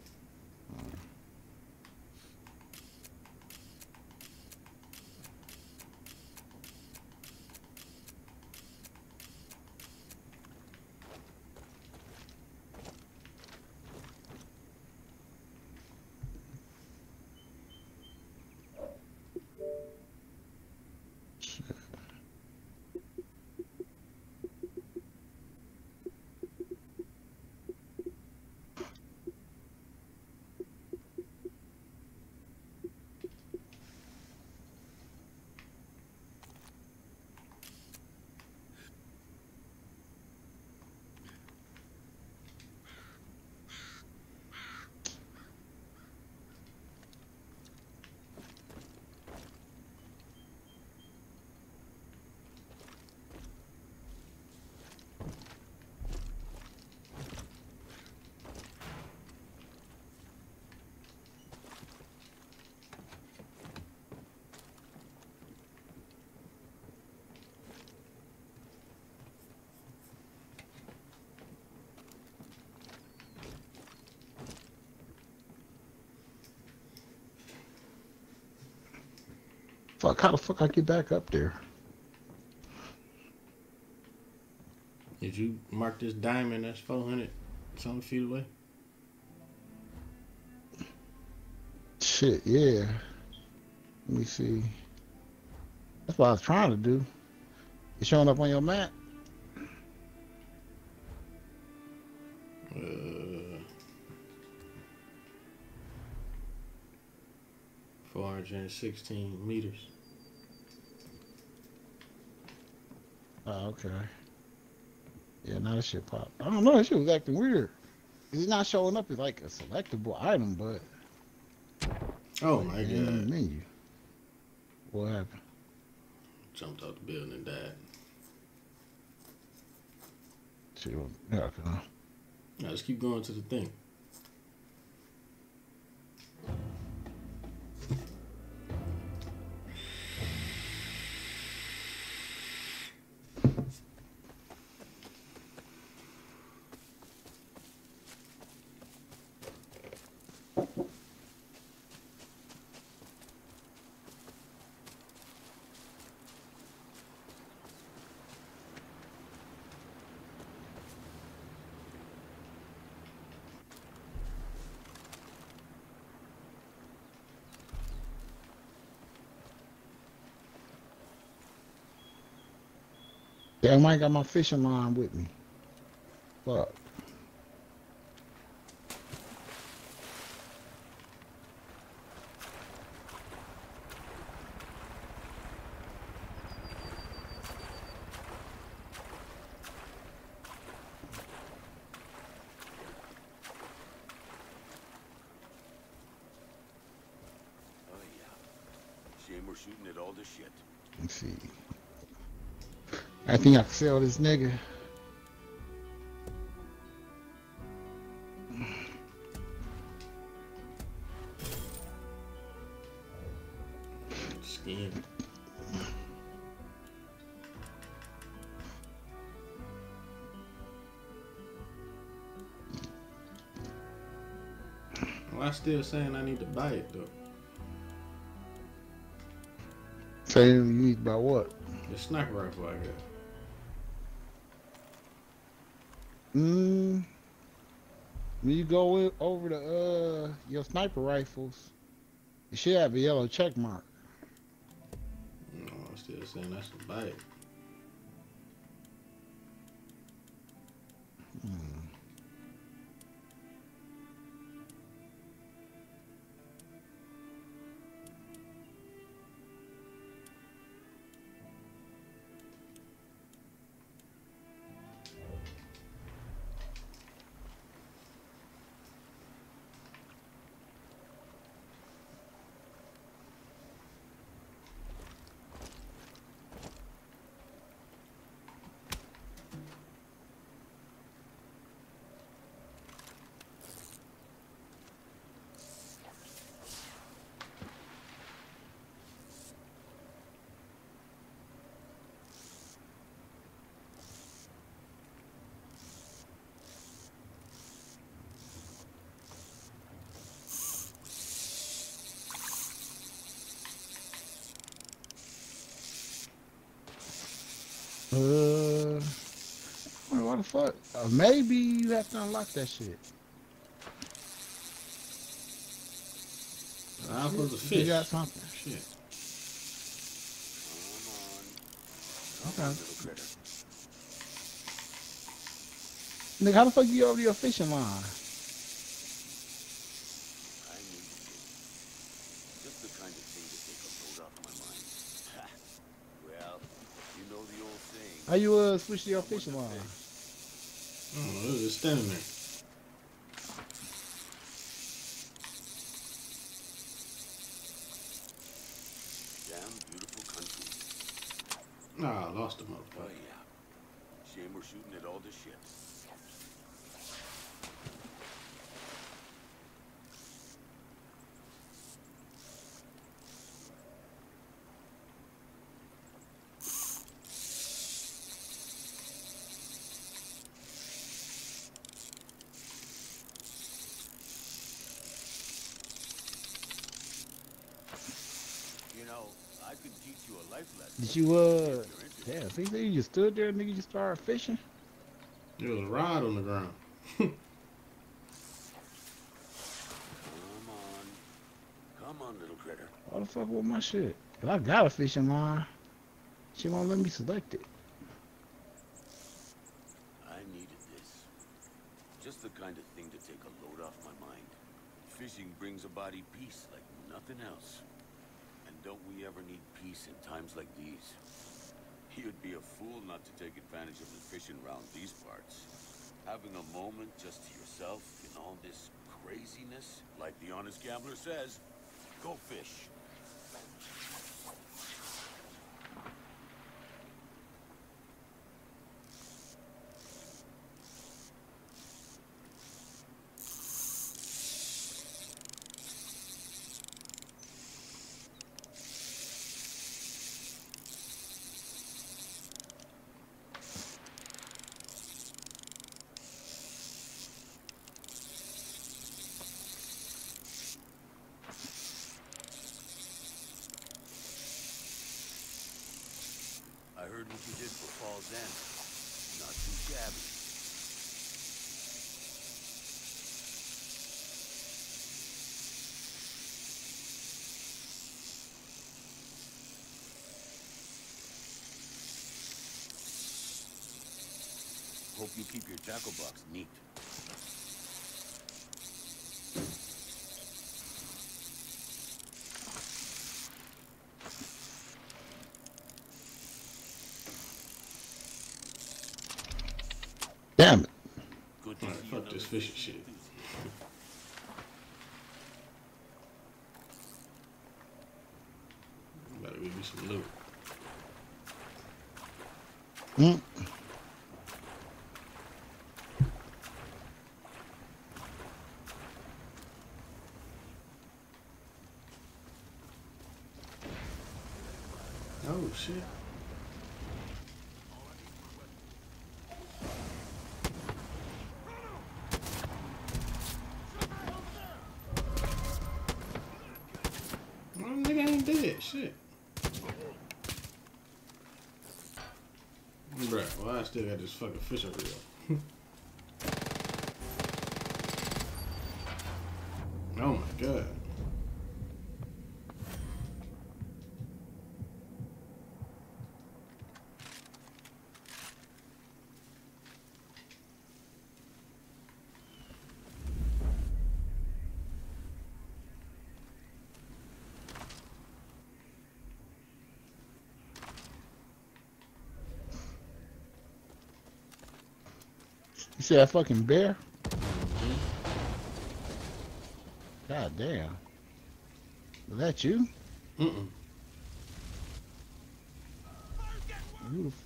Fuck, how the fuck I get back up there? Did you mark this diamond that's four hundred something feet away? Shit, yeah. Let me see. That's what I was trying to do. It's showing up on your map? Uh, four hundred sixteen meters. Oh, okay. Yeah, now this shit popped. I don't know, this shit was acting weird. It's not showing up as like a selectable item, but... Oh my it ain't in the god. menu. What happened? Jumped out the building and died. Shit, yeah, okay. Now let's keep going to the thing. Damn, I ain't got my fishing line with me. Fuck. Oh yeah. Shame we're shooting at all this shit. Let's see. I think I can sell this nigga. Skin. Well, I'm still saying I need to buy it though. Saying you need to buy what? The sniper rifle I got. Mm. When you go in, over to uh your sniper rifles, you should have a yellow check mark. No, I'm still saying I should buy it. Hmm. Uh, what the fuck? Uh, maybe you have to unlock that shit. I'm supposed to You fish. got something. Shit. Come on. Come on, Okay. little critter. Nigga, how the fuck you get over to your fishing line? I need this. Just the kind of thing to take a load off my mind. Ha. Well, you know the old saying. How you uh switch to your fishing line? I don't know, it was just standing there. Damn beautiful country. Nah, I lost the Oh motherfucker. yeah. Shame we're shooting at all the ships. You know, I could teach you a life lesson. Did you uh? Damn, see, you just stood there, nigga. You just started fishing. There was a rod on the ground. Come on. Come on, little critter. What the fuck with my shit? 'Cause I got a fishing line. She won't let me select it. I needed this. Just the kind of thing to take a load off my mind. Fishing brings a body peace like nothing else. And don't we ever need peace in times like these? You'd be a fool not to take advantage of the fishing around these parts. Having a moment just to yourself in all this craziness, like the honest gambler says, go fish. I heard what you did for Fall's End. Not too shabby. Hope you keep your tackle box neat. Damn it. Good to Alright, see fuck another this fishing shit. Better give me some loot. Mm. Oh shit. Oh, nigga ain't dead. Shit. Bruh, why I still got this fucking fishing reel? Oh my god. You see that fucking bear? God damn. Was that you? Mm-mm. Who the f-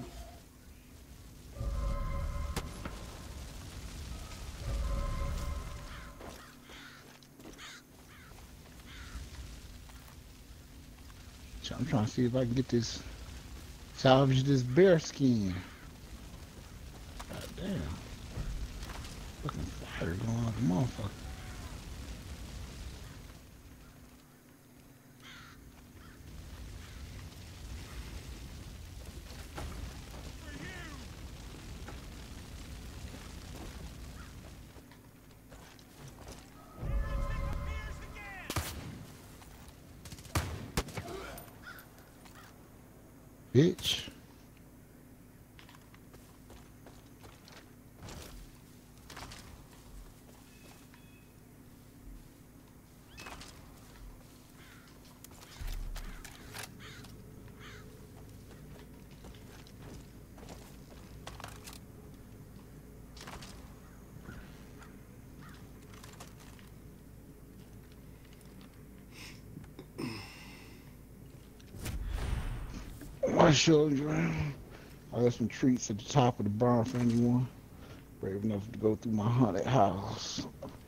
I'm trying to see if I can get this, salvage this bear skin. God damn. Fucking fire going like a motherfucker. bitch. My children, I got some treats at the top of the barn for anyone brave enough to go through my haunted house.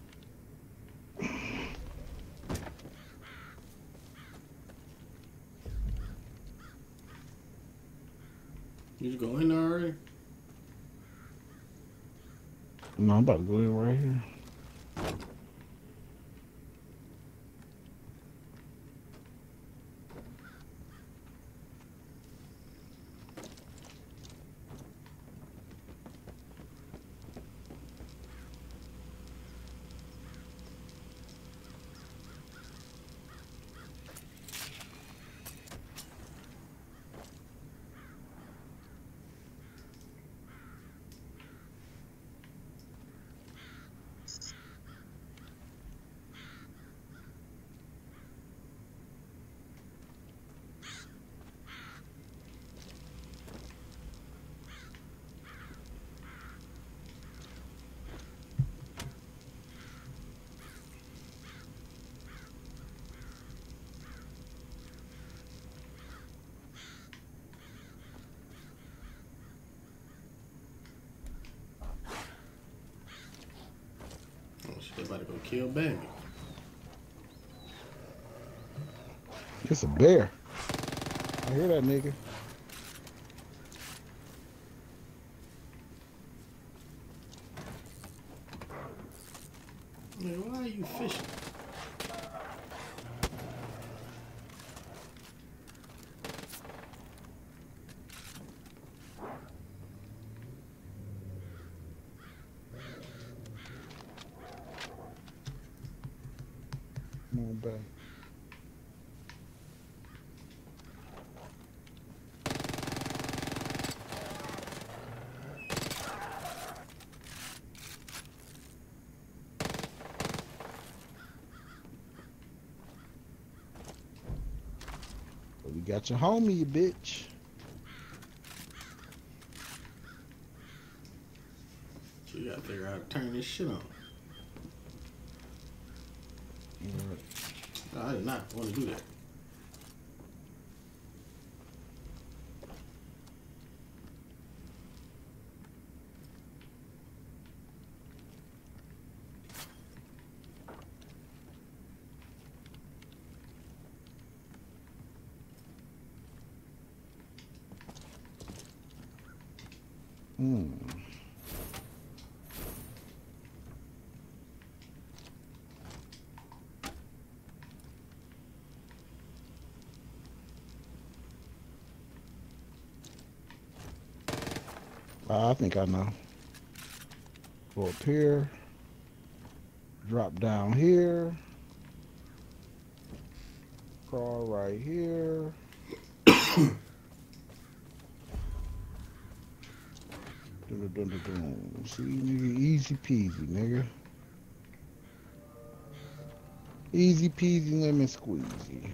You just go in there already? No, I'm about to go in right here. They about to go kill Baby. It's a bear. I hear that nigga. Man, why are you fishing? Come on back. Well, we got your homie, you bitch. So you gotta figure out how to turn this shit on. No, I did not want to do that. Hmm. I think I know. Go up here. Drop down here. Crawl right here. Dun, dun, dun, dun. See, nigga, easy peasy, nigga. Easy peasy, lemon squeezy.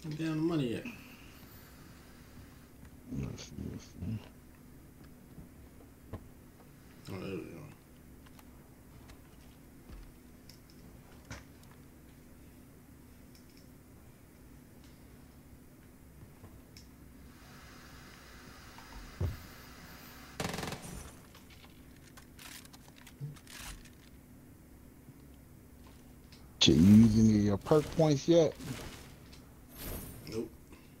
Where the damn money at? Let's see, let's see. Oh, there we go. Shit, you using any of your perk points yet? Nope.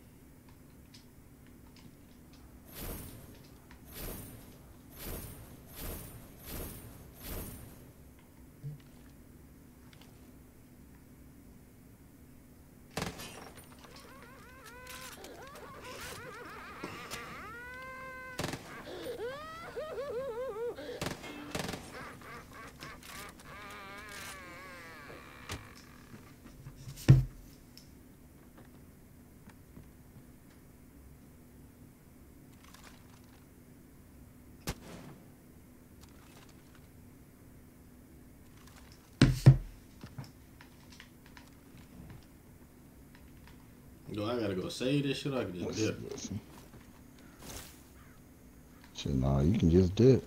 Do I gotta go save this shit? Or I can just Let's dip. see, let's see. Shit, nah, you can just dip.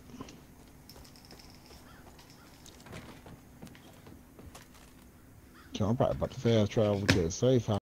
So I'm probably about to fast travel to a safe house.